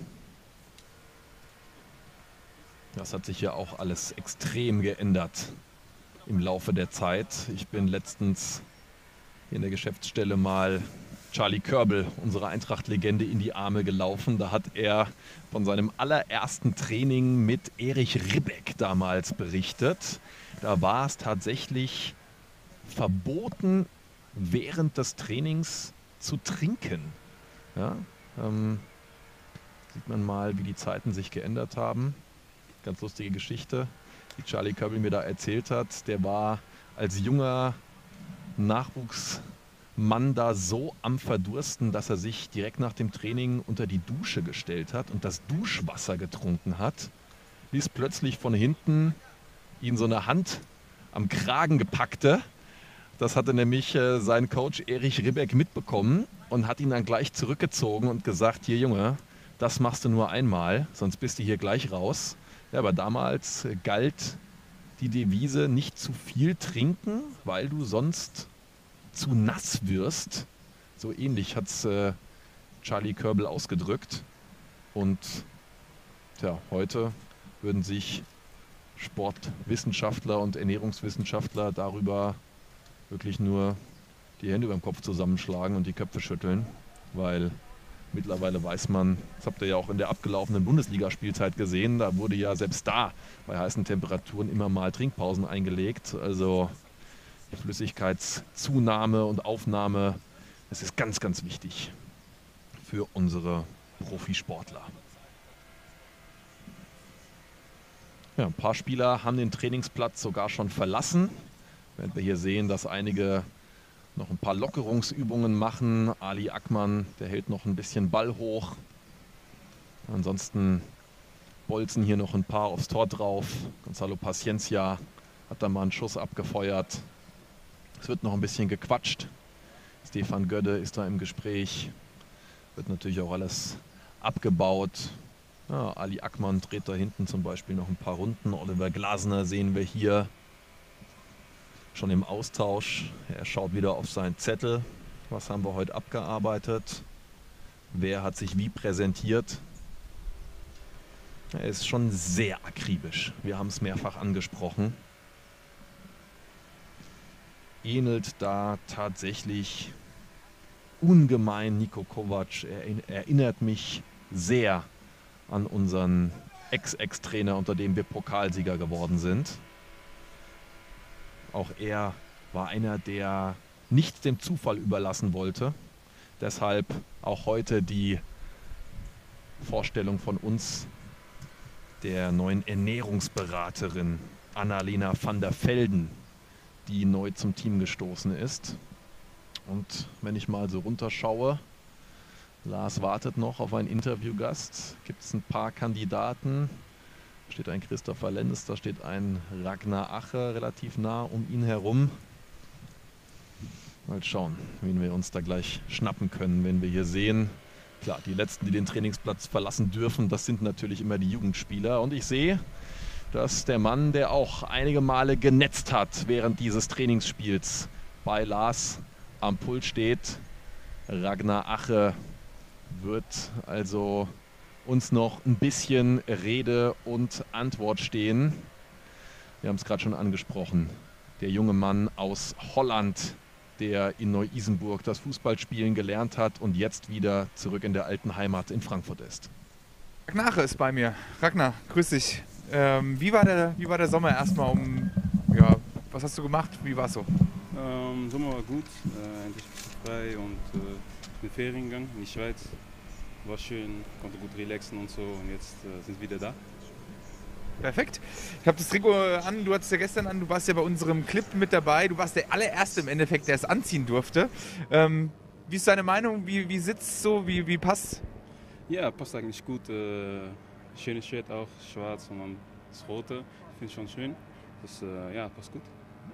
Das hat sich ja auch alles extrem geändert im Laufe der Zeit. Ich bin letztens hier in der Geschäftsstelle mal Charlie Körbel, unsere Eintracht-Legende, in die Arme gelaufen. Da hat er von seinem allerersten Training mit Erich Ribbeck damals berichtet. Da war es tatsächlich verboten, während des Trainings zu trinken. Ja, sieht man mal, wie die Zeiten sich geändert haben. Ganz lustige Geschichte, die Charlie Körbel mir da erzählt hat. Der war als junger Nachwuchsmann da so am Verdursten, dass er sich direkt nach dem Training unter die Dusche gestellt hat und das Duschwasser getrunken hat, bis plötzlich von hinten ihn so eine Hand am Kragen gepackte. Das hatte nämlich sein Coach Erich Ribbeck mitbekommen und hat ihn dann gleich zurückgezogen und gesagt, hier Junge, das machst du nur einmal, sonst bist du hier gleich raus. Ja, aber damals galt die Devise, nicht zu viel trinken, weil du sonst zu nass wirst. So ähnlich hat es Charlie Körbel ausgedrückt. Und tja, heute würden sich Sportwissenschaftler und Ernährungswissenschaftler darüber wirklich nur die Hände über dem Kopf zusammenschlagen und die Köpfe schütteln, weil Mittlerweile weiß man, das habt ihr ja auch in der abgelaufenen Bundesligaspielzeit gesehen, da wurde ja selbst da bei heißen Temperaturen immer mal Trinkpausen eingelegt. Also die Flüssigkeitszunahme und Aufnahme, das ist ganz, ganz wichtig für unsere Profisportler. Ja, ein paar Spieler haben den Trainingsplatz sogar schon verlassen. Während wir hier sehen, dass einige noch ein paar Lockerungsübungen machen. Ali Akman, der hält noch ein bisschen Ball hoch. Ansonsten bolzen hier noch ein paar aufs Tor drauf. Gonzalo Paciencia hat da mal einen Schuss abgefeuert. Es wird noch ein bisschen gequatscht. Stefan Gödde ist da im Gespräch. Wird natürlich auch alles abgebaut. Ja, Ali Akman dreht da hinten zum Beispiel noch ein paar Runden. Oliver Glasner sehen wir hier schon im Austausch. Er schaut wieder auf seinen Zettel. Was haben wir heute abgearbeitet? Wer hat sich wie präsentiert? Er ist schon sehr akribisch. Wir haben es mehrfach angesprochen. Ähnelt da tatsächlich ungemein Niko Kovac. Er erinnert mich sehr an unseren Ex-Trainer, unter dem wir Pokalsieger geworden sind. Auch er war einer, der nicht dem Zufall überlassen wollte. Deshalb auch heute die Vorstellung von uns, der neuen Ernährungsberaterin Annalena van der Velden, die neu zum Team gestoßen ist. Und wenn ich mal so runterschaue, Lars wartet noch auf einen Interviewgast. Gibt es ein paar Kandidaten? Da steht ein Christopher Lenz, da steht ein Ragnar Ache relativ nah um ihn herum. Mal schauen, wen wir uns da gleich schnappen können, wenn wir hier sehen. Klar, die Letzten, die den Trainingsplatz verlassen dürfen, das sind natürlich immer die Jugendspieler. Und ich sehe, dass der Mann, der auch einige Male genetzt hat während dieses Trainingsspiels, bei Lars am Pult steht. Ragnar Ache wird also uns noch ein bisschen Rede und Antwort stehen. Wir haben es gerade schon angesprochen. Der junge Mann aus Holland, der in Neu-Isenburg das Fußballspielen gelernt hat und jetzt wieder zurück in der alten Heimat in Frankfurt ist. Ragnar Ache ist bei mir. Ragnar, grüß dich. Wie war der Sommer erstmal? Was hast du gemacht? Wie war es so? Sommer war gut. Endlich frei und in Ferien gegangen in die Schweiz. War schön, konnte gut relaxen und so und jetzt sind wir wieder da. Perfekt. Ich habe das Trikot an, du hattest es ja gestern an, du warst ja bei unserem Clip mit dabei. Du warst der allererste im Endeffekt, der es anziehen durfte. Wie ist deine Meinung? Wie sitzt es so? Wie passt? Ja, passt eigentlich gut. Schönes Shirt auch, schwarz und dann das Rote. Ich finde es schon schön. Das passt gut.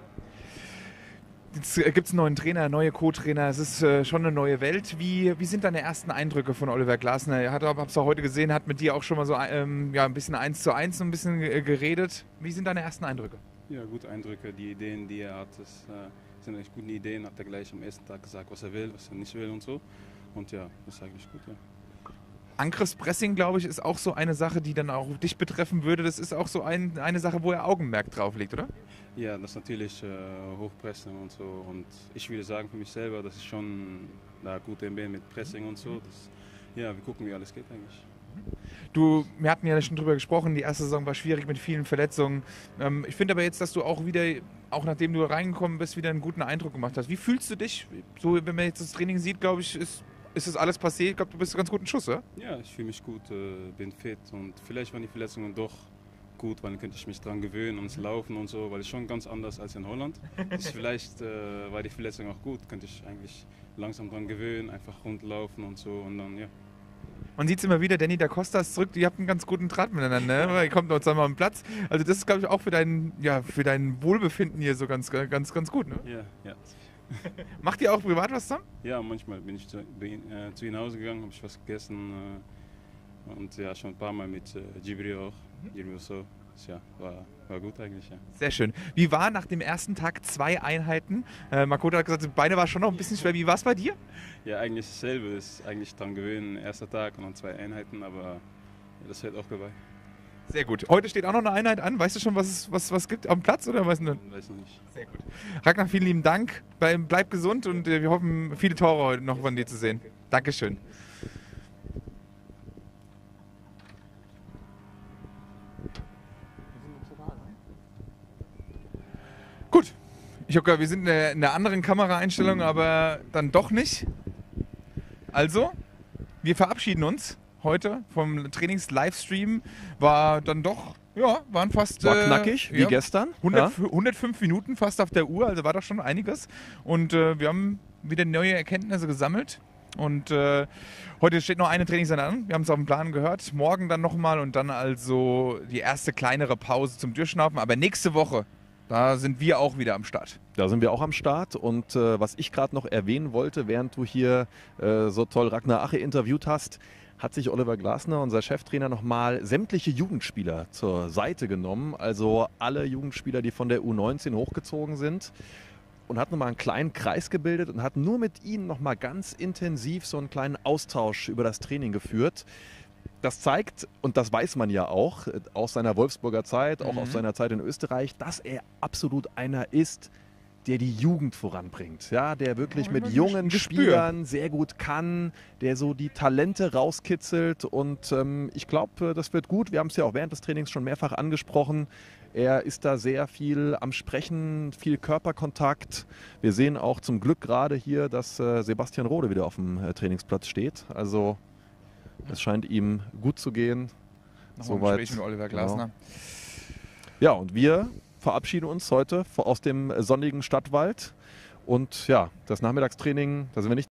Jetzt gibt es einen neuen Trainer, neue Co-Trainer, es ist schon eine neue Welt. Wie sind deine ersten Eindrücke von Oliver Glasner? Ich habe es auch heute gesehen, hat mit dir auch schon mal so ein bisschen 1:1 so ein bisschen geredet. Wie sind deine ersten Eindrücke? Ja, gute Eindrücke. Die Ideen, die er hat, das sind echt gute Ideen. Hat er gleich am ersten Tag gesagt, was er will, was er nicht will und so. Und ja, das ist eigentlich gut, ja. Angriffspressing, glaube ich, ist auch so eine Sache, die dann auch dich betreffen würde. Das ist auch so eine Sache, wo er Augenmerk drauf legt, oder? Ja, das ist natürlich Hochpressing und so. Und ich würde sagen für mich selber, das ist schon gut mit Pressing und so. Wir gucken, wie alles geht eigentlich. Wir hatten ja schon drüber gesprochen, die erste Saison war schwierig mit vielen Verletzungen. Ich finde aber jetzt, dass du auch wieder, auch nachdem du reingekommen bist, wieder einen guten Eindruck gemacht hast. Wie fühlst du dich? So, wenn man jetzt das Training sieht, glaube ich, ist das alles passiert. Ich glaube, du bist ganz gut in Schuss, oder? Ja, ich fühle mich gut, bin fit und vielleicht waren die Verletzungen doch gut, weil dann könnte ich mich dran gewöhnen ans Laufen und so, weil es schon ganz anders als in Holland. Vielleicht war die Verletzung auch gut, könnte ich eigentlich langsam dran gewöhnen, einfach rundlaufen und so und dann, ja. Man sieht es immer wieder, Danny da Costa ist zurück, ihr habt einen ganz guten Draht miteinander, ne? Ihr kommt noch zusammen am Platz. Also das ist, glaube ich, auch für dein Wohlbefinden hier so ganz gut, ne? Ja. Macht ihr auch privat was zusammen? Ja, manchmal bin ich zu ihm nach Hause gegangen, habe ich was gegessen und ja, schon ein paar Mal mit Gibril auch. Gibril so. Ja, war gut eigentlich, ja. Sehr schön. Wie war nach dem ersten Tag 2 Einheiten? Makoto hat gesagt, die Beine war schon noch ein bisschen schwer. Wie war es bei dir? Ja, eigentlich dasselbe. Ist eigentlich dran gewöhnen, erster Tag und dann 2 Einheiten, aber das hält auch dabei. Sehr gut. Heute steht auch noch eine Einheit an. Weißt du schon, was es gibt am Platz? Oder weißt du? Weiß noch nicht. Sehr gut. Ragnar, vielen lieben Dank. Bleib gesund und wir hoffen, viele Tore heute noch von dir zu sehen. Dankeschön. Ich habe gehört, wir sind in einer anderen Kameraeinstellung, aber dann doch nicht. Also, wir verabschieden uns heute vom Trainings-Livestream. War dann doch, ja, waren fast... War knackig, wie gestern. 105 Minuten fast auf der Uhr, also war doch schon einiges. Und wir haben wieder neue Erkenntnisse gesammelt. Und heute steht noch eine Trainingseinheit an. Wir haben es auf dem Plan gehört. Morgen dann nochmal und dann also die erste kleinere Pause zum Durchschnaufen. Aber nächste Woche, da sind wir auch wieder am Start. Da sind wir auch am Start. Und was ich gerade noch erwähnen wollte, während du hier so toll Ragnar Ache interviewt hast, hat sich Oliver Glasner, unser Cheftrainer, nochmal sämtliche Jugendspieler zur Seite genommen. Also alle Jugendspieler, die von der U19 hochgezogen sind. Und hat nochmal einen kleinen Kreis gebildet und hat nur mit ihnen nochmal ganz intensiv so einen kleinen Austausch über das Training geführt. Das zeigt, und das weiß man ja auch, aus seiner Wolfsburger Zeit, auch aus seiner Zeit in Österreich, dass er absolut einer ist, der die Jugend voranbringt. Ja, der wirklich mit jungen Spielern sehr gut kann, der so die Talente rauskitzelt. Und ich glaube, das wird gut. Wir haben es ja auch während des Trainings schon mehrfach angesprochen. Er ist da sehr viel am Sprechen, viel Körperkontakt. Wir sehen auch zum Glück gerade hier, dass Sebastian Rode wieder auf dem Trainingsplatz steht. Also es scheint ihm gut zu gehen. Soweit mit Oliver Glasner. Genau. Ja, und wir verabschieden uns heute aus dem sonnigen Stadtwald. Und ja, das Nachmittagstraining, da sind wir nicht